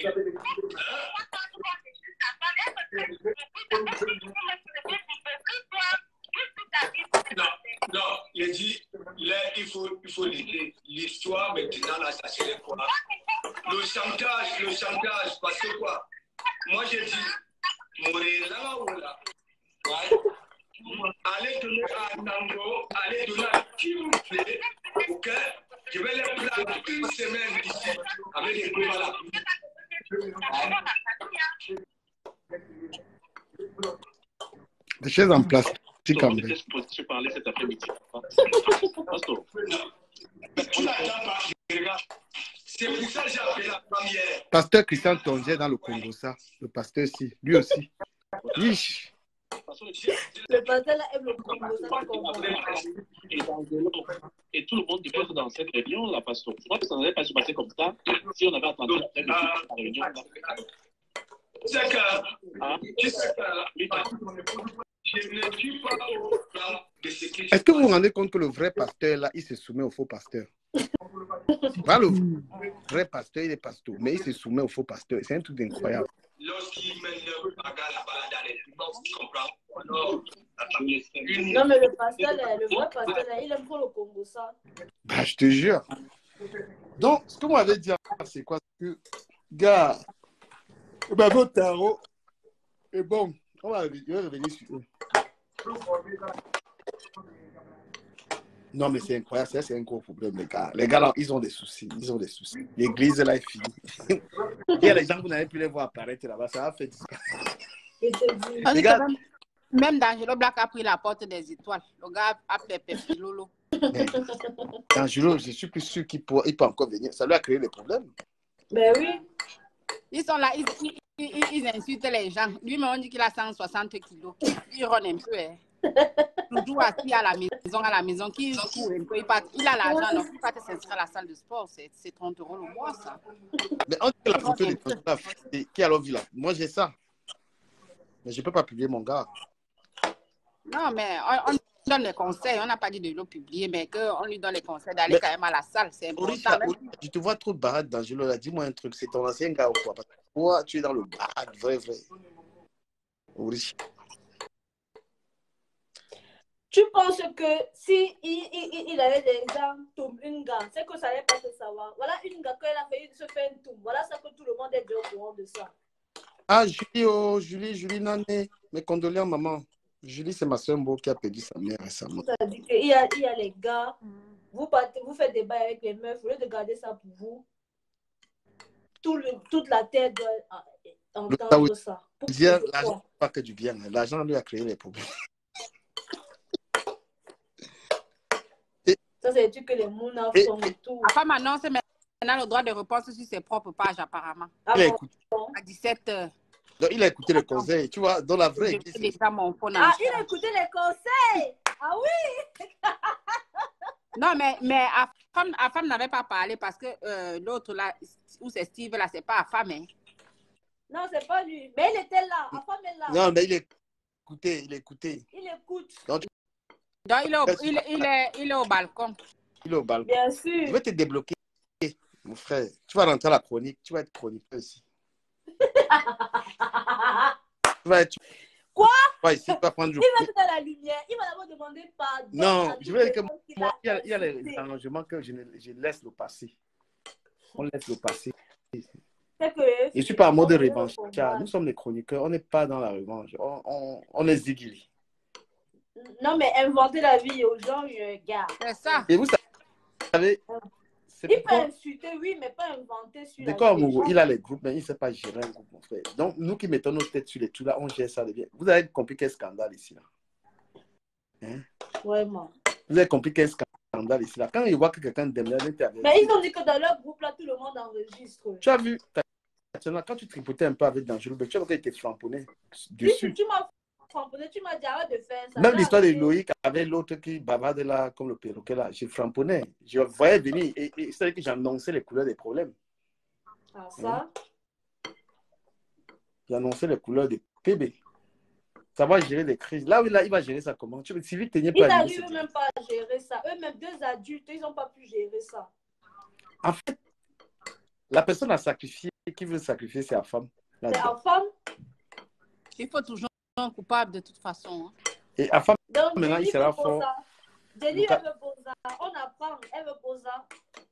Non, il dit, là, il faut l'aider. L'histoire maintenant, là, ça serait quoi? Le chantage, parce que quoi? Moi, j'ai dit, Morela ou là, ouais. Allez donner à Nango, allez donner à qui vous plaît, ok? Je vais les prendre une semaine ici, avec des coups à la Des chaises en plastique. Je parlais cet après-midi. Tu n'attends pas, regarde. C'est pour ça que j'ai appelé la première. Pasteur Christian Tonget dans le Congo, ça. Le pasteur aussi. Lui aussi. Yish. Le pasteur là aime le Congo, ça. Et tout le monde devait être dans cette réunion, là, pasteur. Je crois que ça n'allait pas se passer comme ça si on avait attendu la réunion. C'est que, je ne suis pas au plan de ce que je... Est-ce que vous vous rendez compte que le vrai pasteur, là, il se soumet au faux pasteur? Pas le vrai pasteur, il est pasteur, mais il se soumet au faux pasteur. C'est un truc incroyable. Lorsqu'il mène le bagarre là-bas dans les box, tu comprends? Non, mais le pasteur, là, le vrai pasteur, là, il aime trop le Congo, ça. Bah, je te jure. Donc, ce que vous m'avez dit, c'est quoi? Que, gars, bah, votre tarot est bon. On va revenir sur eux. Non, mais c'est incroyable. Ça, c'est un gros problème, les gars. Les gars, là, ils ont des soucis. L'église, là, est finie. Il y a les gens que vous n'avez plus les voir apparaître là-bas. Ça a fait disparaître. Les gars, même D'Angelo Black a pris la porte des étoiles. Le gars a fait Pépi Lolo. D'Angelo, je suis plus sûr qu'il peut encore venir. Ça lui a créé des problèmes. Ben oui. Ils sont là, ils insultent les gens. Lui-même, on dit qu'il a 160 kilos. Il ronne un peu. Hein. Toujours assis à la maison, qui court un peu. Il a l'argent, donc il va te s'inscrire à la salle de sport. C'est 30 € le mois, ça. Mais on dit que la photo de qui a l'envie là. Moi, j'ai ça. Mais je ne peux pas publier mon gars. Non, mais on donne les conseils. On n'a pas dit de le publier, mais qu'on lui donne les conseils d'aller quand même à la salle. C'est important. Tu te vois trop de barade d'Angelo là. Dis-moi un truc. C'est ton ancien gars ou quoi? Parce que toi, tu es dans le barade, vrai. Oui. Tu penses que si il avait des gens, une gars, c'est que ça n'allait pas se savoir. Voilà une gars, quand elle a failli se faire une toum. Voilà ça que tout le monde est déjà au courant de ça. Ah, Julie Nané. Mes condoléances, maman. Julie, c'est ma soeur qui a perdu sa mère récemment. Ça dit qu'il y a les gars, vous faites des bails avec les meufs, au lieu de garder ça pour vous, toute la terre doit entendre ça. L'argent, pas que du bien. L'argent lui a créé les problèmes. Ça, c'est du que les mounas font et tout. La femme annonce maintenant le droit de réponse sur ses propres pages, apparemment. Il a écouté. À 17h. Donc, il a écouté le conseil, tu vois, dans la vraie église. Il a écouté les conseils. Ah oui. Non, mais Afam n'avait pas parlé parce que l'autre là, où c'est Steve là, c'est pas Afam. Hein. Non, c'est pas lui. Mais il était là. Afam est là. Non, mais il écoutait. Il écoute. Donc, il est au balcon. Il est au balcon. Bien sûr. Je vais te débloquer, mon frère. Tu vas rentrer à la chronique. Tu vas être chroniqueur ici. Quoi? Ouais, ici, tu vas prendre il va être dans la lumière. Il va d'abord demander pardon. Non, je veux dire que moi, il y a les arrangements que je laisse le passer. On laisse le passer. Je ne suis pas en mode revanche. Nous sommes les chroniqueurs. On n'est pas dans la revanche. On est zigili. Non, mais inventer la vie aux gens, gars. C'est ça. Et vous savez... Il peut insulter, oui, mais pas inventer sur la vie. Il a les groupes, mais il ne sait pas gérer un groupe, mon frère. Donc, nous qui mettons nos têtes sur les trucs là, on gère ça de bien. Vous avez compris quel scandale ici, là. Hein? Vraiment. Vous avez compris quel scandale ici, là. Quand ils voient que quelqu'un d'aime, mais ils ont dit que dans leur groupe, là, tout le monde enregistre. Tu as vu, quand tu tripotais un peu avec D'Angelo, tu as vu qu'il était framponné dessus. Tu m'as framponné, tu m'as dit arrête de faire ça. Même l'histoire de Loïc avec l'autre qui bavarde là, comme le perroquet là, j'ai framponné. Je voyais venir et c'est vrai que j'annonçais les couleurs des problèmes. Ah, ça? J'ai annoncé les couleurs de PB. Ça va gérer les crises. Là, là il va gérer ça comment? Sylvie Ténier Ils n'arrivent même pas à gérer ça. Eux-mêmes, 2 adultes, ils n'ont pas pu gérer ça. En fait, la personne à sacrifier, qui veut sacrifier, c'est la femme. C'est la femme? Il faut toujours un coupable de toute façon. Hein. Et la femme, donc, maintenant, il sera fort. Jenny, elle veut Boza. On apprend, elle veut Boza.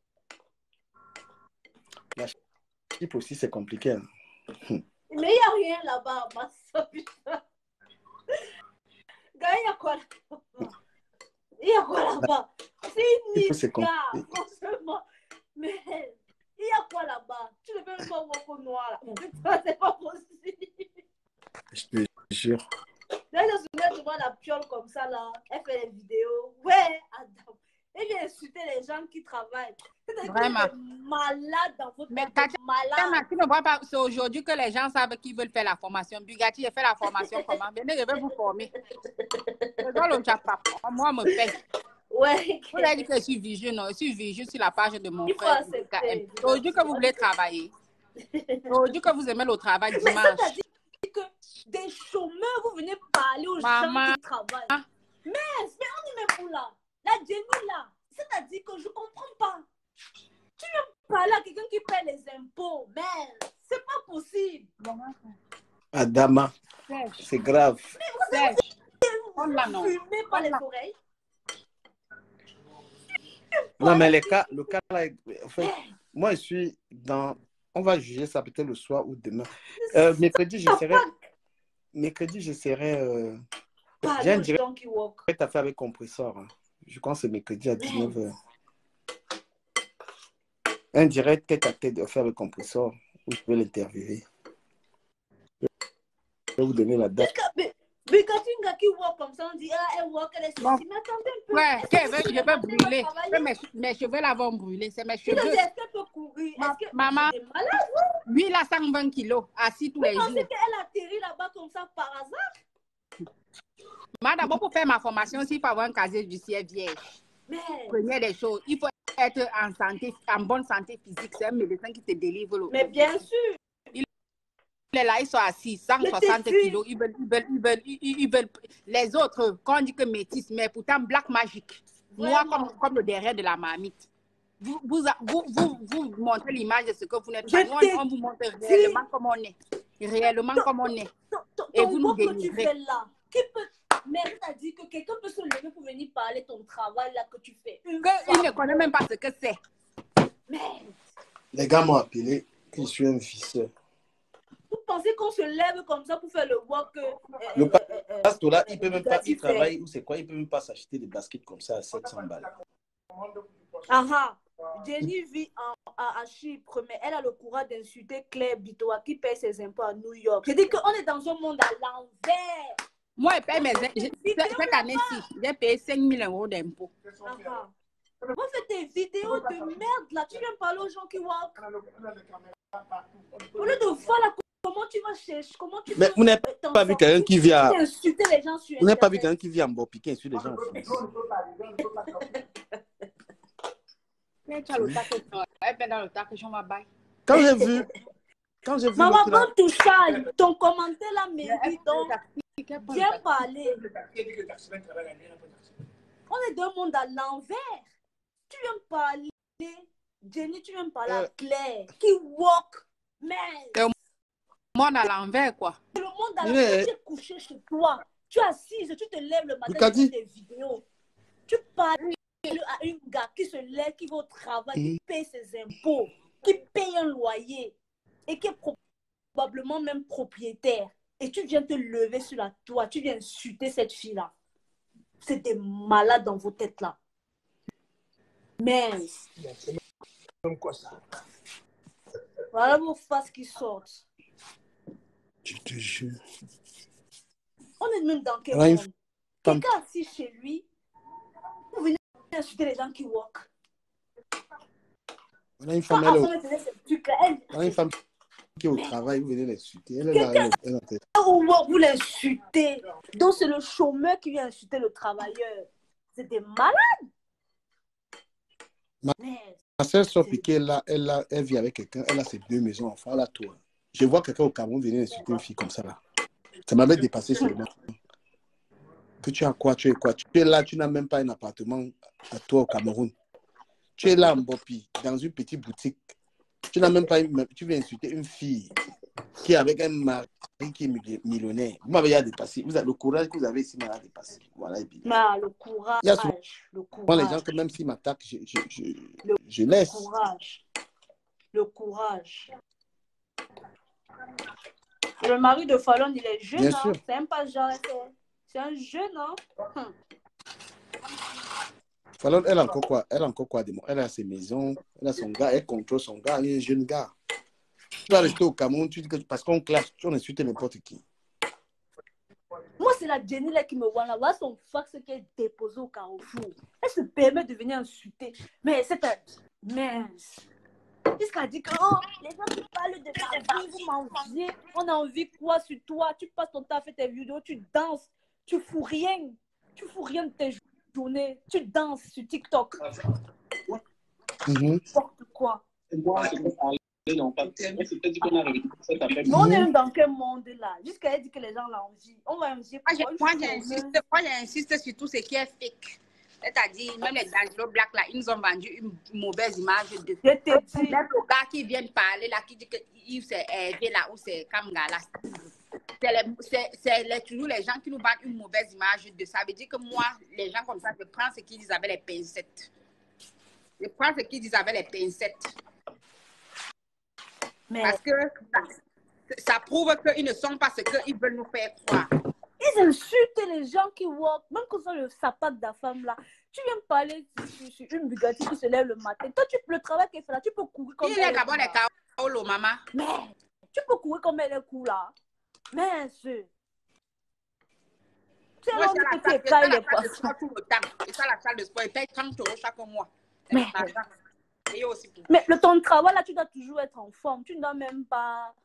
La chip aussi, c'est compliqué. Hein. Mais il n'y a rien là-bas, ma soeur, putain. Gars, il y a quoi là-bas? Il y a quoi là-bas? C'est une nique, franchement. Mais il y a quoi là-bas? Tu ne peux même pas voir au noir là. Putain, c'est pas possible. Je te jure. Là, je me souviens de voir la piole comme ça là. Elle fait des vidéos. Ouais, Adam. Elle vient insulter les gens qui travaillent. Vraiment. Malade dans votre mais malade. Tu ne vois pas, c'est aujourd'hui que les gens savent qu'ils veulent faire la formation. Bugatti, j'ai fait la formation comment? Venez, je vais vous former. Moi, je me paye. Ouais. Vous avez dit que je suis vigile, non? Je suis vigile sur la page de mon frère. Aujourd'hui que vous voulez travailler. Aujourd'hui que vous aimez le travail dimanche. Mais ça, dit que des chômeurs, vous venez parler aux gens qui travaillent. Mais on est même où là? La Jenny là, c'est-à-dire que je ne comprends pas. Tu viens parler à quelqu'un qui paie les impôts, mais c'est pas possible. Adama, c'est grave. Mais vous êtes fumé par les oreilles. Non, mais le cas là, en fait, moi je suis dans... On va juger ça peut-être le soir ou demain. Mercredi, j'essaierai... J'ai un direct à faire avec compresseur. Hein. Je pense que c'est mercredi à 19h. Un direct tête à tête à faire avec compresseur où je vais l'interviewer. Je vais vous donner la date. Mais quand une gars qui walk comme ça, on dit elle walk, elle est sexy. Mais attendez un peu. Ouais, je vais brûler. Mes cheveux là vont brûler. C'est mes cheveux. Est-ce qu'elle peut courir? Maman, lui, il a 120 kilos, assis tous les jours. Vous pensez qu'elle atterrit là-bas comme ça par hasard? Moi, d'abord, pour faire ma formation, il faut avoir un casier judiciaire vierge. Première des choses, il faut être en bonne santé physique. C'est un médecin qui te délivre. Mais bien sûr. Il est là, ils sont assis, 160 kilos. Ils veulent. Les autres, quand on dit que métis, mais pourtant black magic. Noir comme le derrière de la marmite. Vous montrez l'image de ce que vous n'êtes pas. Nous, on vous montre réellement comme on est. Réellement comme on est. Et vous nous délivrez. Mais tu as dit que quelqu'un peut se lever pour venir parler de ton travail là que tu fais. Il ne connaît même pas ce que c'est. Les gars m'ont appelé que je suis un visseur. Vous pensez qu'on se lève comme ça pour faire le work? Le pasteur là, il peut même pas, il travaille ou c'est quoi, il peut même pas s'acheter des baskets comme ça à 700 balles. Jenny vit à Chypre, mais elle a le courage d'insulter Claire Bitoa qui paie ses impôts à New York. Je dis qu'on est dans un monde à l'envers. Moi, je paye mes impôts. Cette année-ci, j'ai payé 5 000 € d'impôts. Vous faites des vidéos de merde là. Tu viens parler aux gens qui walk. Au lieu de voir là, comment tu vas chercher, comment tu mais vous n'avez pas vu quelqu'un qui vient insulter les gens sur Internet. Vous n'avez pas vu quelqu'un qui vient en beau piquer sur les gens. Quand j'ai vu Maman, bon tout ça, ton commentaire là mérite donc bien parler. On est dans un monde à l'envers. Tu viens parler, Jenny, tu viens parler à Claire, qui walk, mais... Moi, on est à l'envers, quoi. Le monde à l'envers, tu es couché chez toi. Tu es assise, tu te lèves le matin, tu fais des vidéos. Tu parles à une gars qui se lève, qui va au travail, qui paye ses impôts, qui paye un loyer et qui est probablement même propriétaire. Et tu viens te lever sur la toit, tu viens insulter cette fille-là. C'est des malades dans vos têtes là. Mais comme quoi ça? Voilà vos faces qui sortent. Je te jure. On est même dans quel monde? Quelqu'un assis chez lui, vous venez insulter les gens qui walk. On a une femme, une femme qui est au travail, vous venez l'insulter. Vous l'insultez. Donc c'est le chômeur qui vient insulter le travailleur. C'est des malades. Ma soeur sort piquée, elle vit avec quelqu'un, elle a ses 2 maisons, enfin, elle a tout. je vois quelqu'un au Cameroun venir insulter une fille comme ça là. Ça m'avait dépassé seulement. Que tu as quoi, tu es quoi? Tu es là, tu n'as même pas un appartement à toi au Cameroun. Tu es là en Bopi, dans une petite boutique. Tu n'as même pas tu viens insulter une fille qui est avec un mari qui est millionnaire. Vous m'avez dépassé. Le courage que vous avez ici m'a dépassé. Voilà. Le courage. Il y a souvent les gens que même s'ils m'attaquent, je laisse. Le courage. Le mari de Fallon, il est jeune. Bien sûr. C'est même pas genre. C'est un jeune, hein? Fallon, elle a encore quoi? Elle a encore quoi? Elle a ses maisons, elle a son gars, elle contrôle son gars, elle est un jeune gars. Tu vas rester au Cameroun, tu dis que parce qu'on clash, on insulte n'importe qui. Moi, c'est la Jenny là qui me voit là. Voilà son fax qu'elle est déposé au Carrefour. Elle se permet de venir insulter. Mais c'est un mince. Jusqu'à dire que les gens qui parlent de ta vie, vous m'enviez. On a envie quoi sur toi? Tu passes ton temps à faire tes vidéos, tu danses, tu fous rien. Tu fous rien de tes journées. Tu danses sur TikTok. N'importe quoi. Non, pas. On est dans quel monde là? Jusqu'à elle dit que les gens l'ont envie. On va envier. Moi, j'insiste sur tout ce qui est fake. C'est-à-dire, même les D'Angelo Black là, ils nous ont vendu une mauvaise image de je te dis. Les gars qui viennent parler là, qui disent que c'est Hervé là ou c'est Kamga là. C'est toujours les gens qui nous vendent une mauvaise image de ça. Ça veut dire que moi, les gens comme ça, je prends ce qu'ils disent avec les pincettes. Je prends ce qu'ils disent avec les pincettes. Mais parce que ça prouve qu'ils ne sont pas ce qu'ils veulent nous faire croire. Ils insultent les gens qui walk, même quand c'est le sapin de la femme là. Tu viens me parler sur une Bugatti qui se lève le matin. Toi, le travail qu'elle fait là, tu peux courir comme elle. Il est d'abord les kaolo, maman. Mais tu peux courir comme elle est cool là. Mais c'est. C'est là que tu es calme pas. Et ça, la salle de sport, il paye 30 € chaque mois. Mais le temps de travail là, tu dois toujours être en forme. Tu ne dois même pas.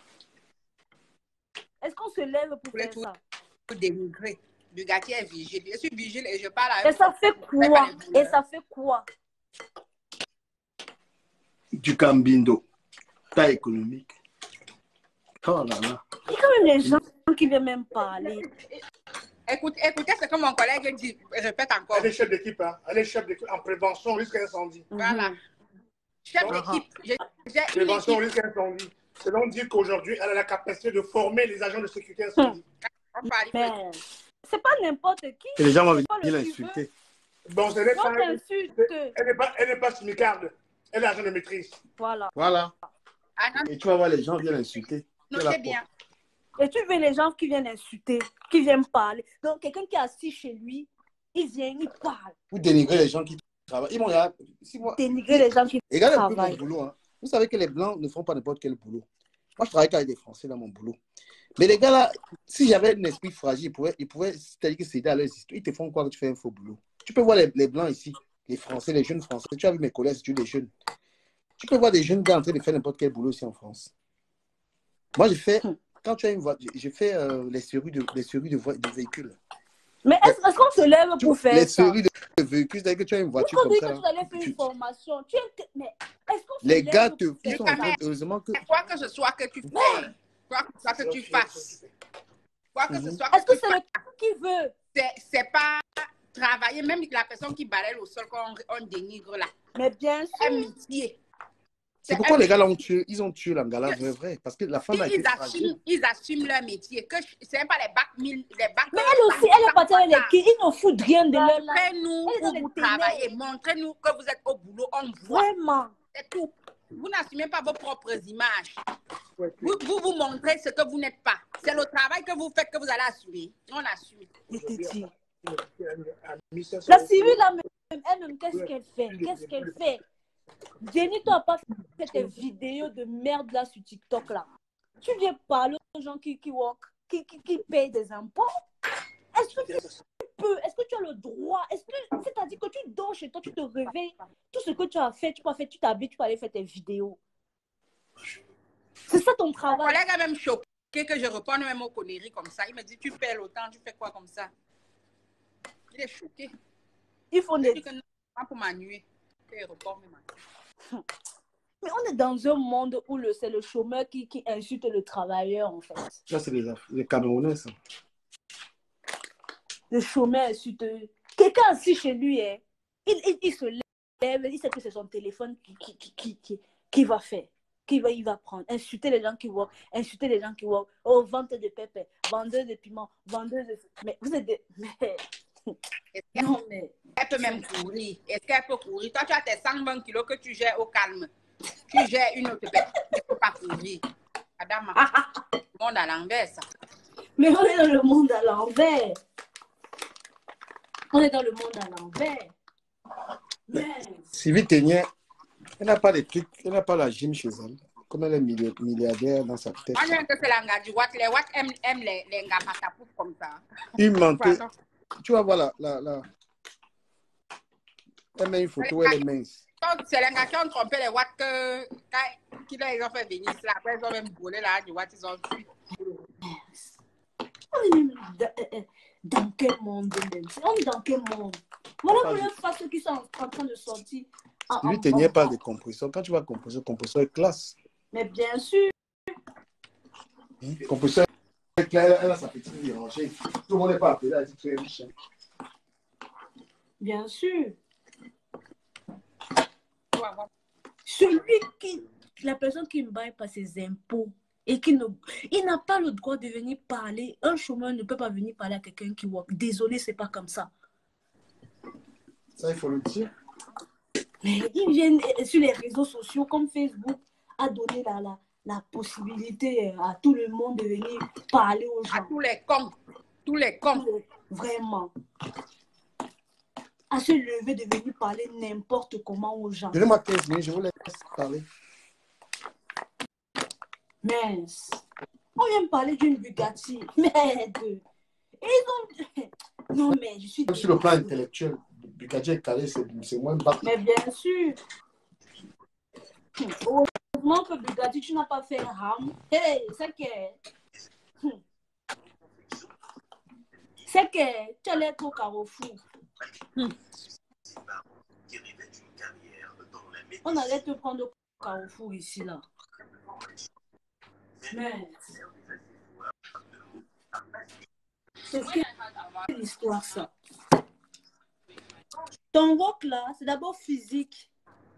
Est-ce qu'on se lève pour faire ça? Dénigrer. Bugatti est vigile. Je suis vigile et je parle avec. Et ça fait quoi? Et ça fait quoi? Du cambindo. Pas économique. Oh là là. Il y a quand même des gens qui viennent même parler. Écoutez ce que mon collègue dit. Répète encore. Elle est chef d'équipe, hein? Elle est chef d'équipe en prévention au risque d'incendie. Voilà. Chef d'équipe. Prévention au risque d'incendie. Selon dire qu'aujourd'hui, elle a la capacité de former les agents de sécurité incendie. C'est pas n'importe qui. Et les gens vont venir l'insulter. Bon, ce n'est pas. Elle n'est pas smicarde. Elle est agent de maîtrise. Voilà. Et tu vas voir les gens viennent l'insulter. Non, c'est bien. Et tu veux les gens qui viennent insulter, qui viennent parler. Donc, quelqu'un qui est assis chez lui, il vient, il parle. Vous dénigrez les gens qui travaillent. Dénigrer les gens qui travaillent. Regardez un peu mon boulot. Hein. Vous savez que les Blancs ne font pas n'importe quel boulot. Moi, je travaille avec des Français dans mon boulot. Mais les gars là, si j'avais un esprit fragile, ils pouvaient c'est-à-dire que c'est à leurs histoires. Ils te font quoi que tu fais un faux boulot? Tu peux voir les Blancs ici, les Français, les jeunes Français. Tu as vu mes collègues, tu es des jeunes. Tu peux voir des jeunes gars en train de faire n'importe quel boulot ici en France. Moi, quand tu as une voiture, je fais les séries de véhicules. Mais est-ce qu'on se lève pour faire ça? Les séries de véhicules, c'est-à-dire que tu as une voiture comme ça. Tu allais faire une formation. Mais est-ce qu'on se les lève gars, ils sont en train, heureusement que... Quoi que ce soit que tu fais, quoi que ce soit que tu fasses, quoi que ce soit est-ce que c'est le qui veut? C'est pas travailler, même la personne qui balaye au sol quand on dénigre là. Mais bien sûr. C'est un métier. C'est pourquoi les gars là ils ont tué l'Angala vrai. Parce que la femme a été fragile. Ils assument leur métier. Que c'est même pas les bacs 1000, les bacs. Mais elle aussi, elle est partie avec les qui. Ils ne foutent rien de leur là. Montrez-nous où vous travaillez. Montrez-nous que vous êtes au boulot. On voit. Vraiment. C'est tout. Vous n'assumez pas vos propres images. Vous montrez ce que vous n'êtes pas. C'est le travail que vous faites que vous allez assumer. On assume. Je te dis. La civile elle-même, qu'est-ce qu'elle fait? Qu'est-ce qu'elle fait? Jenny, tu n'as pas fait tes vidéos de merde là sur TikTok là. Tu viens parler aux gens qui payent des impôts. Est-ce que tu peux? Est-ce que tu as le droit? C'est-à-dire que tu dors chez toi, tu te réveilles, tout ce que tu as fait, tu t'habilles, tu peux aller faire tes vidéos. C'est ça ton travail. Mon collègue a même choqué que je réponde même aux conneries comme ça. Il me dit, tu perds le temps, tu fais quoi comme ça? Il est choqué. Il faut des... Pas pour m'ennuyer. Mais on est dans un monde où c'est le chômeur qui insulte le travailleur, en fait. Ça, c'est les Camerounais, ça. Le chômeur insulte... Quelqu'un assis chez lui, hein, il se lève, il sait que c'est son téléphone qui va faire. Il va prendre. Insulter les gens qui work, insulter les gens qui work. Oh, vente de pépé, vendeuse de piment, vendeuse de... Mais vous êtes des... Mais... Non, mais... Elle peut même courir. Est-ce qu'elle peut courir? Toi, tu as tes 120 kilos que tu gères au calme. Tu gères une autre pépé. Elle ne peut pas courir. Madame, le monde à l'envers, ça. Mais on est dans le monde à l'envers. On est dans le monde à l'envers. Mais... Sylvie Ténier, elle n'a pas les trucs, elle n'a pas la gym chez elle. Comme elle est milliardaire dans sa tête. Moi, j'aime que c'est l'anga du Watt. Les Watt aiment les gars patapouf comme ça. Il manque. Tu vas voir la... Elle met une photo, elle est mince. C'est les gars qui ont trompé les Watt qui les ont fait venir. Après, ils ont même brûlé là du Watt, ils ont fui. Dans quel monde même? On est dans quel monde? Voilà pour les faces qui sont en train de sortir. Lui, tenait pas de compresseur. Quand tu vas compresser, compresseur est classe. Mais bien sûr. Compresseur est classe, elle a sa petite vie rangée. Tout le monde n'est pas appelé, elle dit très riche. Bien sûr. Celui la personne qui ne paye pas ses impôts et il n'a pas le droit de venir parler. Un chômeur ne peut pas venir parler à quelqu'un qui work. Désolé, c'est pas comme ça. Ça, il faut le dire. Mais ils viennent sur les réseaux sociaux comme Facebook à donner la possibilité à tout le monde de venir parler aux gens. À tous les cons. Tous les cons. Vraiment. À se lever de venir parler n'importe comment aux gens. Donnez-moi 15 minutes, je vous laisse parler. Mince. On vient me parler d'une Bugatti. Merde. Non, mais je suis... Même sur le plan intellectuel, Bugatti est calé, c'est moins bas. Mais bien sûr. Heureusement que Bugatti, tu n'as pas fait un ham. Hey, c'est que... C'est que tu allais être au Carrefour. On allait te prendre au Carrefour ici, là. Mais... C'est quelle histoire, ça? Ton rock, là, c'est d'abord physique.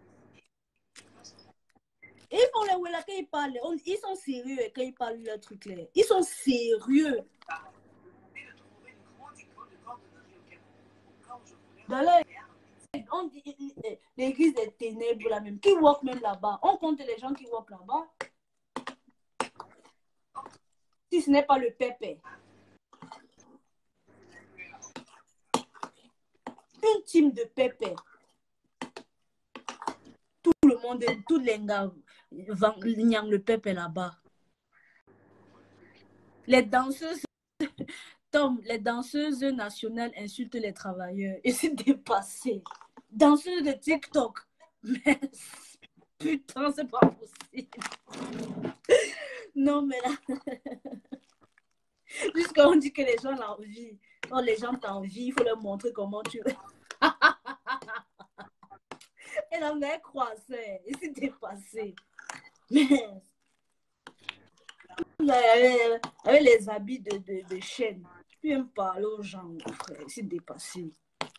Et pour les Wella, quand ils parlent, ils sont sérieux quand ils parlent de leur truc là. Ils sont sérieux. Dans l'église des ténèbres, là même, qui walk même là-bas. On compte les gens qui walk là-bas. Si ce n'est pas le pépé. Une team de pépé. Tout le monde, tous les gars, le pépé là-bas. Les danseuses, Tom, les danseuses nationales insultent les travailleurs. Et c'est dépassé. Danseuses de TikTok. Mais putain, c'est pas possible. Non, mais là... Jusqu'à on dit que les gens l'envient. Quand les gens t'envient, il faut leur montrer comment tu... Elle en est croisée. Et c'est dépassé. Mais... Avec les habits de chaîne. Tu viens me parler aux gens, frère. C'est dépassé.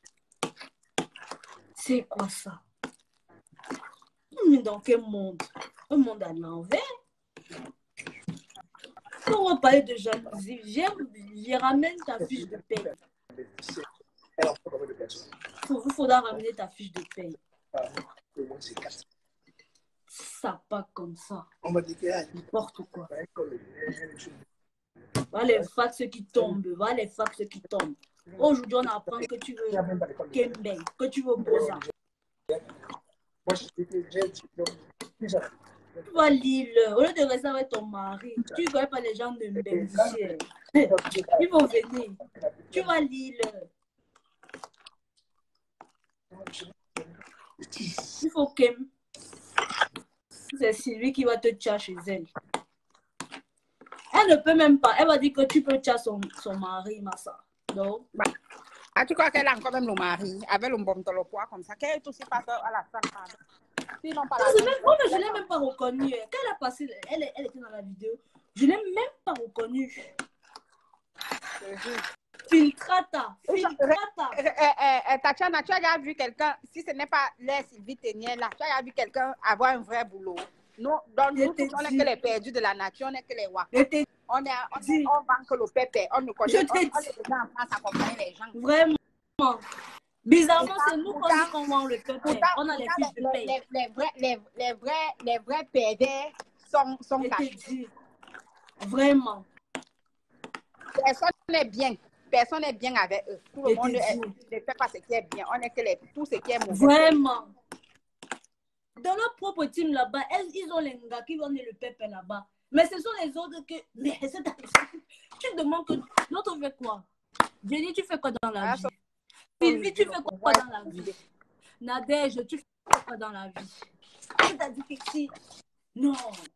C'est quoi ça? Mais dans quel monde? Un monde à l'envers? Quand on va parler de jalousie, viens ramène ta fiche de paye. Il faudra ramener ta fiche de paye. Ça pas comme ça. N'importe quoi. Va les fax qui tombent. Va les fax qui tombent. Aujourd'hui, on apprend que tu veux Kembe, que tu veux Boza. Tu vas lire. Au lieu de rester avec ton mari, tu ne connais pas les gens de Mbembiché. Ils vont venir. Tu vas lire. Il faut que c'est Sylvie qui va te tchar chez elle. Elle ne peut même pas. Elle va dire que tu peux tchar son mari, Massa. Donc. Ah, tu crois qu'elle a encore même le mari avec le bon de le poids comme ça? Qu'elle est aussi pas à la salle. S'ils n'ont pas Non, l'argent, moi, je ne l'ai même pas reconnue. Quand elle a passé, elle était dans la vidéo, je ne l'ai même pas reconnue. Filtrata. Tatiana, tu as déjà vu quelqu'un, si ce n'est pas les Sylvie Ténier là, tu as déjà vu quelqu'un avoir un vrai boulot. Nous, on n'est que les perdus de la nature, on n'est que les rois. On vend que le pépé, on nous connaît, on est déjà en France à accompagner les gens. Vraiment. Bizarrement, c'est nous qu'on vend le pépé. On a les fiches de paye. Les vrais pervers sont cachés. Vraiment. Personne n'est bien. Personne n'est bien avec eux. Tout le monde ne fait pas ce qui est bien. On est que tout ce qui est mauvais. Vraiment. Dans leur propre team là-bas, ils ont les gars qui vendent le pépé là-bas. Mais ce sont les autres que... Mais tu te demandes que l'autre fait quoi? Jenny, tu fais quoi dans la vie? Sylvie, tu fais quoi dans la vie? Nadège, tu fais quoi dans la vie? C'est-à-dire que si... Non.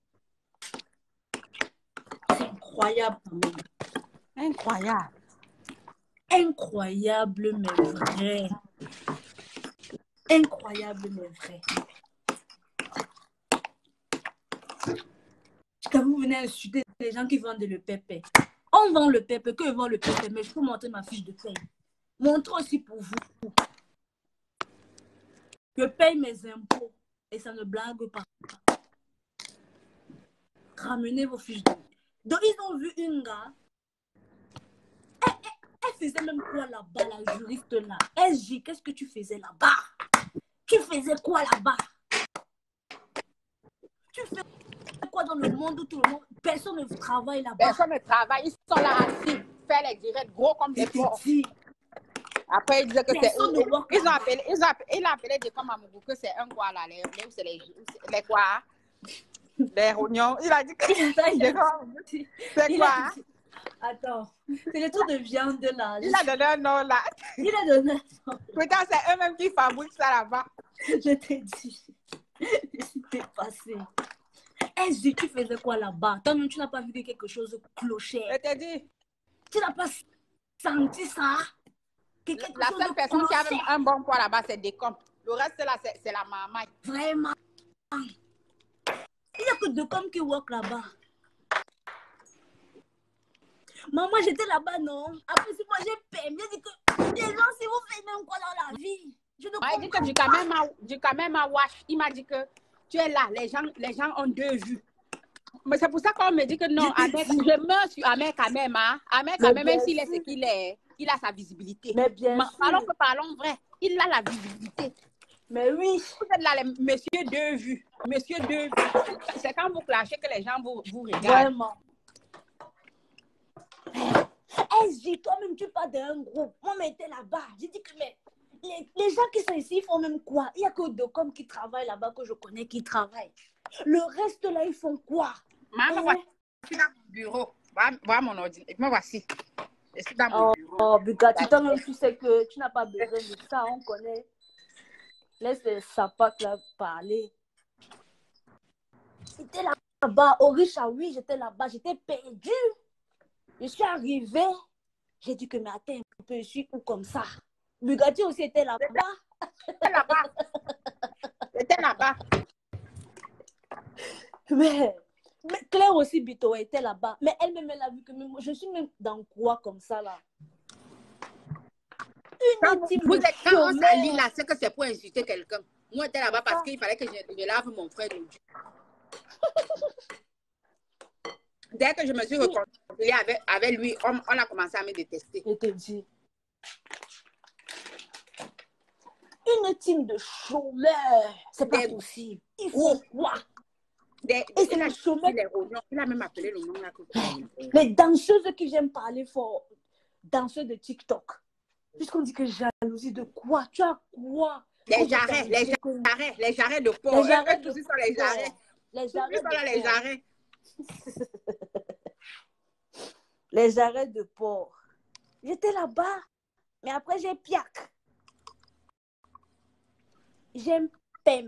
C'est incroyable quand même. Incroyable. Incroyable, mais vrai. Incroyable, mais vrai. Quand vous venez insulter les gens qui vendent le pépé. On vend le pépé, que vend le pépé, mais je peux montrer ma fiche de paye. Montre aussi pour vous. Je paye mes impôts et ça ne blague pas. Ramenez vos fiches de paye. Donc, ils ont vu une gars. Elle faisait même quoi là-bas, la juriste là? SJ, qu'est-ce que tu faisais là-bas? Tu faisais quoi là-bas? Tu fais quoi dans le monde où tout le monde... Personne ne travaille là-bas. Personne ne travaille. Ils sont là assis. Faire les directs gros comme des porcs. Après, ils disaient que c'est... Ils ont appelé des comme Amougou que c'est un quoi là. Les quoi? Les rognons. Il a dit que... C'est quoi? Attends, c'est le truc de viande là. Il a donné un nom là. Il a donné un nom. Peut-être c'est eux-mêmes qui fabriquent ça là-bas. Je t'ai dit. Je suis dépassée. Est-ce que tu faisais quoi là-bas? Toi-même, tu n'as pas vu quelque chose de clocher. Je t'ai dit. Tu n'as pas senti ça? La seule personne qui a un bon poids là-bas, c'est Décom. Le reste là, c'est la maman. Vraiment. Il n'y a que Décom qui work là-bas. Maman, j'étais là-bas, non? Après, si moi j'ai payé, j'ai dit que les gens, si vous faites même quoi dans la vie, je ne comprends pas. Il dit que j'ai quand même à Wash. Il m'a dit que tu es là, les gens ont deux vues. Mais c'est pour ça qu'on me dit que non, je meurs sur Ahmed quand même. Hein? Ahmed quand même s'il est ce qu'il est, il a sa visibilité. Mais bien sûr. Parlons vrai, il a la visibilité. Mais oui. Vous êtes là, monsieur deux vues. Monsieur deux vues. C'est quand vous clashez que les gens vous regardent. Vraiment. SJ, toi-même, tu parles d'un groupe. Moi, mais t'es là-bas. J'ai dit que mais, les gens qui sont ici, ils font même quoi? Il n'y a que Docom qui travaillent là-bas, que je connais, qui travaillent. Le reste, là, ils font quoi? Maman, je suis dans mon bureau. Voilà mon ordinateur. Me voici. Je suis dans mon bureau. Oh, Bugatti, toi-même, tu sais que tu n'as pas besoin de ça. On connaît. Laisse les sapates là parler. J'étais là-bas. Au Richa, oui, j'étais là-bas. J'étais perdue. Je suis arrivée, j'ai dit que mais attends un peu, je suis où comme ça? Bugatti aussi était là-bas. C'était là-bas. Mais Claire aussi, Bito, était là-bas. Mais elle-même, elle a vu que même, je suis même dans quoi comme ça là? Quand on s'allie là, c'est que c'est pour insulter quelqu'un. Moi, j'étais là-bas parce qu'il fallait que je lave mon frère aujourd'hui. Dès que je me suis réconciliée avec lui, on a commencé à me détester. Je te dis. Une team de chômeurs. C'est pas possible. Il faut quoi? Et c'est les chômeurs. Il a même appelé le nom là. Les danseuses qui viennent parler fort. Danseuses de TikTok. Puisqu'on dit que jalousie de quoi? Tu as quoi? Les jarrets de porc. Les jarrets de porc. Les jarrets. Les jarrets de porc. J'étais là-bas, mais après j'ai piac. J'aime PEM.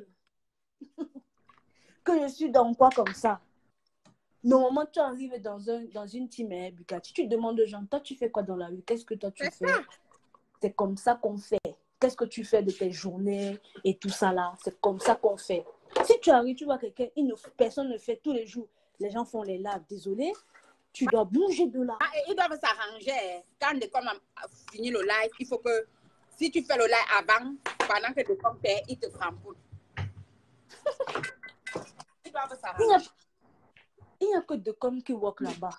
Que je suis dans quoi comme ça? Normalement, tu arrives dans une team, Bugatti. Tu demandes aux gens, toi, tu fais quoi dans la rue? Qu'est-ce que toi, tu fais? C'est comme ça qu'on fait. Qu'est-ce que tu fais de tes journées et tout ça là? C'est comme ça qu'on fait. Si tu arrives, tu vois quelqu'un, personne ne fait tous les jours. Les gens font les lives. Désolé, tu dois bouger de là. Ils doivent s'arranger. Quand Decom a fini le live, il faut que si tu fais le live avant, pendant que Decom fait, il te cramponne. Ils doivent s'arranger. Il n'y a que Decom qui walk là-bas.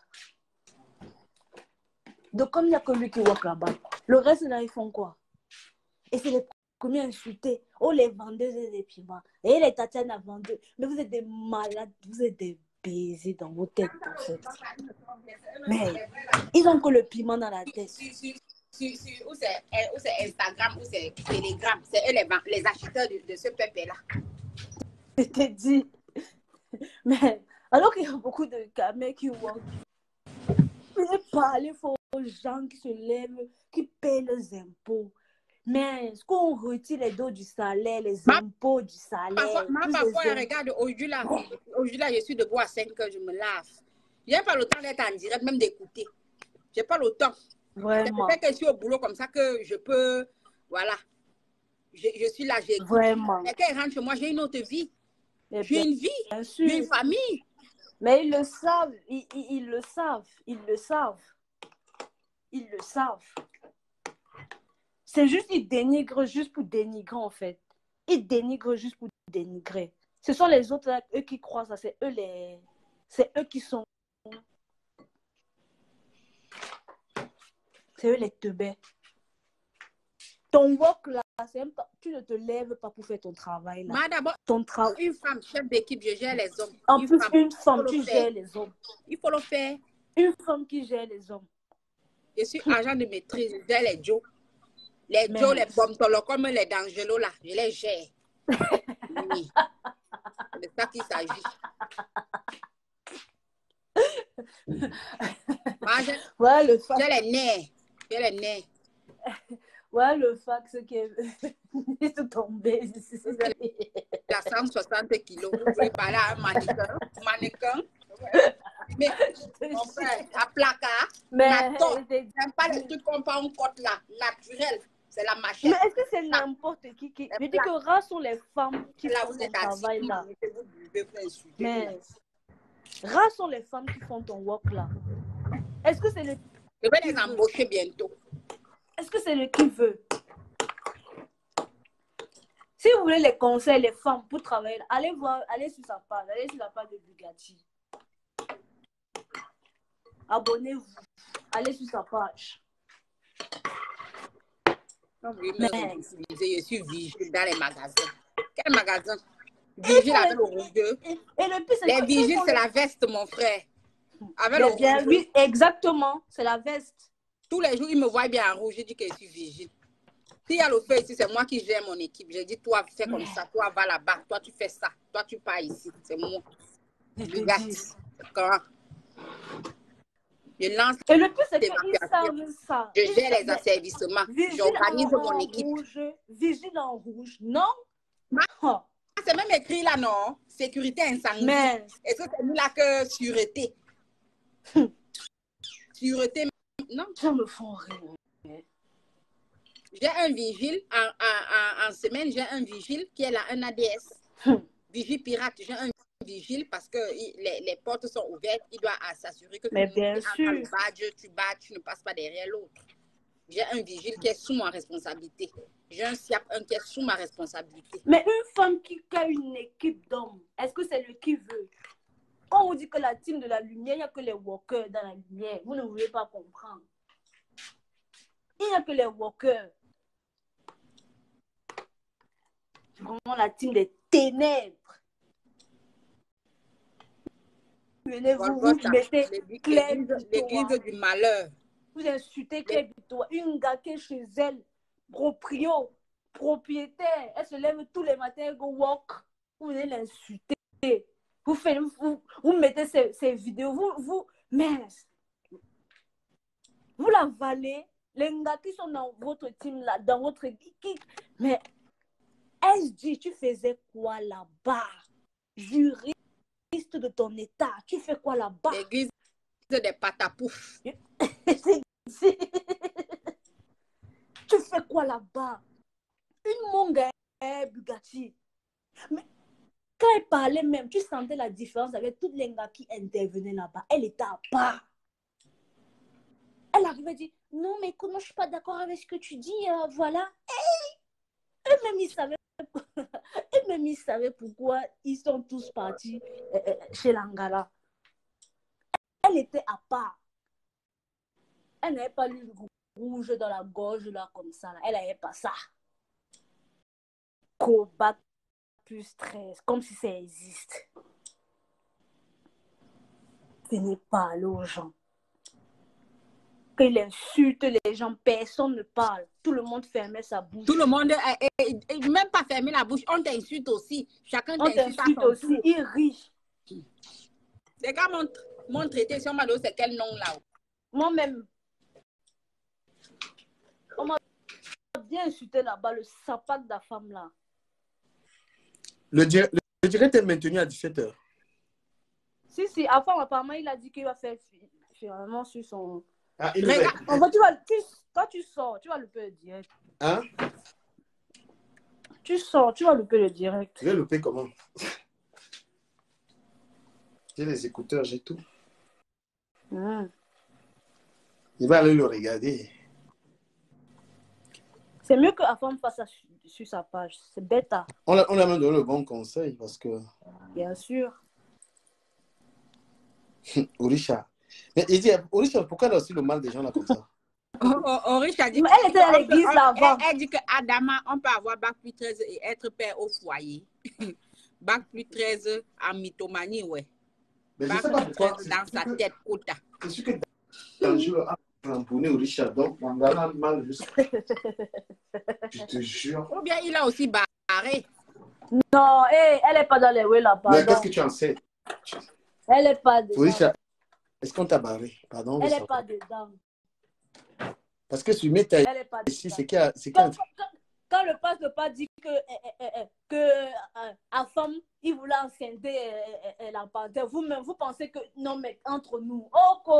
Decom, il n'y a que lui qui walk là-bas. Le reste, là, ils font quoi? Et c'est les premiers insultés. Oh, les vendeuses et les piments. Et les Tatiana vendeuses. Mais vous êtes des malades, vous êtes des baisers dans vos têtes, en fait. Mais ils ont que le piment dans la tête. Où c'est Instagram, où c'est Telegram. C'est eux les acheteurs de ce peuple-là. Je t'ai dit. Mais alors qu'il y a beaucoup de gamins qui walk. Vous parlez aux gens qui se lèvent, qui payent leurs impôts. Mais est-ce qu'on retire les dos du salaire, les impôts du salaire? Parfois, regarde, aujourd'hui, là, je suis debout à 5 heures, je me lave. Je n'ai pas le temps d'être en direct, même d'écouter. Je n'ai pas le temps. Vraiment. C'est peut-être que je suis au boulot comme ça que je peux, voilà. Je suis là, j'écoute. Vraiment. Mais quand ils rentrent chez moi, j'ai une autre vie. J'ai une vie, j'ai une famille. Mais ils le savent, ils le savent, ils le savent. Ils le savent. C'est juste, ils dénigrent juste pour dénigrer, en fait. Ils dénigrent juste pour dénigrer. Ce sont les autres, là, eux qui croient ça. C'est eux qui sont... C'est eux les teubés. Ton work, là, tu ne te lèves pas pour faire ton travail, là. Moi, d'abord, une femme, chef d'équipe, je gère les hommes. En plus, une femme qui gère les hommes. Il faut le faire. Une femme qui gère les hommes. Je suis agent de maîtrise, je gère les Joe. Les Joe, les Bomtolo, comme les D'Angelo, là, je les gère. Oui. C'est de ça qu'il s'agit. Ouais, le fax. J'ai les nerfs. J'ai les nerfs. Ouais, le fax qui est tombé. Il a 160 kilos. Vous pouvez parler à un mannequin. Mais, mon frère, à placard, j'aime pas les trucs qu'on prend en côte là, naturel. C'est la machine. Mais est-ce que c'est n'importe qui Je dis que rares sont les femmes qui font ton travail là. Mais rares sont les femmes qui font ton work là. Est-ce que c'est le... Je vais les embaucher bientôt. Est-ce que c'est le qui veut? Si vous voulez les conseils, les femmes pour travailler, allez sur sa page, allez sur la page de Bugatti. Abonnez-vous, allez sur sa page. Je suis vigile dans les magasins. Quel magasin? Vigile avec le rouge. Les vigiles, c'est la veste, mon frère. Avec le rouge. Oui, exactement, c'est la veste. Tous les jours, ils me voient bien en rouge, je dis que je suis vigile. S'il y a le feu ici, c'est moi qui gère mon équipe. Je dis, toi, fais comme ça, toi, va là-bas, toi, tu fais ça, toi, tu pars ici. C'est moi. Comment? Je lance. Et le plus, c'est qu'ils savent ça. Je gère les asservissements. J'organise mon équipe. Vigile en rouge, non? C'est même écrit là, non? Sécurité incendie. Est-ce que c'est mis là que sûreté? Sûreté, non? Ça me font rire. J'ai un vigile, en semaine, j'ai un vigile qui est là, un ADS. Vigile pirate, j'ai un vigile parce que les portes sont ouvertes, il doit s'assurer que mais bien sûr. Le badge, tu ne passes pas derrière l'autre. J'ai un vigile qui est sous ma responsabilité. J'ai un SIAP, un qui est sous ma responsabilité. Mais une femme qui a une équipe d'hommes, est-ce que c'est le qui veut? Quand on dit que la team de la lumière, il n'y a que les walkers dans la lumière. Vous ne voulez pas comprendre. Il n'y a que les walkers. C'est vraiment la team des ténèbres. Vous mettez l'église du malheur. Vous insultez Claire Bitois. Une gars qui est chez elle, propriétaire. Elle se lève tous les matins, elle go walk. Vous venez l'insulter. Vous mettez ces vidéos. Mince. Vous la valez. Les gars qui sont dans votre team, là, dans votre équipe. Mais SG, tu faisais quoi là-bas? Juriste de ton état. Tu fais quoi là-bas? L'église des patapouf. Tu fais quoi là-bas? Une mongue Bugatti. Mais Quand elle parlait même, tu sentais la différence avec toutes les gars qui intervenaient là-bas. Elle était à part. Elle arrivait à dire, non, mais écoute, moi, je ne suis pas d'accord avec ce que tu dis, voilà. Eux-mêmes, ils savaient pourquoi ils sont tous partis chez Lingala. Elle était à part. Elle n'avait pas le rouge dans la gorge, là, comme ça. Là. Elle n'avait pas ça. Combat plus 13, comme si ça existe. Ce n'est pas aller aux gens. Qu'il insulte les gens, personne ne parle. Tout le monde fermait sa bouche. Tout le monde, même pas fermer la bouche, on t'insulte aussi. Chacun t'insulte aussi. Il rit. Les gars m'ont traité, si on m'a donné c'est quel nom là? Moi-même. On m'a bien insulté là-bas, le sapac de la femme là. Le direct est maintenu à 17h. Si, avant, apparemment, il a dit qu'il va faire finalement sur son... Ah, quand tu sors, tu vas louper le direct. Hein? Tu sors, tu vas louper le direct. Tu vas louper comment? J'ai les écouteurs, j'ai tout. Il va aller le regarder. C'est mieux que la femme fasse ça sur sa page. C'est bête. On a même donné le bon conseil parce que... Bien sûr. Orisha. Mais il dit, Orisha, pourquoi elle a aussi le mal des gens là comme ça? Orisha dit... Elle était à l'église là-bas. Elle dit qu'Adama, on peut avoir bac plus 13 et être père au foyer. Bac plus 13 en mythomanie, ouais. Mais bac je sais pas plus pourquoi. 13 dans sa tête, quota. C'est sûr que Danjou a ramponné Orisha, donc on a mal juste. Je te jure. Ou bien il a aussi barré. Non, elle n'est pas dans les ouais là-bas. Mais qu'est-ce que tu en sais? Elle n'est pas dedans. Orisha, est-ce qu'on t'a barré? Pardon. Elle n'est pas dedans. Parce que sur Meta ici, c'est qu'il y a... Quand le passe ne pas dit que la femme, il voulait enceinter la panthère, vous-même, vous pensez que non, mais entre nous,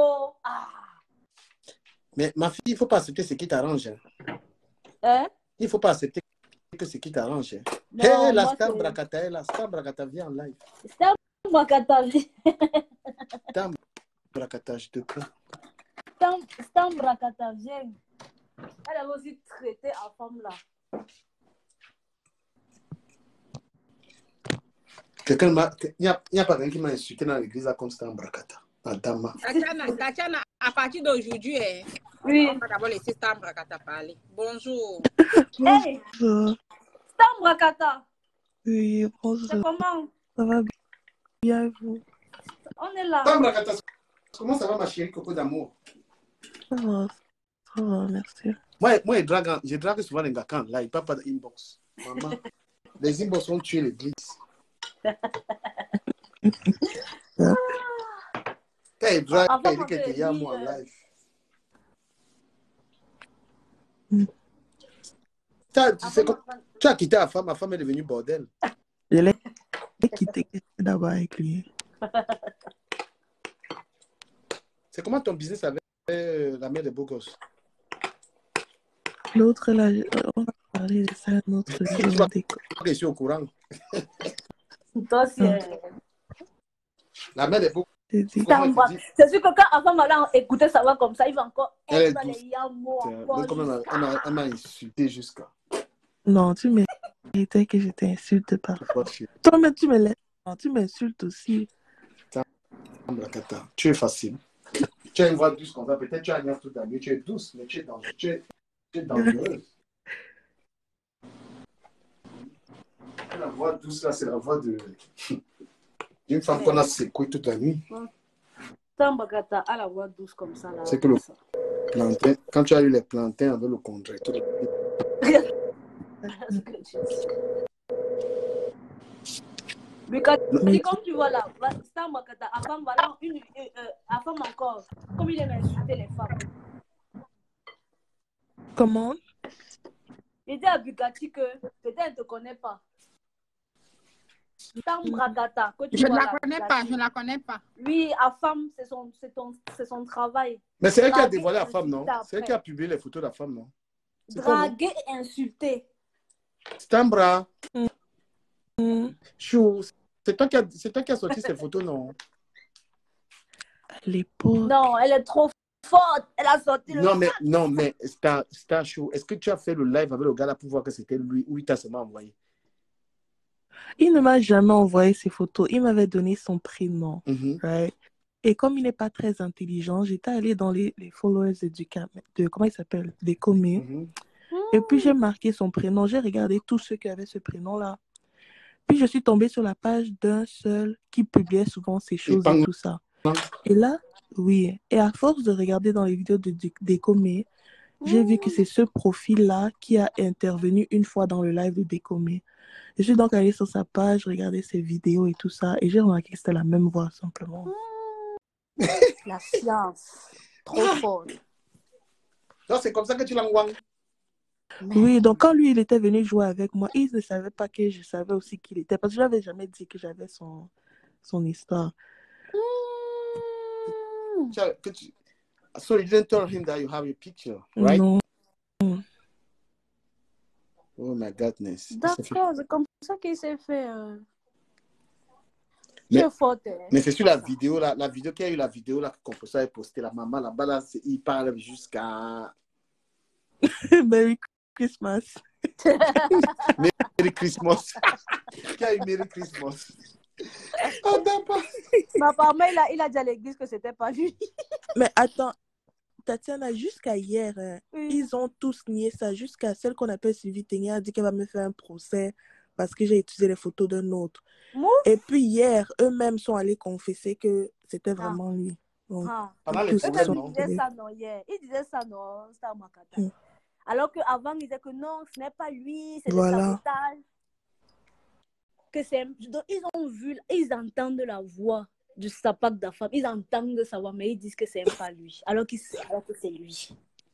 Mais ma fille, il ne faut pas accepter ce qui t'arrange. Hein? Il ne faut pas accepter que ce qui t'arrange. Hé, la Stam Brakata vient en live. Stam Brakata vient. Stam Brakata, je te prie. Stam Brakata vient. Elle avait aussi traité la femme là. Il n'y a pas quelqu'un qui m'a insulté dans l'église là comme Stam Brakata. Tatiana, à partir d'aujourd'hui, oui. On va d'abord laisser Stam Brakata parler. Bonjour. Hey, Stam Brakata. Oui, bonjour. C'est comment? Ça va bien, vous? On est là. Stam Brakata, comment ça va ma chérie Coco d'amour? Ça va, merci. Moi je drague souvent les gars quand là, il parle pas d'inbox. Maman, les inbox vont tuer l'église. Quand il drague, il dit que tu es à moi en live. Tu as quitté la femme, ma femme est devenue bordel. Je l'ai quitté d'abord avec lui. C'est comment ton business avec la mère des beaux gosses? L'autre, là, on va parler de ça un autre jour. Je suis au courant. Toi, la mère des beaux c'est sûr que quand avant va écouter ça va comme ça, il va encore être dans les yamots. Elle m'a insulté jusqu'à. Non, tu méritais que je t'insulte pas. Toi, mais tu me laisses. Tu m'insultes aussi. Tu es facile. Tu as une voix douce comme ça. Peut-être tu as une toute ta vie. Tu es douce, mais tu es dangereuse. La voix douce, là, c'est la voix d'une femme qu'on a secouée toute la nuit. Tambagata a la voix douce comme ça. C'est que le plantain, quand tu as eu les plantains avec le contraire. Mais comme tu vois là, Tambagata, à femme, voilà, à femme encore, comme il aime insulter les femmes. Comment? Il dit à Bugatti que peut-être elle ne te connaît pas. Tambagata, que tu je vois ne la connais pas. Oui, à femme, c'est son travail. Mais c'est elle qui a dévoilé la femme, non? C'est elle qui a publié les photos de la femme, non? Draguer et insulter. Stambra. Chou, c'est toi qui as sorti ces photos, non? À l'époque. Non, elle est trop forte. Elle a sorti le... Non, mais Star Show, est-ce que tu as fait le live avec le gars là pour voir que c'était lui ou il t'a seulement envoyé? Il ne m'a jamais envoyé ses photos. Il m'avait donné son prénom. Right? Et comme il n'est pas très intelligent, j'étais allée dans les followers de comment il s'appelle? Des commis. Et puis j'ai marqué son prénom. J'ai regardé tous ceux qui avaient ce prénom-là. Puis je suis tombée sur la page d'un seul qui publiait souvent ces choses et tout ça. Et là, oui. Et à force de regarder dans les vidéos des commis, j'ai vu que c'est ce profil-là qui a intervenu une fois dans le live de Décomé. Je suis donc allée sur sa page, regarder ses vidéos et tout ça, et j'ai remarqué que c'était la même voix, simplement. La science. Trop forte. Non, c'est comme ça que tu l'envoies. Oui, donc quand lui, il était venu jouer avec moi, il ne savait pas que je savais aussi qui il était, parce que je n'avais jamais dit que j'avais son histoire. So you didn't tell him that you have a picture, right? Non. Oh my goodness. D'accord, c'est comme ça qu'il s'est fait. C'est fort. Mais c'est sur la vidéo, la vidéo qu'il y a eu, la vidéo là que Composa a posté, la maman là-bas, là, il parle jusqu'à... Merry Christmas. Merry Christmas. Qui a eu Merry Christmas? Oh, ma maman, il a dit à l'église que c'était pas lui. Mais attends, Tatiana, jusqu'à hier, ils ont tous nié ça, jusqu'à celle qu'on appelle Sylvie Ténia a dit qu'elle va me faire un procès parce que j'ai utilisé les photos d'un autre. Et puis hier, eux-mêmes sont allés confesser que c'était vraiment lui. Donc, il disait ça non hier. Il disait ça non, c'était à Makata. Alors qu'avant, il disait que non, ce n'est pas lui, c'est le sabotage. Donc, ils entendent la voix du sapak de la femme, ils entendent sa voix, mais ils disent que c'est pas lui, alors que c'est lui.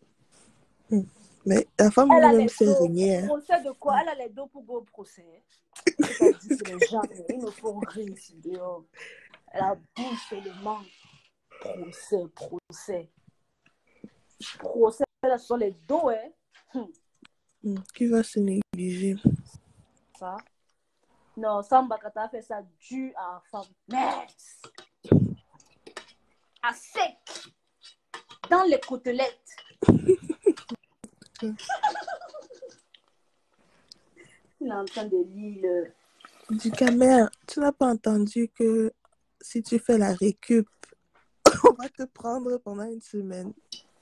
Mais la femme elle-même s'est régnée. Procès de quoi? Elle a les dos pour go au procès. C'est-à-dire que les gens, ils ne font rien ici dehors. La bouche et le manque. Procès. Procès, là, ce sont les dos, hein. Qui va se négliger? Ça? Non, Samba Kata a fait ça dû à la femme. Merde! À sec! Dans les côtelettes! Il est en train de lire le... Du camère, tu n'as pas entendu que si tu fais la récup, on va te prendre pendant une semaine.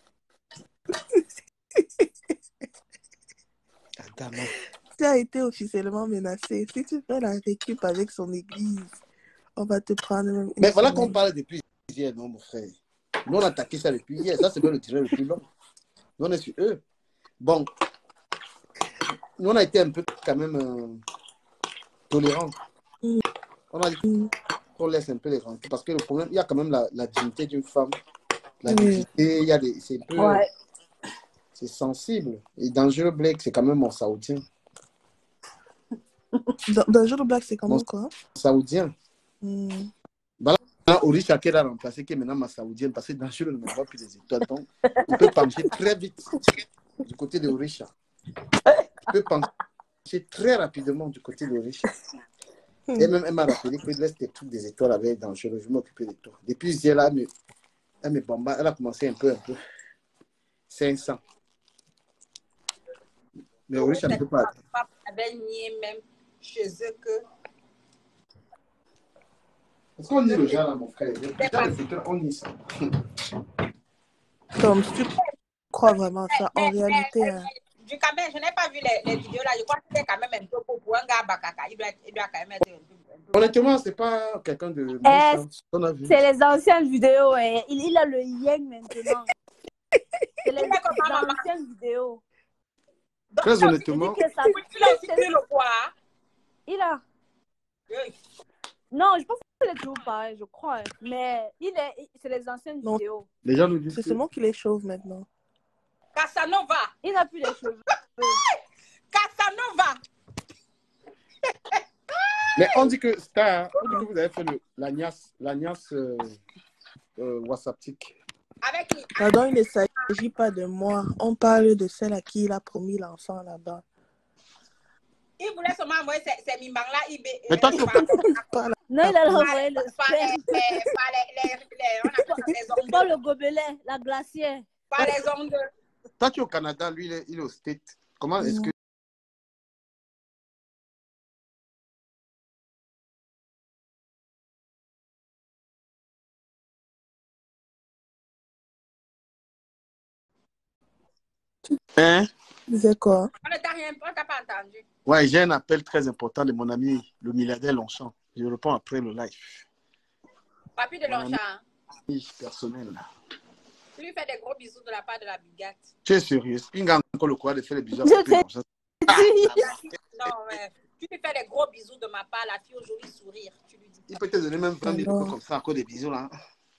Tu as été officiellement menacé. Si tu fais la récup avec son église, on va te prendre même une Mais voilà semaine. qu'on parle depuis hier, non, mon frère. Nous, on a attaqué ça depuis hier. Ça, c'est bien le tiré le plus long. Nous, on est sur eux. Bon, nous, on a été un peu quand même tolérants. On a dit qu'on laisse un peu les rentrer. Parce que le problème, il y a quand même la dignité d'une femme. La dignité, il y a des... C'est un peu... Ouais. C'est sensible. Et Dangereux Black, c'est quand même mon saoudien. Dangereux Black, c'est comment quoi? Saoudien. Voilà, Orisha qui a remplacé, qui est maintenant ma saoudienne, parce que Dangereux ne voit plus les étoiles. Donc, on peut pencher très vite du côté de Orisha. On peut pencher très rapidement du côté de Orisha. Et même, elle m'a rappelé que laisse tes trucs des étoiles avec Dangereux, je vais m'occuper de toi. Depuis hier, là, elle me bombarde, elle a commencé un peu. 500. Mais Orisha ne peut pas. Papa avait nié même chez eux que. Est-ce qu'on dit le genre là, mon frère? On dit ça. Comme si tu crois vraiment ça, en réalité. Du Cameroun, je n'ai pas vu les vidéos là. Je crois que c'était quand même un peu pour un gars Bakaka. Il doit quand même être un peu. Honnêtement, c'est pas quelqu'un de. C'est les anciennes vidéos. Il a le yen maintenant. C'est les anciennes vidéos. Très honnêtement. Il a. Non, je pense qu'il est toujours pareil, je crois. Mais c'est les anciennes vidéos. Les gens nous disent. C'est seulement qu'il est chauve maintenant. Casanova. Il n'a plus les cheveux. Casanova. Mais on dit que Star, on dit que vous avez fait l'agnace WhatsApptique. Pardon, il ne s'agit pas de moi. On parle de celle à qui il a promis l'enfant là-bas. Il voulait seulement envoyer ces mimbang-là. Mais toi, tu non, il a envoyé le sperme. Par le gobelet, la glacière. Par les ondes. Toi, tu es au Canada, lui, il est au State. Comment est-ce que... Hein? C'est quoi? On ne t'a pas entendu. Ouais, j'ai un appel très important de mon ami, le milliardaire Longchamp. Je réponds après le live. Papi de Longchamp. Personnel. Tu lui fais des gros bisous de la part de la Bugatti. Tu es sérieux? Il a encore le courage de faire des bisous. Non, mais tu lui fais des gros bisous de ma part, la fille au joli sourire. Tu lui dis. Il peut te donner même 20 000 euros comme ça, encore des bisous là.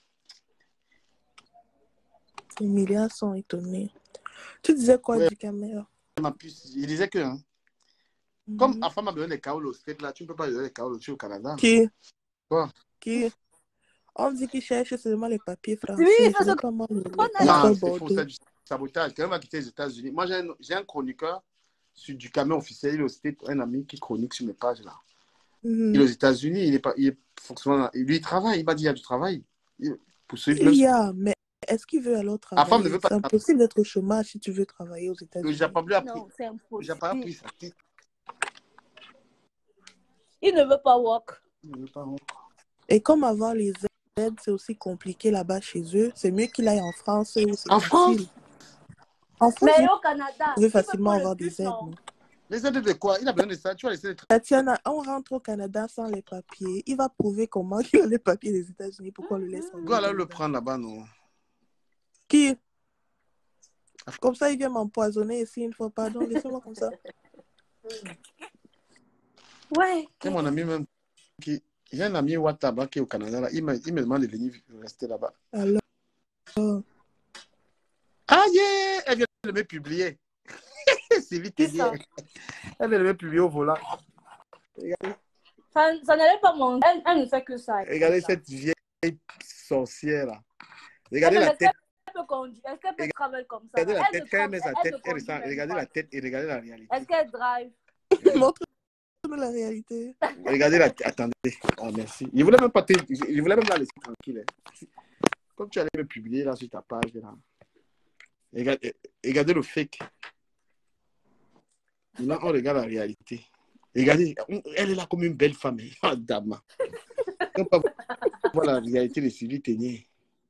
Les milliards sont étonnés. Tu disais quoi du caméra? Il disait que, comme ma femme a besoin des kaolos au State là, tu ne peux pas donner des kaolos au Canada. Qui? Quoi? Qui? On dit qu'il cherche seulement les papiers français. Oui, ça c'est comment non, c'est faux, c'est du sabotage. Quand même, a quitté les États-Unis. Moi, j'ai un chroniqueur sur du camion officiel, il est au State, un ami qui chronique sur mes pages là. Il est aux États-Unis, il est forcément, lui il travaille, il m'a dit il y a du travail. Pour mais est-ce qu'il veut alors travailler? La femme ne veut pas. C'est impossible d'être au chômage si tu veux travailler aux États-Unis. J'ai pas appris. Non, c'est impossible. J'ai pas appris ça. Il ne veut pas walk. Et comme avoir les aides, c'est aussi compliqué là-bas chez eux. C'est mieux qu'il aille en France. En France? En France, mais au Canada, il veut facilement avoir des aides. Non? Les aides de quoi? Il a besoin de ça. Tu vas laisser les... Tatiana, on rentre au Canada sans les papiers. Il va prouver comment il a les papiers des États-Unis. Pourquoi on le laisse en Go alors le prendre là-bas, non? Qui? Comme ça, il vient m'empoisonner ici une fois. Pardon, laissez-moi comme ça. Ouais. C'est mon ami même qui... J'ai un ami Ouattaba qui est au Canada. Là. Il me demande de venir rester là-bas. Alors? Ah, yeah! Elle vient de me publier. C'est vite dit. Elle vient de me publier au volant. Regardez. Ça n'allait pas mon... Elle ne fait que ça. Regardez cette vieille sorcière là. Regardez la tête. Elle peut conduire. Est-ce qu'elle peut travailler comme ça? Regardez la tête. Quand elle met sa tête, regardez la tête et regardez la réalité. Est-ce qu'elle drive? Montre-nous la réalité. Regardez la tête. Attendez. Oh, merci. Je voulais même pas je voulais même la laisser tranquille. Comme tu allais me publier là sur ta page là. Regardez le fake. Là, on regarde la réalité. Regardez, elle est là comme une belle femme. Oh, dame. On peut voir la réalité de Sylvie Ténier.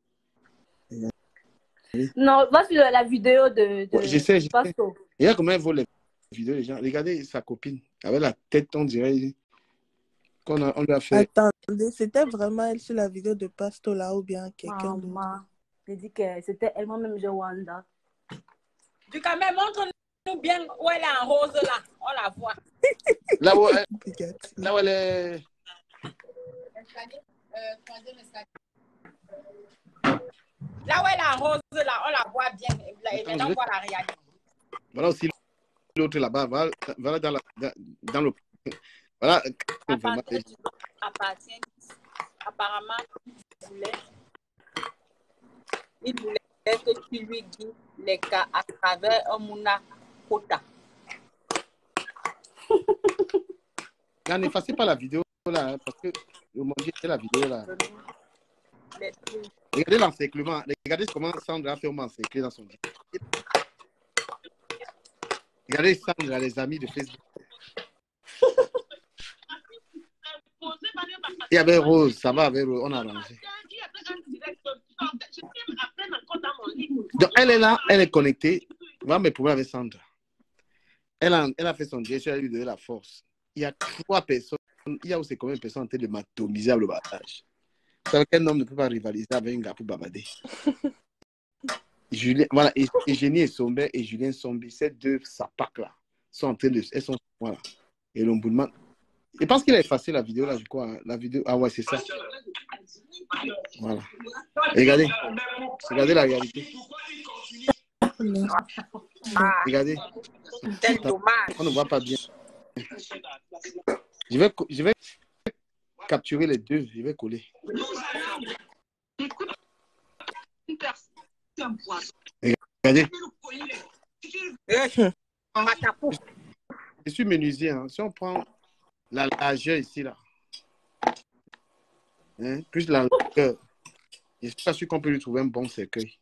Non, va sur la vidéo de j'essaie. Pasto. Regarde comment elle voit les vidéos des gens. Regardez sa copine. Avec la tête, on dirait qu'on lui a fait. Attendez, c'était vraiment elle sur la vidéo de Pasto là ou bien quelqu'un d'autre? J'ai dit que c'était elle, moi-même, je Wanda. Du coup, mais montre-nous bien où elle est en rose là. On la voit. Là où elle est. Là où elle est en rose là, on la voit bien. Maintenant, on voit la réalité. Voilà aussi l'autre là-bas. Voilà dans le. Voilà. Apparemment, il voulait que tu lui guides les cas à travers un mouna quota. N'effacez pas la vidéo là, parce que le monde c'est la vidéo là. Regardez l'encerclement. Regardez comment Sandra fait un encerclé dans son lit. Regardez Sandra, les amis de Facebook. Il y avait Rose, ça va avec Rose, on a arrangé. Donc elle est là, elle est connectée. Voilà mes problèmes avec Sandra. Elle a fait son geste, elle a lui donné la force. Il y a 3 personnes, il y a aussi combien de personnes en train de m'atomiser le battage. Vous savez qu'un homme ne peut pas rivaliser avec un gars pour babader. Julien, voilà, Eugénie et Somber et Julien Sombi, ces deux sapacs là, sont en train de. Elles sont. Voilà. Et l'omboulement. Je pense qu'il a effacé la vidéo là, je crois. Hein. La vidéo. Ah ouais, c'est ça. Voilà. Regardez. Regardez la réalité. Regardez. On ne voit pas bien. Je vais capturer les deux. Je vais coller. Regardez. Je suis menuisier. Hein. Si on prend la largeur ici, là, hein, plus la longueur, je suis pas sûr qu'on peut lui trouver un bon cercueil.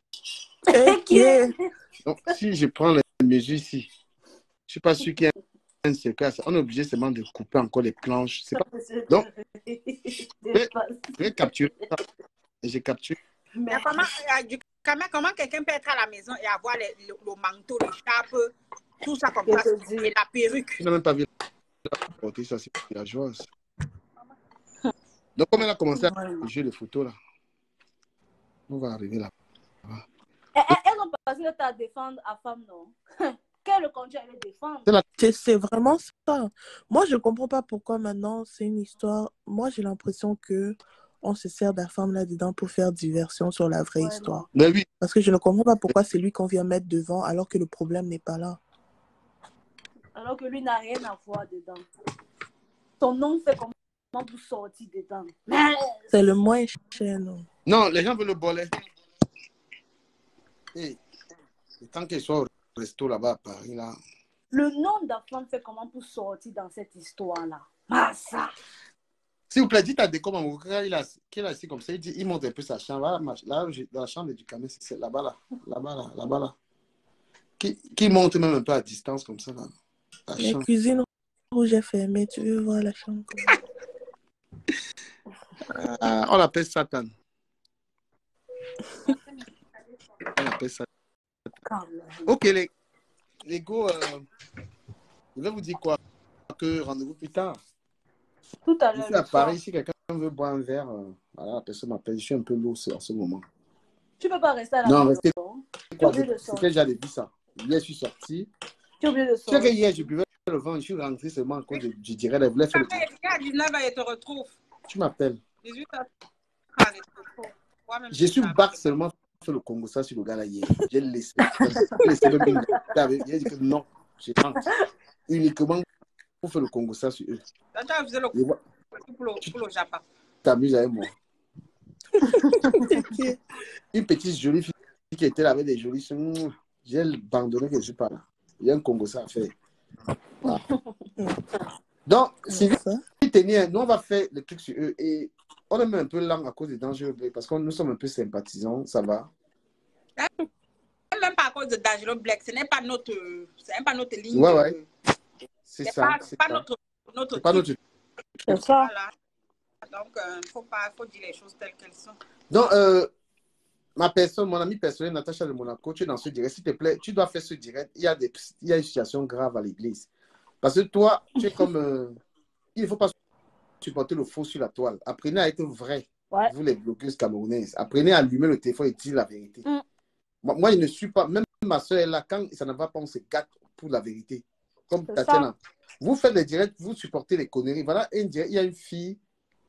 Donc, si je prends les mesures ici, je suis pas sûr qu'il y ait un cercueil. On est obligé seulement de couper encore les planches. C'est pas... Donc, je vais capturer ça. Et j'ai capturé. Mais comment quelqu'un peut être à la maison et avoir le manteau, l'écharpe, tout ça comme ça, et la perruque? Tu n'as même pas vu la porter, ça, c'est villageoise. Donc, comme elle a commencé à jouer les photos, là, on va arriver là. Elles ont passé le temps à défendre à femme, non? Quel compte elle défendre? C'est vraiment ça. Moi, je ne comprends pas pourquoi maintenant, c'est une histoire. Moi, j'ai l'impression que on se sert de la femme là-dedans pour faire diversion sur la vraie histoire. Mais oui. Parce que je ne comprends pas pourquoi c'est lui qu'on vient mettre devant alors que le problème n'est pas là. Alors que lui n'a rien à voir dedans. Son nom fait comment pour sortir dedans. C'est le moins cher, non? Non, les gens veulent le bolet. Et tant qu'il soit au resto là-bas à Paris, là. Le nom d'enfant fait comment pour sortir dans cette histoire-là? Massa. S'il vous plaît, dites à Déco Mamou, qu'il est assis comme ça, il monte un peu sa chambre. Là, dans la chambre du camion, c'est là-bas, là. Qui monte même un peu à distance comme ça, là. La cuisine rouge est fermée, tu veux voir la chambre? On l'appelle Satan. On appelle Satan. Ok, les go, je vais vous dire quoi? Que rendez-vous plus tard. Tout à l'heure. Je suis à Paris, si quelqu'un veut boire un verre, voilà, la personne m'appelle. Je suis un peu lourd en ce moment. Tu ne peux pas rester à la maison. Non, restez quoi? C'est que j'avais vu ça. Hier, je suis sorti. Tu es obligé de sortir. Tu sais que hier, je buvais le vin, je suis rentré seulement quand je dirais, elle voulait faire le... À 19h, elle te retrouve. Tu m'appelles. 18h. Je suis back seulement pour le Congo, ça sur le gars là hier. J'ai laissé le bingo. J'ai dit que non, je rentre. Uniquement pour faire le Congo, ça sur eux. Tu as fait le Congo pour le Japon. T'amuses avec moi. Une petite jolie fille qui était là avec des jolies choses. J'ai abandonné que je ne suis pas là. Il y a un Congo ça à faire. Voilà. Donc, si vous tenez, nous on va faire le truc sur eux et on est même un peu lent à cause des dangers parce que nous sommes un peu sympathisants, ça va. Même pas à cause de Dangereux Black, ce n'est pas notre ligne. Ouais. C'est ça. C'est pas notre pas notre truc. C'est ça. Voilà. Donc, faut dire les choses telles qu'elles sont. Donc, ma personne, mon ami personnel, Natacha de Monaco, tu es dans ce direct. S'il te plaît, tu dois faire ce direct. Il y a une situation grave à l'église. Parce que toi, tu es comme... il ne faut pas supporter le faux sur la toile. Apprenez à être vrai. Ouais. Vous, les blogueuses camerounaises. Apprenez à allumer le téléphone et dire la vérité. Moi, je ne suis pas... Même ma soeur est là. Quand ça ne va pas, on se gâte pour la vérité. Comme Tatiana. Vous faites des directs, vous supportez les conneries. Voilà, il y a une fille...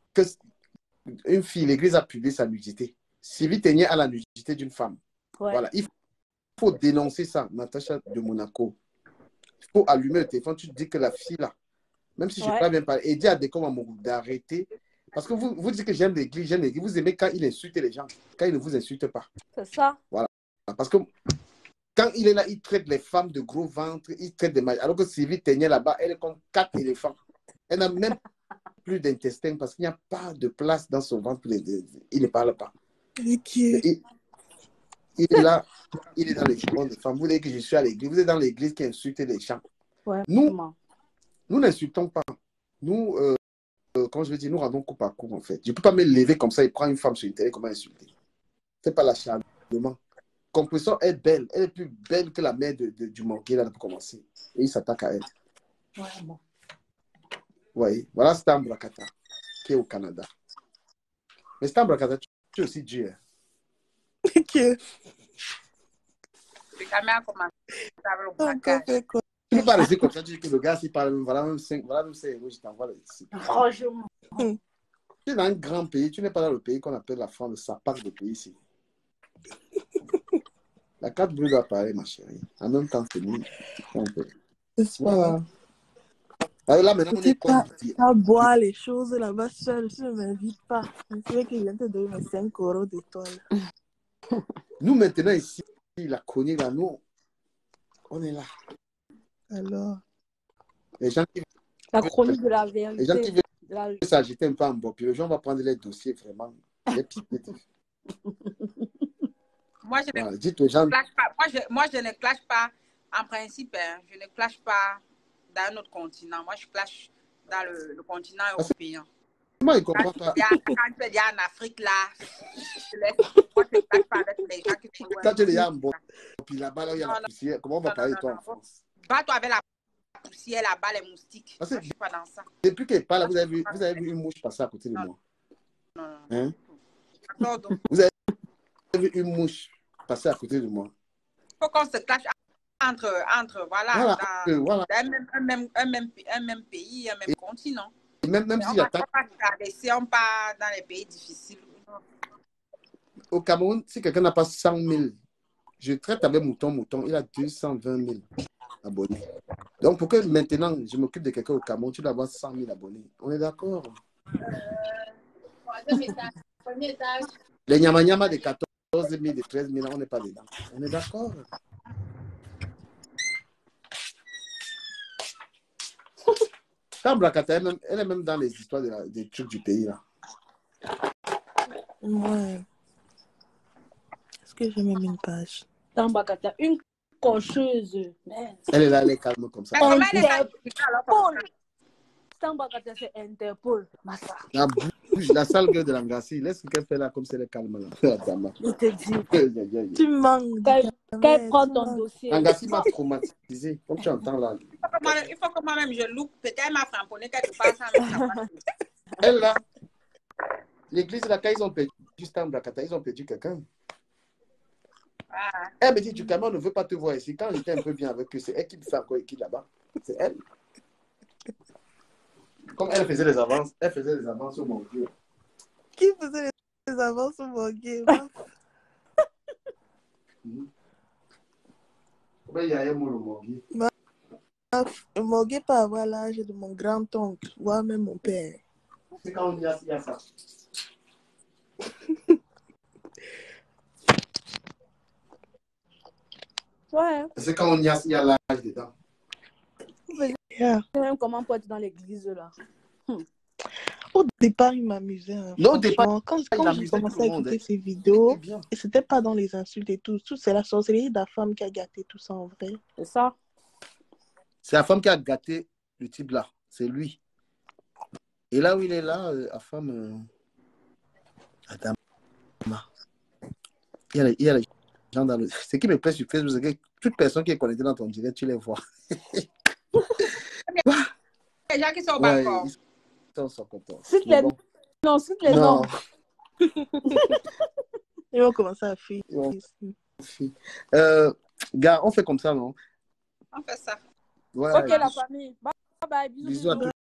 l'église a publié sa nudité. Sylvie Ténier à la nudité d'une femme. Ouais. Voilà, il faut dénoncer ça, Natacha de Monaco. Il faut allumer le téléphone, tu dis que la fille là, même si je ne sais pas bien parler, et dis à Déco Mamou d'arrêter. Parce que vous dites que j'aime l'église, vous aimez quand il insulte les gens, quand il ne vous insulte pas. C'est ça. Voilà. Parce que quand il est là, il traite les femmes de gros ventre, il traite des mages. Alors que Sylvie Ténier là-bas, elle est comme 4 éléphants. Elle n'a même plus d'intestin parce qu'il n'y a pas de place dans son ventre. Il ne parle pas. Il est là, il est dans les chemins des femmes. Vous dites que je suis à l'église. Vous êtes dans l'église qui insulte les gens. Ouais, nous n'insultons pas. Nous, quand je veux dire, nous rendons coup par coup, en fait. Je ne peux pas me lever comme ça et prendre une femme sur une télé, comment insulter. Ce n'est pas l'acharnement. Compression est belle. Elle est plus belle que la mère du manqué, là, pour commencer. Et il s'attaque à elle. Ouais, bon. Oui, voilà Stan Brakata, qui est au Canada. Mais Stan Brakata, tu es aussi Dieu. Ok. Le caméra commence à le braquage. Tu ne peux pas rester comme ça, tu dis que le gars, s'il parle, voilà même 5 euros, je t'envoie ici. Franchement. Tu es dans un grand pays, tu n'es pas dans le pays qu'on appelle la France, ça part de pays ici. La carte bleue doit apparaître, ma chérie. En même temps, c'est nous. Voilà. Alors là, maintenant, on est quoi? Pas boire les choses là-bas seul, tu ne m'invites pas. Je sais qu'il vient te donner mes 5 euros d'étoile. Nous, maintenant, ici, la chronique, là, nous, on est là. Alors, Les gens qui La chronique de la les gens qui vérité. veulent s'agiter un peu en bas, puis les gens vont prendre les dossiers vraiment. Moi, je Voilà, ne dites aux gens. clash pas. Moi, je ne clash pas. En principe, hein, je ne clash pas dans un autre continent. Moi, je clash dans le continent européen. Moi, ils ne comprennent pas. Quand tu es déjà en Afrique, là, moi, je ne clash pas avec les gens qui sont. Quand tu es déjà en bon, puis là-bas, là, il y a la poussière, comment on va parler de toi en France? Bats-toi avec la poussière, là-bas, les moustiques. Parce que moi, je ne suis pas dans ça. Depuis qu'elle parle, vous avez vu une mouche passer à côté de moi? Non. Hein? Non. Vous avez vu une mouche passer à côté de moi? Il faut qu'on se clash entre voilà, voilà. Un même pays, un même continent. Et même si j'attaque. On ne va pas traverser, on part dans les pays difficiles. Au Cameroun, si quelqu'un n'a pas 100 000, je traite avec Mouton, il a 220 000 abonnés. Donc, pour que maintenant, je m'occupe de quelqu'un au Cameroun, tu dois avoir 100 000 abonnés. On est d'accord? Les nyama de 14 000, de 13 000, on n'est pas dedans. On est d'accord? Tambrakata, elle est même dans les histoires des trucs du pays. Là. Ouais. Est-ce que j'ai même une page? Tambrakata, une cocheuse. Elle est là, elle est calme comme ça. Interpol. Tambrakata, c'est Interpol. La sale gueule de l'Angassi, laisse qu'elle fait là comme si elle est calme. Là. Je te dis. Tu manques. Quand elle prend ton dossier. Angassi m'a traumatisé, comme tu entends là. Il faut que moi-même je loupe. Peut-être m'a framponné quelque part sans elle là, l'église là, quand ils ont perdu Tambrakata, ils ont perdu quelqu'un. Elle me dit, du Cameroun ne veut pas te voir ici. Quand j'étais un peu bien avec eux, c'est elle qui me fait encore équipe là-bas. C'est elle. Comme elle faisait les avances sur mon Dieu. Qui faisait les avances sur mon Dieu? Il y a un mot le Morguier. Morguier peut avoir l'âge de mon grand-oncle, voire même mon père. C'est quand on y a ça. Ouais. C'est quand on y a l'âge dedans. Yeah. Comment pour être dans l'église là? Au départ, il m'amusait. Hein, au départ, quand j'ai commencé à écouter ses vidéos, et c'était pas dans les insultes et tout. C'est la sorcellerie de la femme qui a gâté tout ça en vrai. C'est ça. C'est la femme qui a gâté le type là. C'est lui. Et là où il est là, la femme. Attends. Il y a les gens dans le. Ce qui me plaît sur Facebook, c'est que toute personne qui est connectée dans ton direct, tu les vois. Les gens qui sont au balcon. Ils sont contents. Non, cite les noms. Ils vont commencer à fuir. Gars, on fait comme ça, non? On fait ça. Voilà. Ok, la famille. Bye bye. Bisous. Bisous à tous.